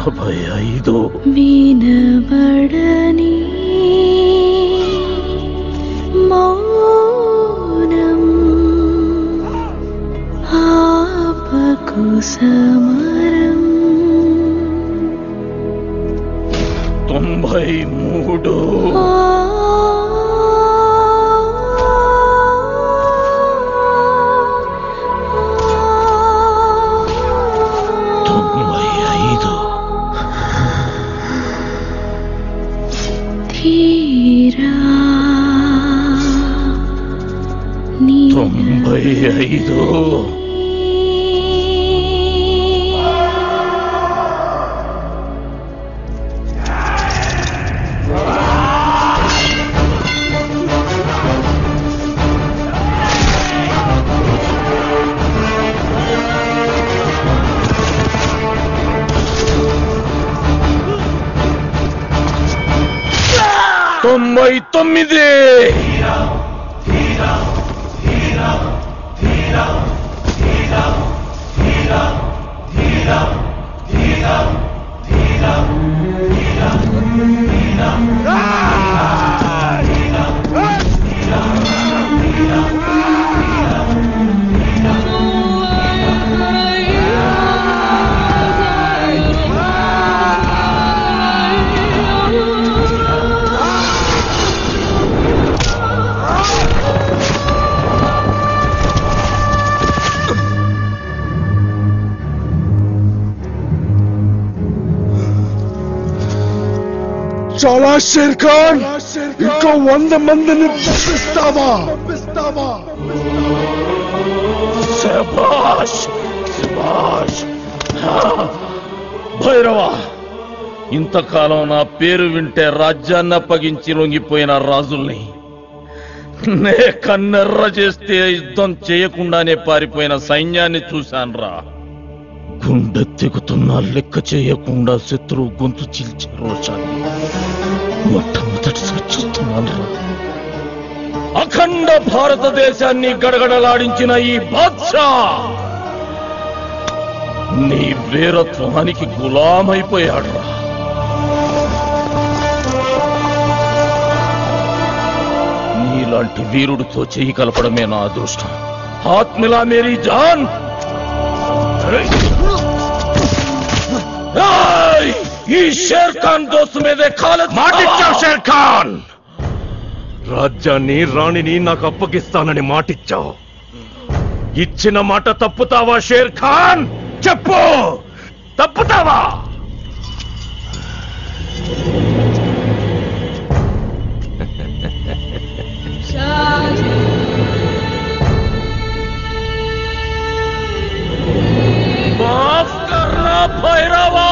నలభై ఐదు వినబడని మౌనం ఆపకు సమరం తొంభై మూడు తొంభై ఐదు తీరా తొంభై ఐదు తొంభై తొమ్మిది చాలా షేర్ ఖాన్ ఇంకో వంద మందిని పంపిస్తావా శభాష్ శభాష్ భైరవా ఇంతకాలం నా పేరు వింటే రాజ్యాన్ని అప్పగించి లొంగిపోయిన రాజుల్ని నే కన్నెర్ర చేస్తే యుద్ధం చేయకుండానే పారిపోయిన సైన్యాన్ని చూశాన్రా గుండె తెగుతున్నా లెక్క చేయకుండా శత్రువు గొంతు చీల్చే రోషాన్ని మొట్టమొదటిసారి చూస్తున్నాన్రా అఖండ భారతదేశాన్ని గడగడలాడించిన ఈ బాద్షా నీ వీరత్వానికి గులామైపోయాడురా నీలాంటి వీరుడితో చేయి కలపడమే నా అదృష్టం ఆత్మిలా మేరీ జాన్ ఈ షేర్ ఖాన్ దోస్తు మీదే కాలే మాటిచ్చావు షేర్ ఖాన్ రాజ్యాన్ని రాణిని నాకు అప్పగిస్తానని మాటిచ్చావు ఇచ్చిన మాట తప్పుతావా షేర్ ఖాన్ చెప్పు తప్పుతావా మాఫ్ కర్నా భైరవా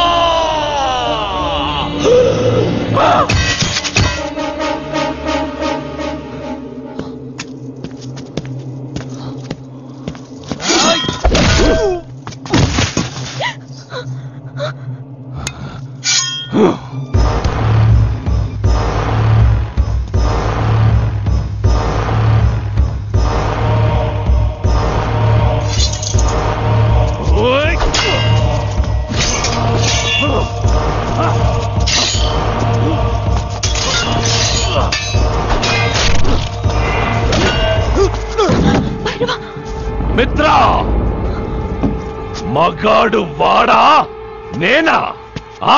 మిత్రా మగాడు వాడా నేనా ఆ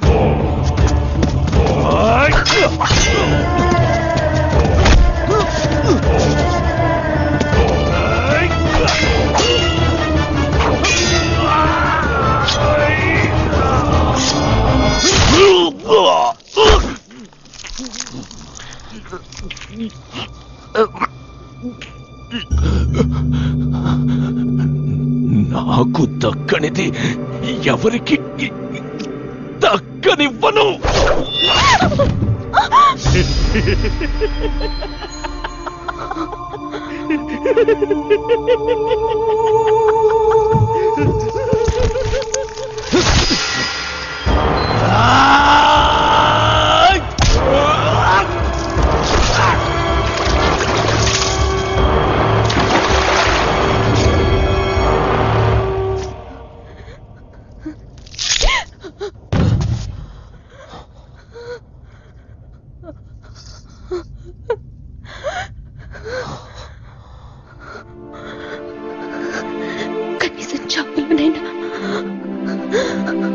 నాకు దక్కనిది ఎవరికి దక్కనివ్వను.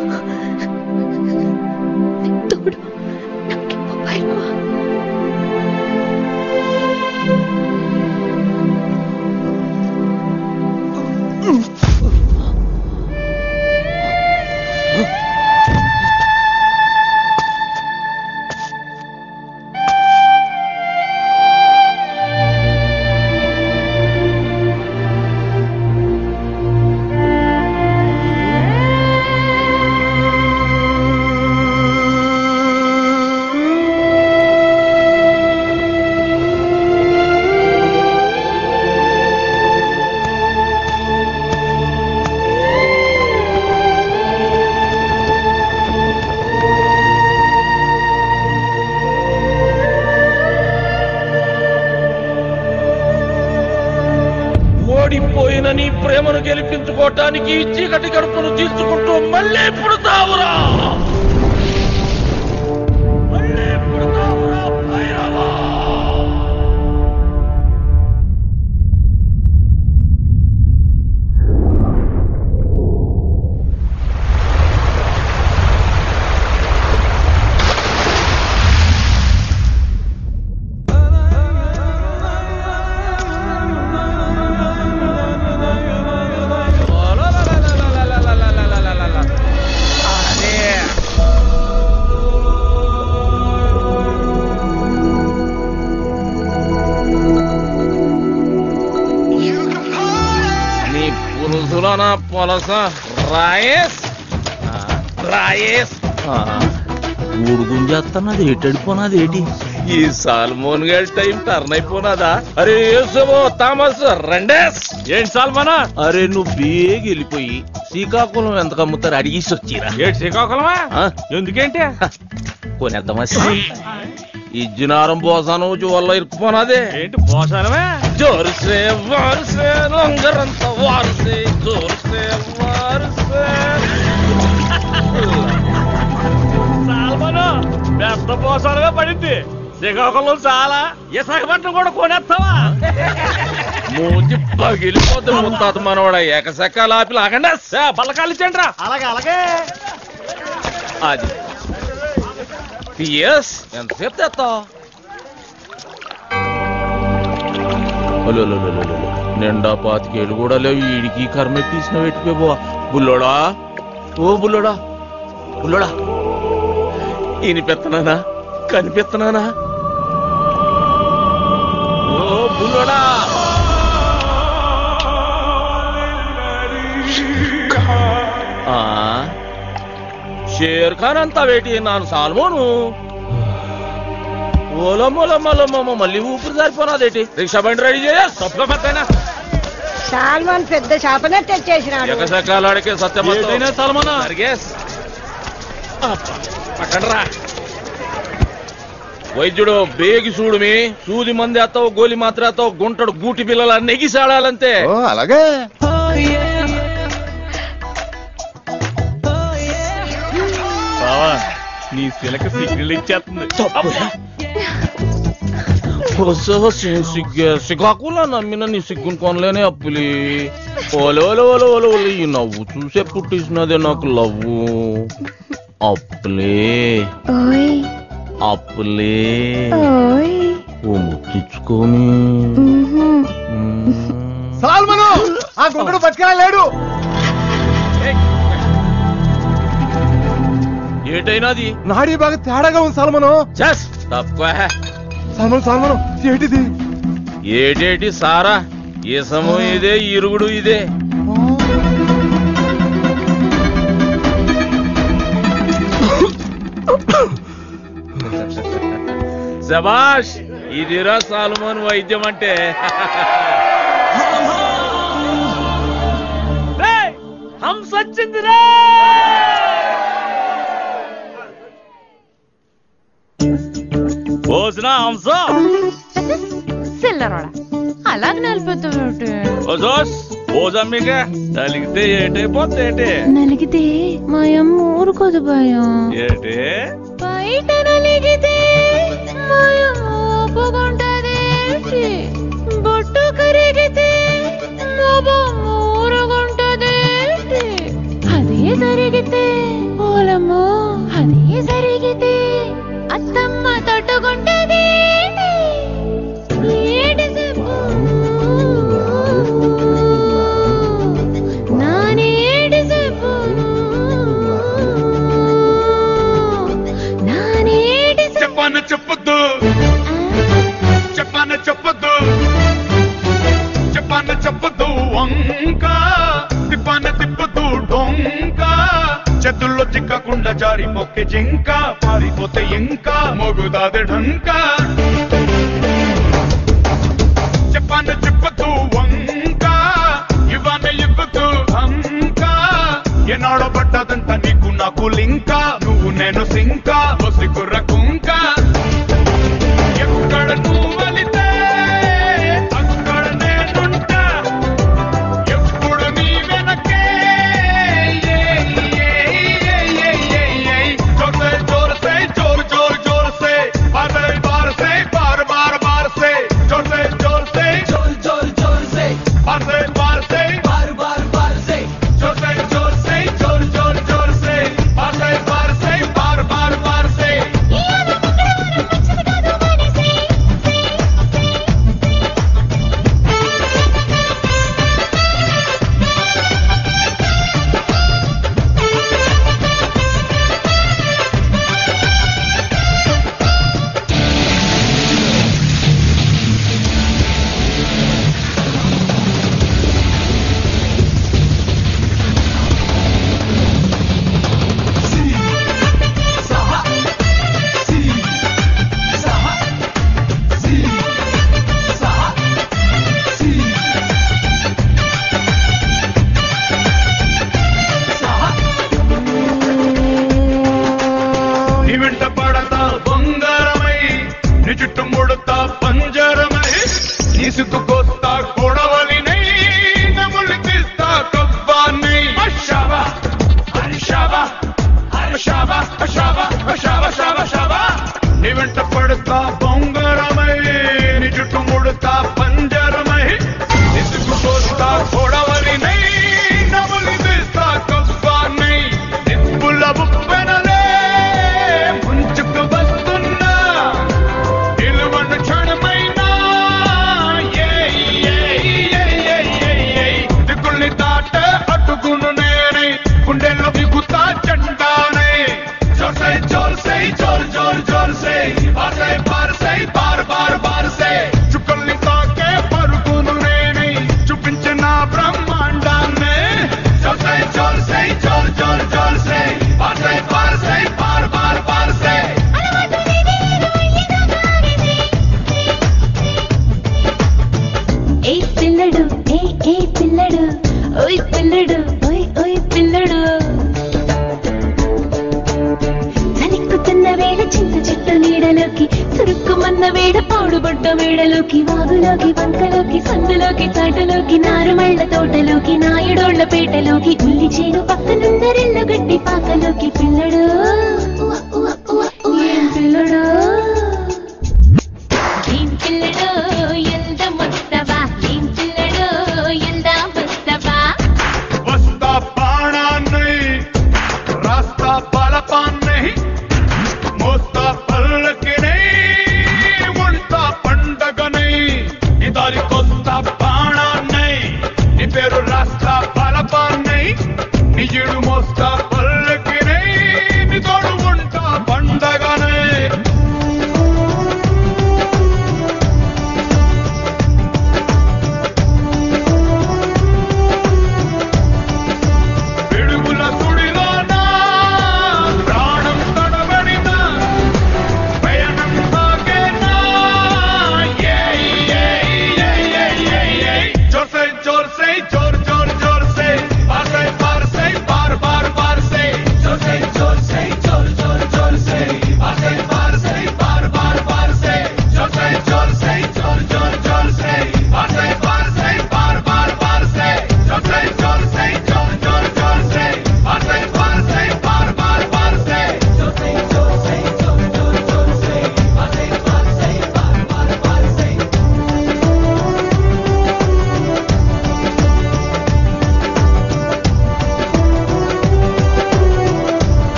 తోడు నాకెవ్వ భైరవా. ఓడిపోయిన నీ ప్రేమను గెలిపించుకోవటానికి చీకటి గడుపును తీర్చుకుంటూ మళ్ళీ పుడతావురా. మళ్ళీ పుడతావురా భైరవా. పొలస రాయేస్ రాయేస్ ఊడుగుంజేస్తున్నది ఏటడిపోనాది ఏంటి? ఈ సాల్మోన్ గారి టైం టర్న్ అయిపోనాదా? అరే యేసవో థామస్ రెండేస్. ఏంటి సాల్మోనా? అరే నువ్వు బేగి వెళ్ళిపోయి శ్రీకాకుళం ఎంత కమ్ముతారు అడిగేసి వచ్చిరా. ఏంటి శ్రీకాకుళమా? ఎందుకేంటి కొనేద్దామా? ఇజ్జినారం పోసాను వల్ల ఇరుక్కుపోనాదే. ఏంటి పోసానమే? జోరుసే వారుసే లొంగరంత వారుసే జోరుసే వారుసే. సాల్మను పెద్ద పోసానమే పడింది. శ్రీకాకుళం చాలా ఇసగబట్టం కూడా కొనేస్తావా? మూతి పగిలిపోతే ముత్తాత మనవాడ ఏకశకాలు ఆపి లాగండి బల్లకాలు ఇచ్చండి రా. అలాగే అలాగే. అది ఎస్ ఎంతసేపు తెస్తావు? నిండా పాతికేళ్ళు కూడా లేవు ఈడికి కర్మ తీసిన పెట్టిపోయి బుల్లోడా. ఓ బుల్లోడా బుల్లోడా ఈనిపెత్తనానా కనిపెత్తనానా? ఓ బుల్లోడా షేర్ ఖాన్ అంతా వేటి నాను సాల్మోను. ఓలమ్మోలమ్మలమ్మ మళ్ళీ ఊపిరి సరిపోనాదేటి? రిక్షా బండి రెడీ చేయ తప్పుగా పెద్దనా. సాల్మోన్ పెద్ద చేపనే తెచ్చేసినాడు. ఎకసకాలాడికే సత్యమైన సాల్మోనా పట్టండ్రా. వైద్యుడు బేగి చూడుమి సూది మంది అత్తావు గోలి మాత్రం అత్తావు గుంటడు గూటి పిల్లల నెగిసాడాలంతే. అలాగే నీ సిలక సిగ్గులు ఇచ్చేస్తుంది. సిగ్గాకులా నమ్మిన నీ సిగ్గును కొనలేనే అప్పులి. ఓలో ఓలో ఓలో ఓలో ఈ నవ్వు చూసే పుట్టించినదే నాకు లవ్వు. అప్పులే అప్పులే ఓ ముట్టించుకోని. సాల్మను ఆ గుండెడు బతికేలేడు. ఏటైనాది నాడీ బాగా తేడాగా ఉంది సాల్మను. తక్కువ సాల్మను సాల్మను ఏటిది? ఏటేటి సారా ఈసము ఇదే ఇరుగుడు ఇదే. శబాష్ ఇదిరా సాల్మన్ వైద్యం అంటే. హంస వచ్చిందిరా. భోజనా హంస సిల్లరోడా అలాగే నలిపోతావుటి. భోజమ్మిగా నలిగితే ఏటైపోతే ఏంటి? నలిగితే మా అమ్మ ఊరుకోదు భయం. ఏంటి బయట నలిగితే మా అమ్మ ఒప్పుకుంటది. బొట్టు కరిగితే మా బామ్మ ఊరుకుంటది. అదే జరిగితే జారి మొక్కి జింక పారిపోతే ఇంకా మొగుదాది ఢంక చెప్పాను చెప్పతూ వంక ఇవ్వనే ఇవ్వతూ హంక ఎన్నాడో పట్టదంట నీకు నాకు లింక నువ్వు నేను సింక బొసి కుర్ర కుంక ఎక్కడ నువ్వు వెళితే అక్కడ నేనుంటా ఎప్పుడు నీ వెనకే जोर से जोर जोर जोर से बार बार से बार बार बार से जोर से जोर से जोर जोर जोर से बार बार से बार बार बार से जोर से जोर से जोर जोर जोर से बार बार से बार बार बार से నీ వెంట పడతా బంగారమై నీ చుట్టూ ముడతా పంజరమై నీ సిగ్గుకొస్తా కొడవలినై నములు తీస్తా కవ్వానై షాబా అరే షాబా అరే షాబా షాబా షాబా షాబా షాబా నీ వెంట పడతా బంగారమై నీ చుట్టూ ముడతా పంజరమై నీ సిగ్గుకొస్తా కొడవలినై నములు తీస్తా కవ్వానై నిప్పుల బుప్పెనలే ముంచుకు వస్తున్నా నిలువను క్షణమైనా దిక్కుల్ని దాట అట్టుకును నేనే గుండెల్లో బిగుతా చండానే జోర్ సై జోర్ సై జోర్ జోర్ జోర్ సై బార్ సై బార్ సై బార్ బార్ బార్ సై చుక్కల్ని తాకే పరుగును నేనే చూపించిన బ్రహ్మాండాన్నే జోర్ సై జోర్ సై జోర్ జోర్ జోర్ సై బార్ సై బార్ సై బార్ బార్ బార్ సై ఏ పిల్లడు ఏ ఏ పిల్లడు ఓయ్ పిల్లడు ఓయ్ ఓయ్ పిల్లడు చలిక్కుతున్న వేళ చింత చెట్టు నీడలోకి చురుక్కుమన్న వేడ పాడుబడ్డ వేడలోకి వాగులోకి వంకలోకి సందులోకి చాటలోకి నారుమళ్ళ తోటలోకి నాయుడోళ్ల పేటలోకి ఉల్లి చేను పక్కనున్న రెల్లు గడ్డి పాకలోకి పిల్లడు ఏం పిల్లడు ఏం పిల్లడు ఎంత మొత్తవా ఏం పిల్లడు ఎంత వస్తవా వస్తా బాణాన్నై రాస్తా బలపాన్నై మోస్తా పల్లకినై ఉంటా పండగనై నీ దారికొస్తా బాణాన్నై నీ పేరు రాస్తా బలపాన్నై నీ ఇడు మోస్తా పల్లకినై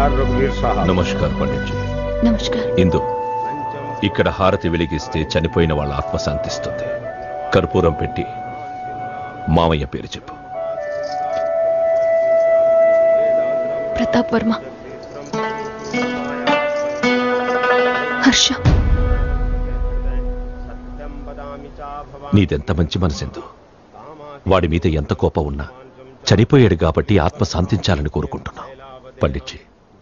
नमस्कार रघुवीर साहब నమస్కారం పండిట్జీ. నమస్కారం. ఇందు ఇక్కడ హారతి వెలిగిస్తే చనిపోయిన వాళ్ళ ఆత్మ శాంతిస్తుంది. కర్పూరం పెట్టి మామయ్య పేరు చెప్పు. ప్రతాప్ వర్మ. హర్ష. నీదెంత మంచి మనసెందు. వాడి మీద ఎంత కోపం ఉన్నా చనిపోయాడు కాబట్టి ఆత్మ శాంతించాలని కోరుకుంటున్నాం పండిట్జీ.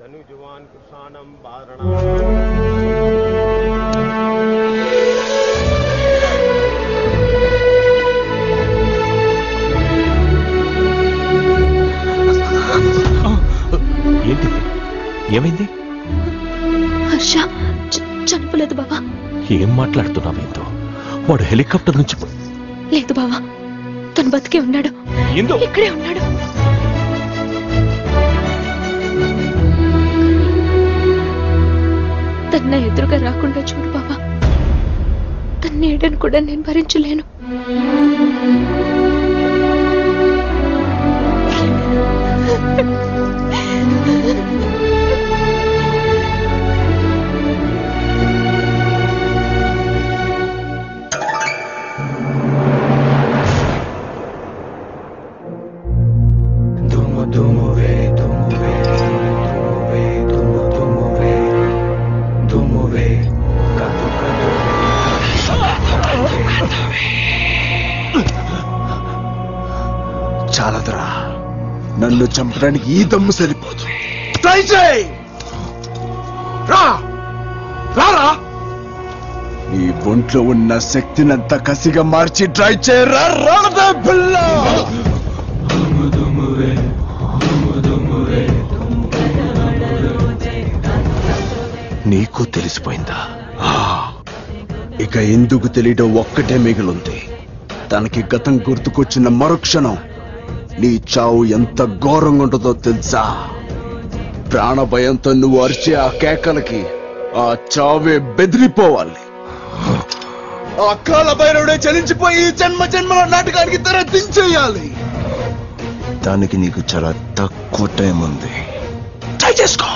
ఏంటిది? ఏమైంది? హర్ష చ- చనిపోలేదు బావా. ఏం మాట్లాడుతున్నావేందో? వాడు హెలికాప్టర్ నుంచి ప- లేదు బావా, తను బతికే ఉన్నాడు. ఇందు ఇక్కడే ఉన్నాడు. తన నా ఎదురుగా రాకుండా చూడు బావా. తన నీడను కూడా నేను భరించలేను. చాలదురా, నన్ను చంపడానికి ఈ దమ్ము సరిపోదు. ట్రై చేయి. రా రారా, నీ ఒంట్లో ఉన్న శక్తినంతా కసిగా మార్చి ట్రై చేయరా రాదే పిల్ల. నీకు తెలిసిపోయిందా? ఇక ఎందుకు తెలియడం ఒక్కటే మిగిలింది. తనకి గతం గుర్తుకొచ్చిన మరుక్షణం నీ చావు ఎంత ఘోరంగా ఉంటుందో తెలుసా? ప్రాణ భయంతో నువ్వు అరిచే ఆ కేకలకి ఆ చావే బెదిరిపోవాలి. ఆ కాల భైరవుడే చలించిపోయి ఈ జన్మ జన్మల నాటకానికి తెర దించేయాలి. దానికి నీకు చాలా తక్కువ టైం ఉంది. ట్రై చేసుకో.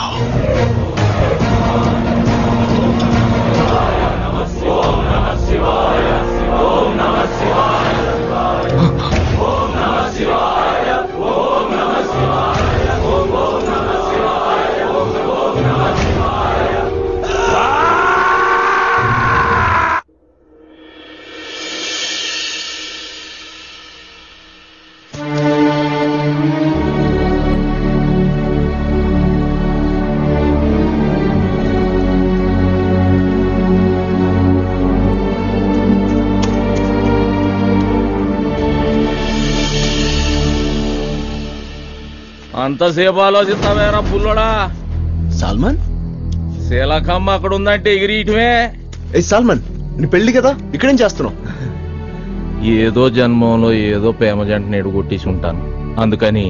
అంతసేపు ఆలోచిస్తావేరా బుల్లోడా? సాల్మన్, శీలకమ్మ అక్కడ ఉందంటే ఎగిరియటమే. ఏ సాల్మన్, నీ పెళ్లి కదా, ఇక్కడేం చేస్తున్నావు? ఏదో జన్మంలో ఏదో ప్రేమ జంటని ఎడుగొట్టేసి ఉంటాను. అందుకని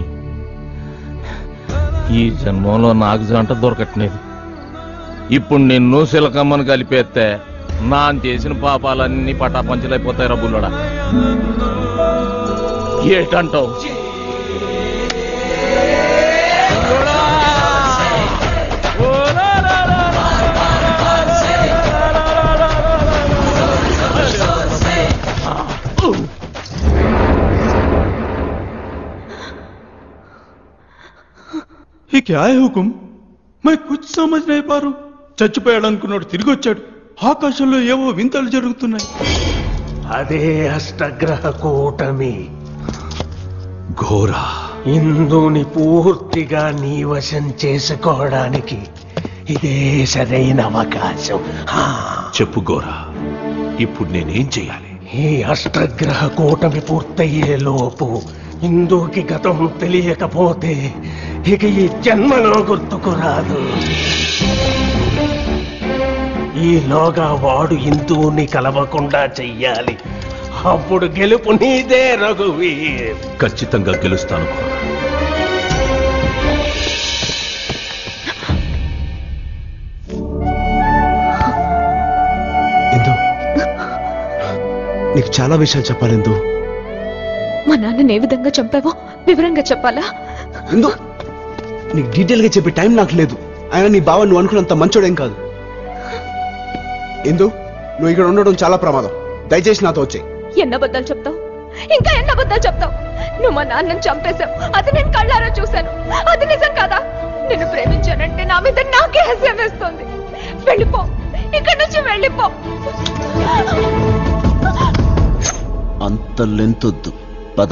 ఈ జన్మంలో నాకు జంట దొరకట్లేదు. ఇప్పుడు నిన్ను శీలకమ్మను కలిపేస్తే నా చేసిన పాపాలన్నీ పటాపంచలైపోతాయి రా బుల్లోడా. ఏటంటావు? ये क्या है हुकुम? मैं कुछ समझ नहीं पा रहा हूं. చచ్చిపోయాడు అనుకున్నాడు, తిరిగి వచ్చాడు. ఆకాశంలో ఏవో వింతలు జరుగుతున్నాయి. అదే అష్టగ్రహ కూటమి. ఘోరా, ఇందుని పూర్తిగా నీ వశం చేసుకోవడానికి ఇదే సరైన అవకాశం. హా. చెప్పు గోరా, ఇప్పుడు నేనేం చేయాలి? ఈ అష్టగ్రహ కూటమి పూర్తయ్యే లోపు ఇందుకి గతం తెలియకపోతే ఇక ఈ జన్మలో గుర్తుకు రాదు. ఈలోగా వాడు ఇందుని కలవకుండా చెయ్యాలి. అప్పుడు గెలుపు నీదే రఘువీర్. ఖచ్చితంగా గెలుస్తాను గోరా. ఎందు, నీకు చాలా విషయాలు చెప్పాలి. ఎందు, మా నాన్నని ఏ విధంగా చంపావో వివరంగా చెప్పాలా? ఎందు, నీకు డీటెయిల్ గా చెప్పే టైం నాకు లేదు. ఆయన నీ బావ నువ్వు అనుకున్నంత మంచోడేం కాదు. ఎందు నువ్వు ఇక్కడ ఉండడం చాలా ప్రమాదం. దయచేసి నాతో వచ్చాయి. ఎన్న అబద్ధాలు చెప్తావు? ఇంకా ఎన్న అబద్ధాలు చెప్తావు? నువ్వు మా నాన్నని చంపేశావు, అది నేను కళ్ళారా చూశాను. అది నిజం కాదా? నిన్ను ప్రేమించానంటే నా మీద నాకే హస్యం వేస్తుంది. వెళ్ళిపో, ఇక్కడి నుంచి వెళ్ళిపో. అంత లెంతొద్దు, పద.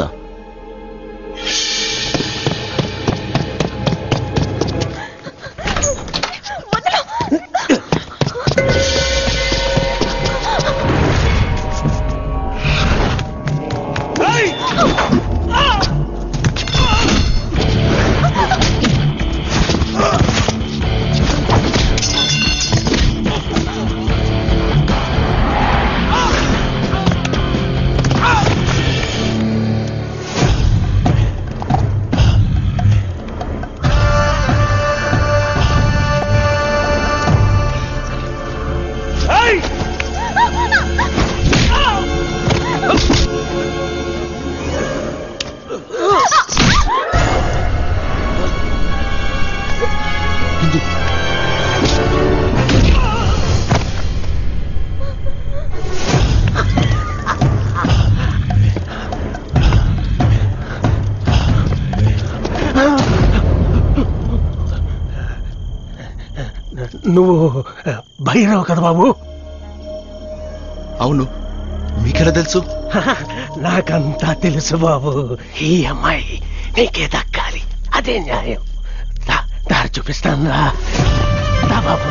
నువ్వు భైరవ్ కదా బాబు? అవును, మీకెలా తెలుసు? నాకంతా తెలుసు బాబు. ఈ అమ్మాయి నీకే దక్కాలి, అదే న్యాయం. దా- దారి చూపిస్తాను రా. దా బాబు,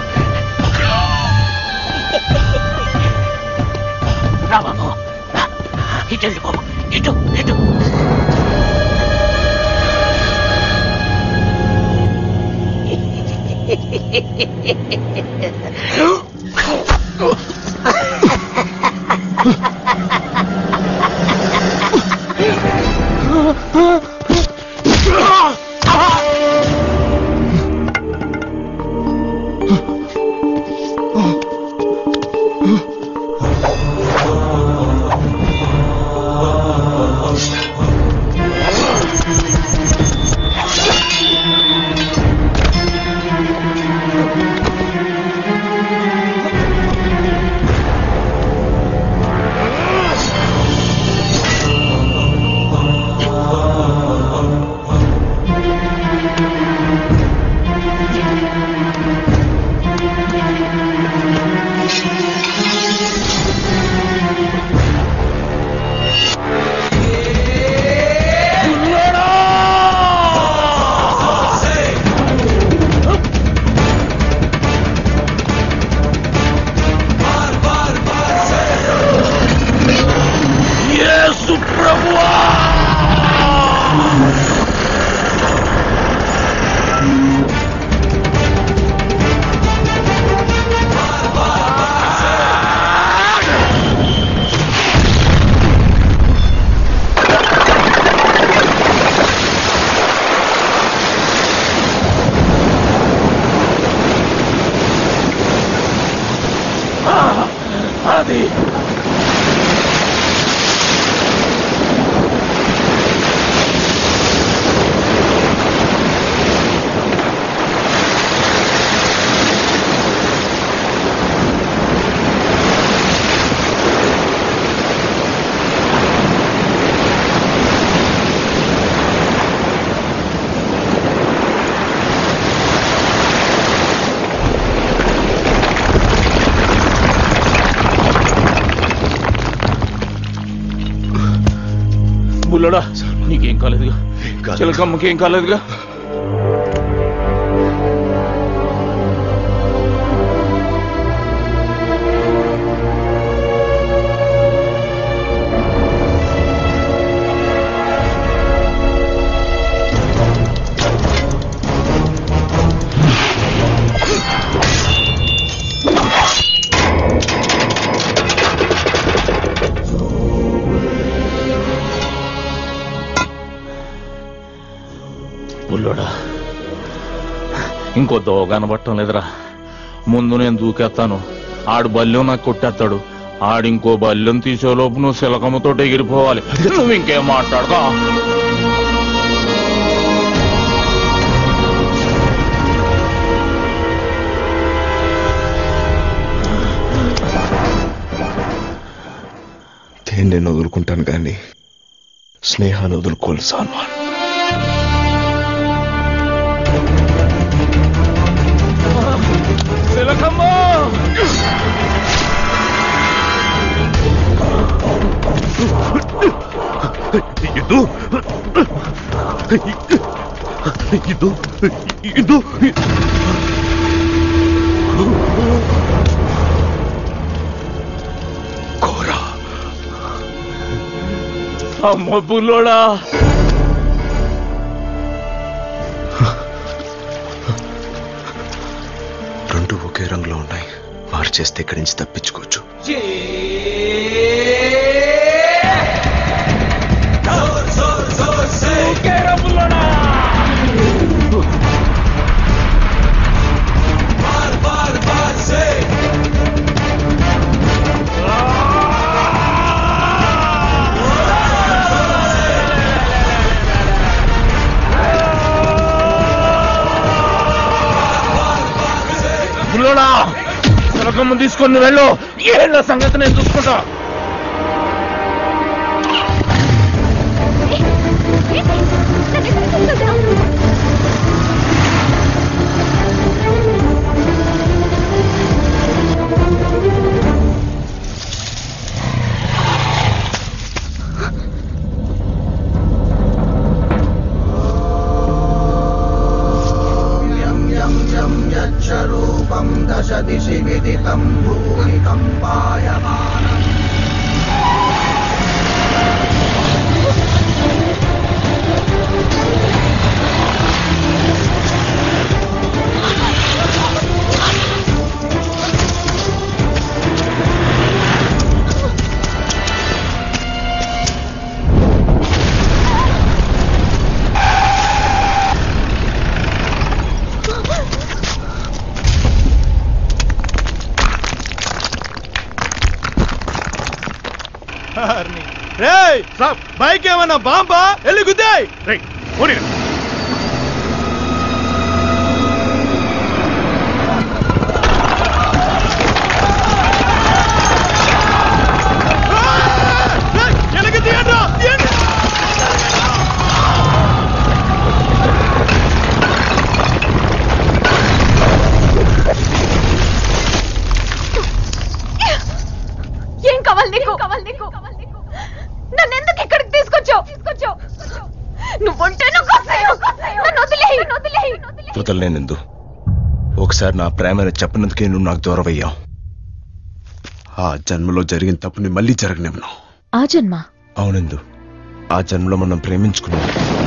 రా బాబు, రా. ఇటు వెళ్ళు బాబు, ఇటు ఇటు. అది బుల్లడా, నీకేం కాలేదుగా? చిలకమ్మకి ఏం కాలేదుగా? బుల్లోడా, ఇంకో దో కనబట్టం లేదురా. ముందు నేను దూకేస్తాను, ఆడు బల్యం నాకు కొట్టేస్తాడు. ఆడింకో బల్యం తీసేలోపు నువ్వు శిలకమ్మతో ఎగిరిపోవాలి. నువ్వు ఇంకేం మాట్లాడుకో. నేను వదులుకుంటాను కానీ స్నేహాన్ని వదులుకోను సాల్మాన్. ಇದು ಇದು ಇದು కోరా అమ్మ బుల్లోడా రెండు ఒకే రంగులో ఉన్నాయి. మార్చేస్తే ఇక్కడి నుంచి తప్పించుకోవచ్చు. బుల్లోడా సులకమ్మ తీసుకొని వెళ్ళు. ఏళ్ళ సంగతి నేను చూసుకుంటా. రూపం దశ దిశి విదితం భూమి కంపాయమానం. బైక్ ఏమన్నా బాంబా వెళ్ళి గుద్దాయి. ఏం కావాలి నీకు? కావాలి నీకు? నన్ను ఎందుకు ఇక్కడికి తీసుకొచ్చావు? తీసుకొచ్చావు నువ్వుంటే వదలలేనందు. ఒకసారి నా ప్రేమను చెప్పనందుకే నువ్వు నాకు దూరం అయ్యావు. ఆ జన్మలో జరిగిన తప్పుని మళ్ళీ జరగనివ్వను. ఆ జన్మ? అవునందు, ఆ జన్మలో మనం ప్రేమించుకున్నాం.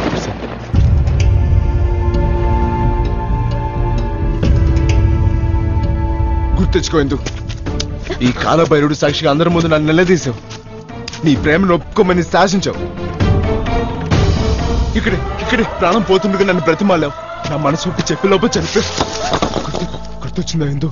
గుర్తించుకో ఎందుకు ఈ కాలభైరుడు సాక్షిగా అందరి ముందు నన్ను నిలదీసావు. నీ ప్రేమను ఒప్పుకోమని శాసించావు. ఇక్కడే ఇక్కడే ప్రాణం పోతుండగా నన్ను బ్రతిమాలావు. నా మనసు ఒట్టి చెప్పి లోపల చనిపే గుర్తొచ్చిందా ఎందు?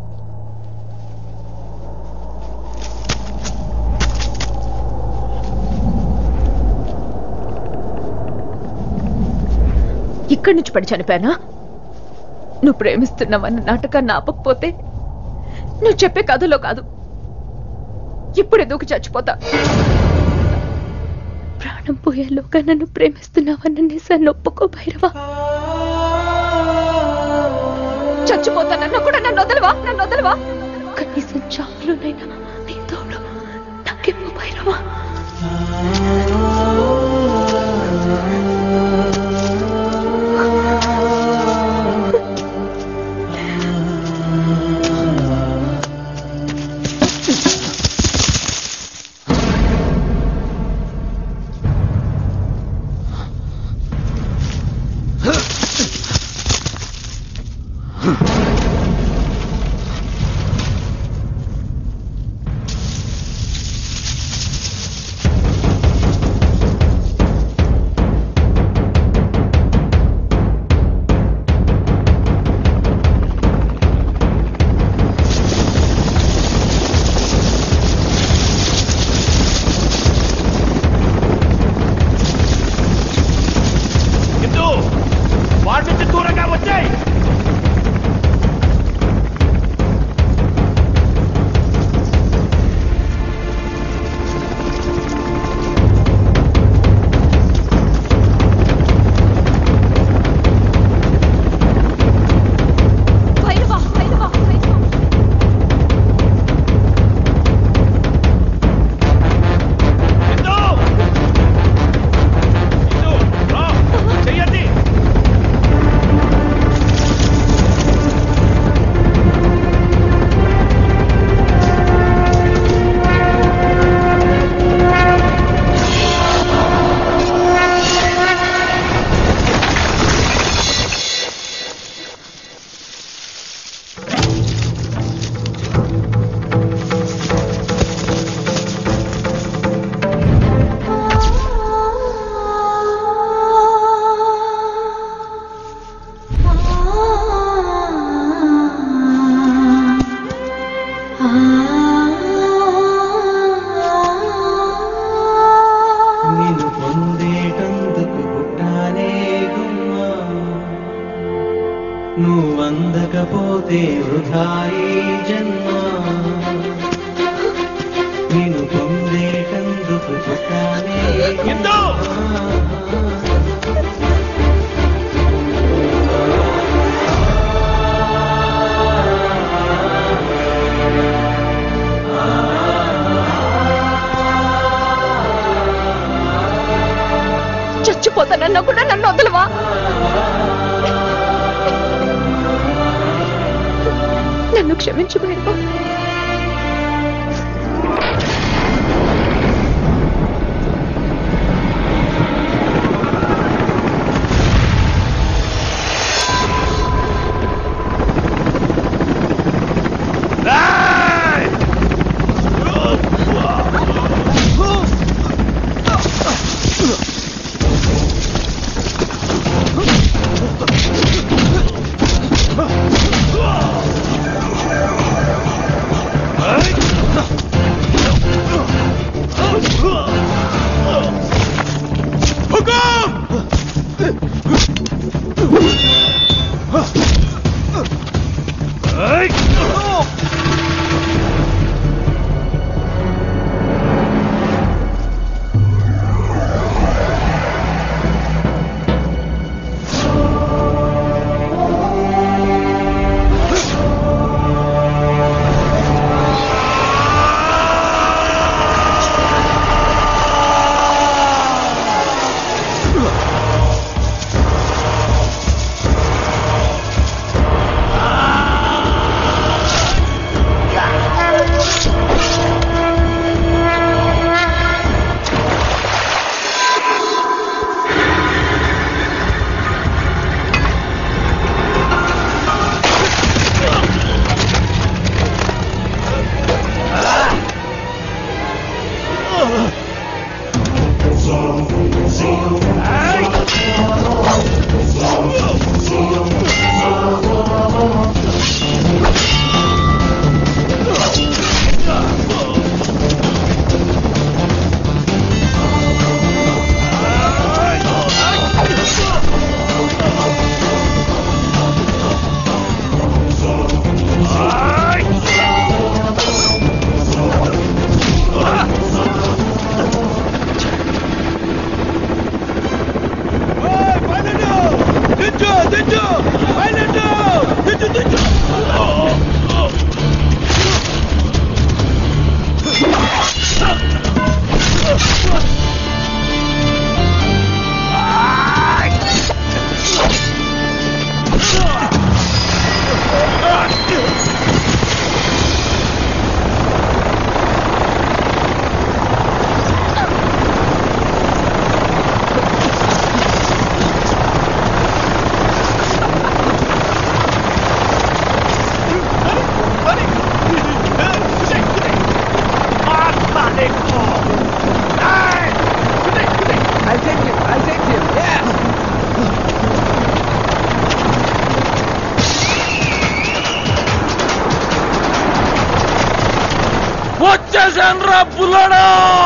ఇక్కడి నుంచి పడి చనిపోయానా? నువ్వు ప్రేమిస్తున్నావన్న నాటకాన్ని ఆపకపోతే నువ్వు చెప్పే కథలో కాదు, ఇప్పుడు ఎందుకు చచ్చిపోతా? ప్రాణం పోయేలోగా నన్ను ప్రేమిస్తున్నావన్న నిజాన్ని ఒప్పుకో భైరవా. చచ్చిపోతానన్నా కూడా నన్ను వదలవా? నన్ను వదలవా? కనీసం చావులోనైనా నీ తోడు నాకేమో భైరవా. నువ్వందకపోతే వృధాయి జన్మ నేను పొందేటందుకు పుట్టానే చచ్చిపోతానన్నా కూడా నన్ను వదలవా? నన్ను క్షమించు భైరవా. వచ్చేసాన్రా పుల్లడా!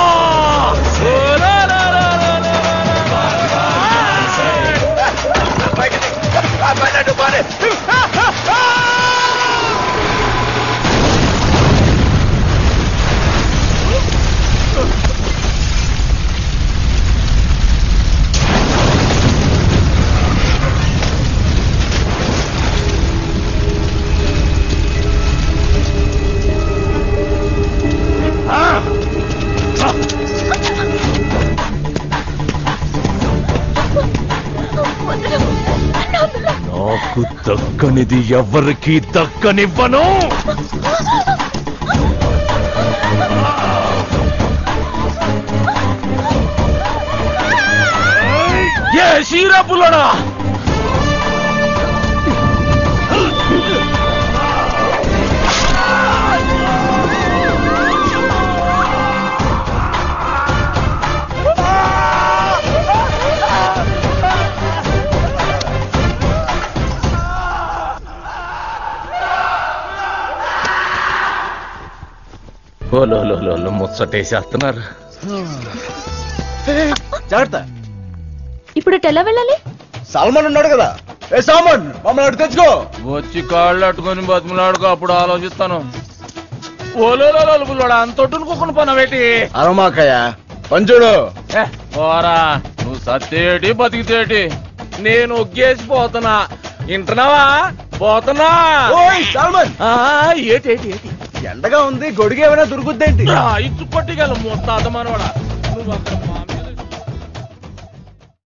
నాకు దక్కనిది ఎవరికి దక్కనివ్వను. ఏ షీరా పుల్లడా! ముచ్చటేసేస్తున్నారు. ఇప్పుడు ఎలా వెళ్ళాలి? సల్మాన్ ఉన్నాడు కదా. ఏ సామాన్ మమ్మల్ని అటు తెచ్చుకో. వచ్చి కాళ్ళు అట్టుకొని బతిమలాడుకో, అప్పుడు ఆలోచిస్తాను. ఓలోలోడా అంతొట్టుకుని పనవేటి అరమాకయ్య పంచుడు. పోరా, నువ్వు సత్తేటి బతికితేటి, నేను ఒగ్గేసిపోతున్నా. ఇంటున్నావా? పోతున్నా. సల్మాన్ ఏటి ఏటి ఏటి ఎండగా ఉంది, గొడుగు ఏమైనా దొరుకుద్దేంటి? ఇచ్చు కొట్టిగల ముత్తాత మనవాడా. నువ్వు అక్కడ